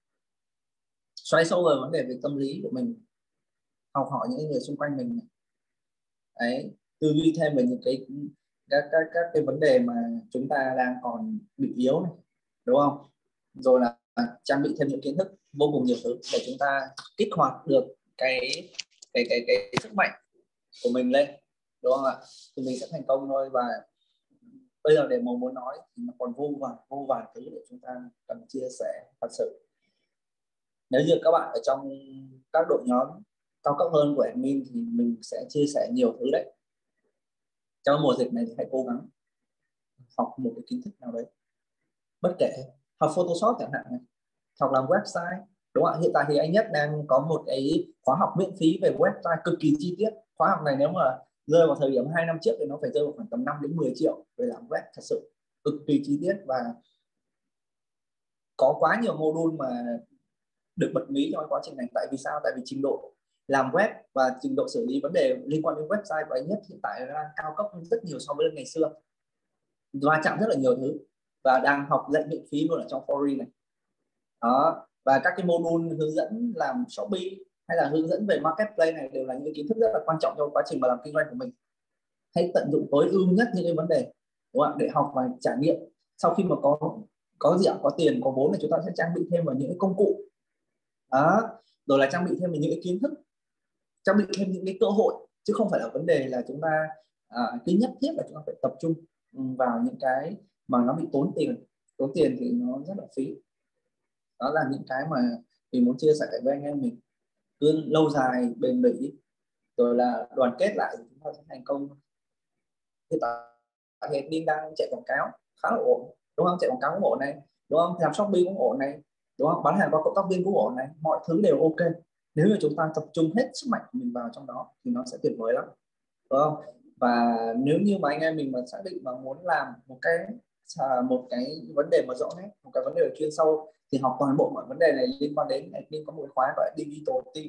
xoáy sâu vào vấn đề về tâm lý của mình, học hỏi những người xung quanh mình đấy, tư duy thêm về những các cái vấn đề mà chúng ta đang còn bị yếu này, đúng không? Rồi là trang bị thêm những kiến thức, vô cùng nhiều thứ để chúng ta kích hoạt được cái sức mạnh của mình lên, đúng không ạ? Thì mình sẽ thành công thôi. Và bây giờ để mà muốn nói thì nó còn vô vàn thứ để chúng ta cần chia sẻ thật sự. Nếu như các bạn ở trong các đội nhóm cao cấp hơn của admin thì mình sẽ chia sẻ nhiều thứ đấy. Trong mùa dịch này thì hãy cố gắng học một cái kiến thức nào đấy, bất kể học Photoshop chẳng hạn này, học làm website, đúng không ạ? Hiện tại thì anh Nhất đang có một cái khóa học miễn phí về website cực kỳ chi tiết. Khóa học này nếu mà rơi vào thời điểm 2 năm trước thì nó phải rơi vào khoảng tầm 5 đến 10 triệu để làm web, thật sự cực kỳ chi tiết và có quá nhiều module mà được bật mí trong quá trình này. Tại vì sao? Tại vì trình độ làm web và trình độ xử lý vấn đề liên quan đến website của anh Nhất hiện tại đang cao cấp hơn rất nhiều so với ngày xưa, va chạm rất là nhiều thứ, và đang học dạy miễn phí luôn ở trong Fori này đó. Và các cái module hướng dẫn làm Shopee hay là hướng dẫn về marketplace này đều là những kiến thức rất là quan trọng trong quá trình mà làm kinh doanh của mình. Hãy tận dụng tối ưu nhất những cái vấn đề, đúng không? Để học và trải nghiệm. Sau khi mà có gì ạ, có tiền, có vốn thì chúng ta sẽ trang bị thêm vào những cái công cụ đó, rồi là trang bị thêm vào những cái kiến thức, trang bị thêm những cái cơ hội, chứ không phải là vấn đề là chúng ta cái nhất thiết là chúng ta phải tập trung vào những cái mà nó bị tốn tiền thì nó rất là phí. Đó là những cái mà mình muốn chia sẻ với anh em mình. Cứ lâu dài, bền bỉ, rồi là đoàn kết lại thì chúng ta sẽ thành công. Hiện tại thì Ninh đang chạy quảng cáo khá là ổn, đúng không? Chạy quảng cáo cũng ổn này, đúng không? Làm Shopee cũng ổn này, đúng không? Bán hàng qua cộng tác viên cũng ổn này, mọi thứ đều ok. Nếu như chúng ta tập trung hết sức mạnh của mình vào trong đó thì nó sẽ tuyệt vời lắm, đúng không? Và nếu như mà anh em mình mà xác định mà muốn làm một cái vấn đề mà rõ nét, một cái vấn đề chuyên sâu thì học toàn bộ mọi vấn đề này liên quan đến admin. Có một khóa gọi là Digital Team,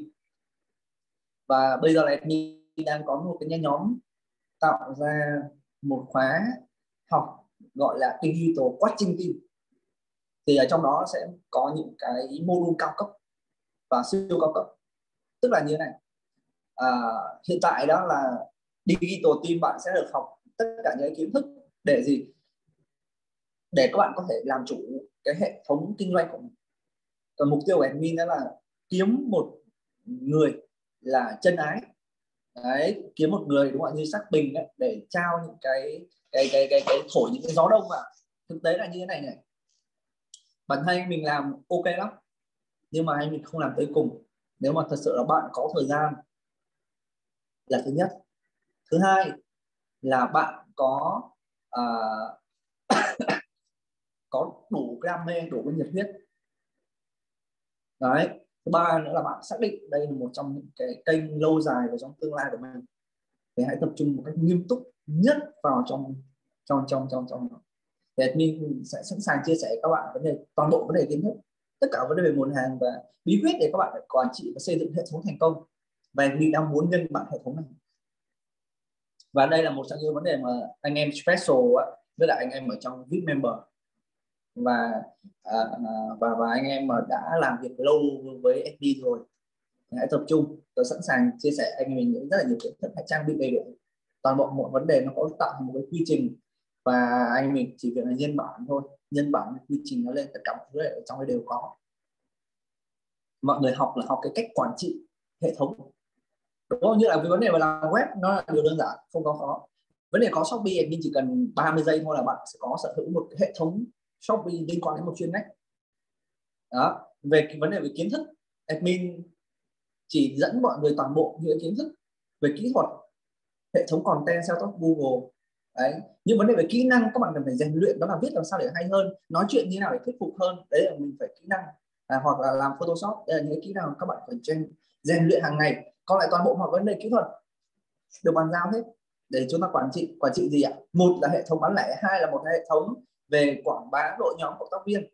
và bây giờ là admin đang có một cái nhóm tạo ra một khóa học gọi là Digital Coaching Team. Thì ở trong đó sẽ có những cái module cao cấp và siêu cao cấp. Tức là như thế này, hiện tại đó là Digital Team bạn sẽ được học tất cả những kiến thức để gì? Để các bạn có thể làm chủ cái hệ thống kinh doanh của mình. Còn mục tiêu của admin đó là kiếm một người là chân ái đấy, kiếm một người, đúng không, như sắc bình ấy, để trao những cái thổi những cái gió đông vào. Thực tế là như thế này này, Bản thân mình làm ok lắm, nhưng mà anh mình không làm tới cùng. Nếu mà thật sự là bạn có thời gian là thứ nhất. Thứ hai là bạn có có đủ cái đam mê, đủ cái nhiệt huyết. Đấy. Thứ ba nữa là bạn xác định đây là một trong những cái kênh lâu dài và trong tương lai của mình, thì hãy tập trung một cách nghiêm túc nhất vào trong thì admin sẽ sẵn sàng chia sẻ với các bạn vấn đề, toàn bộ vấn đề kiến thức, tất cả vấn đề về nguồn hàng và bí quyết để các bạn quản trị và xây dựng hệ thống thành công. Và admin đang muốn nhân bản hệ thống này. Và đây là một trong những vấn đề mà anh em special với lại anh em ở trong VIP member và anh em mà đã làm việc lâu với admin rồi, hãy tập trung. Tôi sẵn sàng chia sẻ anh mình những rất là nhiều kiến thức, hãy trang bị đầy đủ toàn bộ mọi vấn đề. Nó có tạo thành một cái quy trình và anh mình chỉ việc là nhân bản thôi, nhân bản quy trình nó lên, tất cả mọi thứ ở trong cái đều có. Mọi người học là học cái cách quản trị hệ thống, đúng không? Như là cái vấn đề mà làm web nó là điều đơn giản, không có khó. Vấn đề có Shopee admin chỉ cần 30 giây thôi là bạn sẽ có sở hữu một cái hệ thống Shopee liên quan đến một chuyên ngách. Đó. Về cái vấn đề về kiến thức, admin chỉ dẫn mọi người toàn bộ những kiến thức về kỹ thuật, hệ thống content SEO top Google. Đấy. Những vấn đề về kỹ năng các bạn cần phải rèn luyện, đó là viết làm sao để hay hơn, nói chuyện như nào để thuyết phục hơn. Đấy là mình phải kỹ năng. Hoặc là làm Photoshop, đây là những kỹ năng các bạn phải rèn luyện hàng ngày. Còn lại toàn bộ mọi vấn đề kỹ thuật được bàn giao hết để chúng ta quản trị gì ạ? Một là hệ thống bán lẻ, hai là một hệ thống về quảng bá đội nhóm cộng tác viên,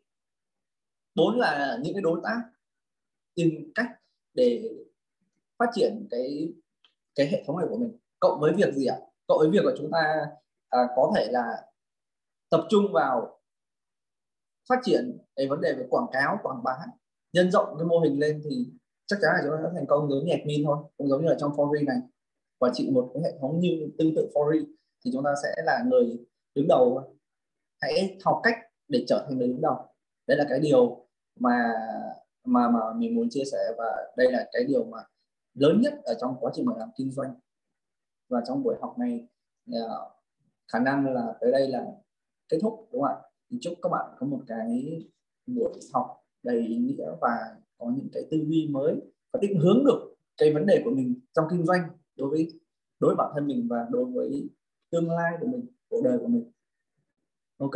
4 là những cái đối tác, tìm cách để phát triển cái hệ thống này của mình. Cộng với việc gì ạ? Cộng với việc của chúng ta có thể là tập trung vào phát triển cái vấn đề về quảng cáo, quảng bá, nhân rộng cái mô hình lên thì chắc chắn là chúng ta sẽ thành công giống như admin thôi, cũng giống như là trong Fori này. Quản trị một cái hệ thống như tương tự Fori thì chúng ta sẽ là người đứng đầu. Hãy học cách để trở thành người đứng đầu. Đấy là cái điều mà mình muốn chia sẻ, và đây là cái điều mà lớn nhất ở trong quá trình mà làm kinh doanh. Và trong buổi học này khả năng là tới đây là kết thúc, đúng không ạ? Thì chúc các bạn có một cái buổi học đầy ý nghĩa và có những cái tư duy mới và định hướng được cái vấn đề của mình trong kinh doanh đối với bản thân mình và đối với tương lai của mình, cuộc đời của mình. Ok,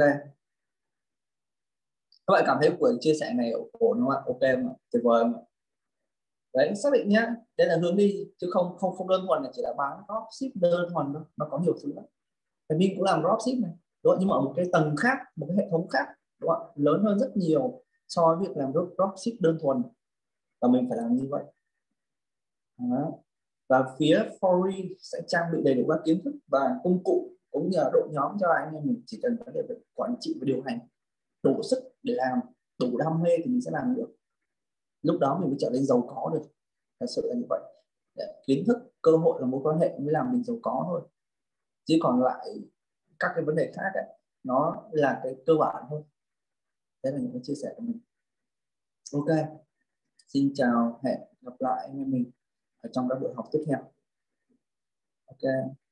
các bạn cảm thấy buổi chia sẻ này ổn không ạ? Ok mà, tuyệt vời mà. Đấy, xác định nhá, đây là hướng đi chứ không đơn thuần là chỉ là bán dropship đơn thuần đâu, nó có nhiều thứ lắm. Mình cũng làm dropship này, đúng không? Nhưng mà ở một cái tầng khác, một cái hệ thống khác, đúng không? Lớn hơn rất nhiều so với việc làm dropship đơn thuần, và mình phải làm như vậy. Đó. Và phía Fori sẽ trang bị đầy đủ các kiến thức và công cụ cũng như là đội nhóm cho anh em mình. Chỉ cần vấn đề về quản trị và điều hành, đủ sức để làm, đủ đam mê thì mình sẽ làm được. Lúc đó mình mới trở nên giàu có được. Thật sự là như vậy. Kiến thức, cơ hội và mối quan hệ mới làm mình giàu có thôi. Chứ còn lại các cái vấn đề khác ấy, nó là cái cơ bản thôi. Đấy là những cái chia sẻ của mình. Ok, xin chào, hẹn gặp lại anh em mình ở trong các buổi học tiếp theo. Ok.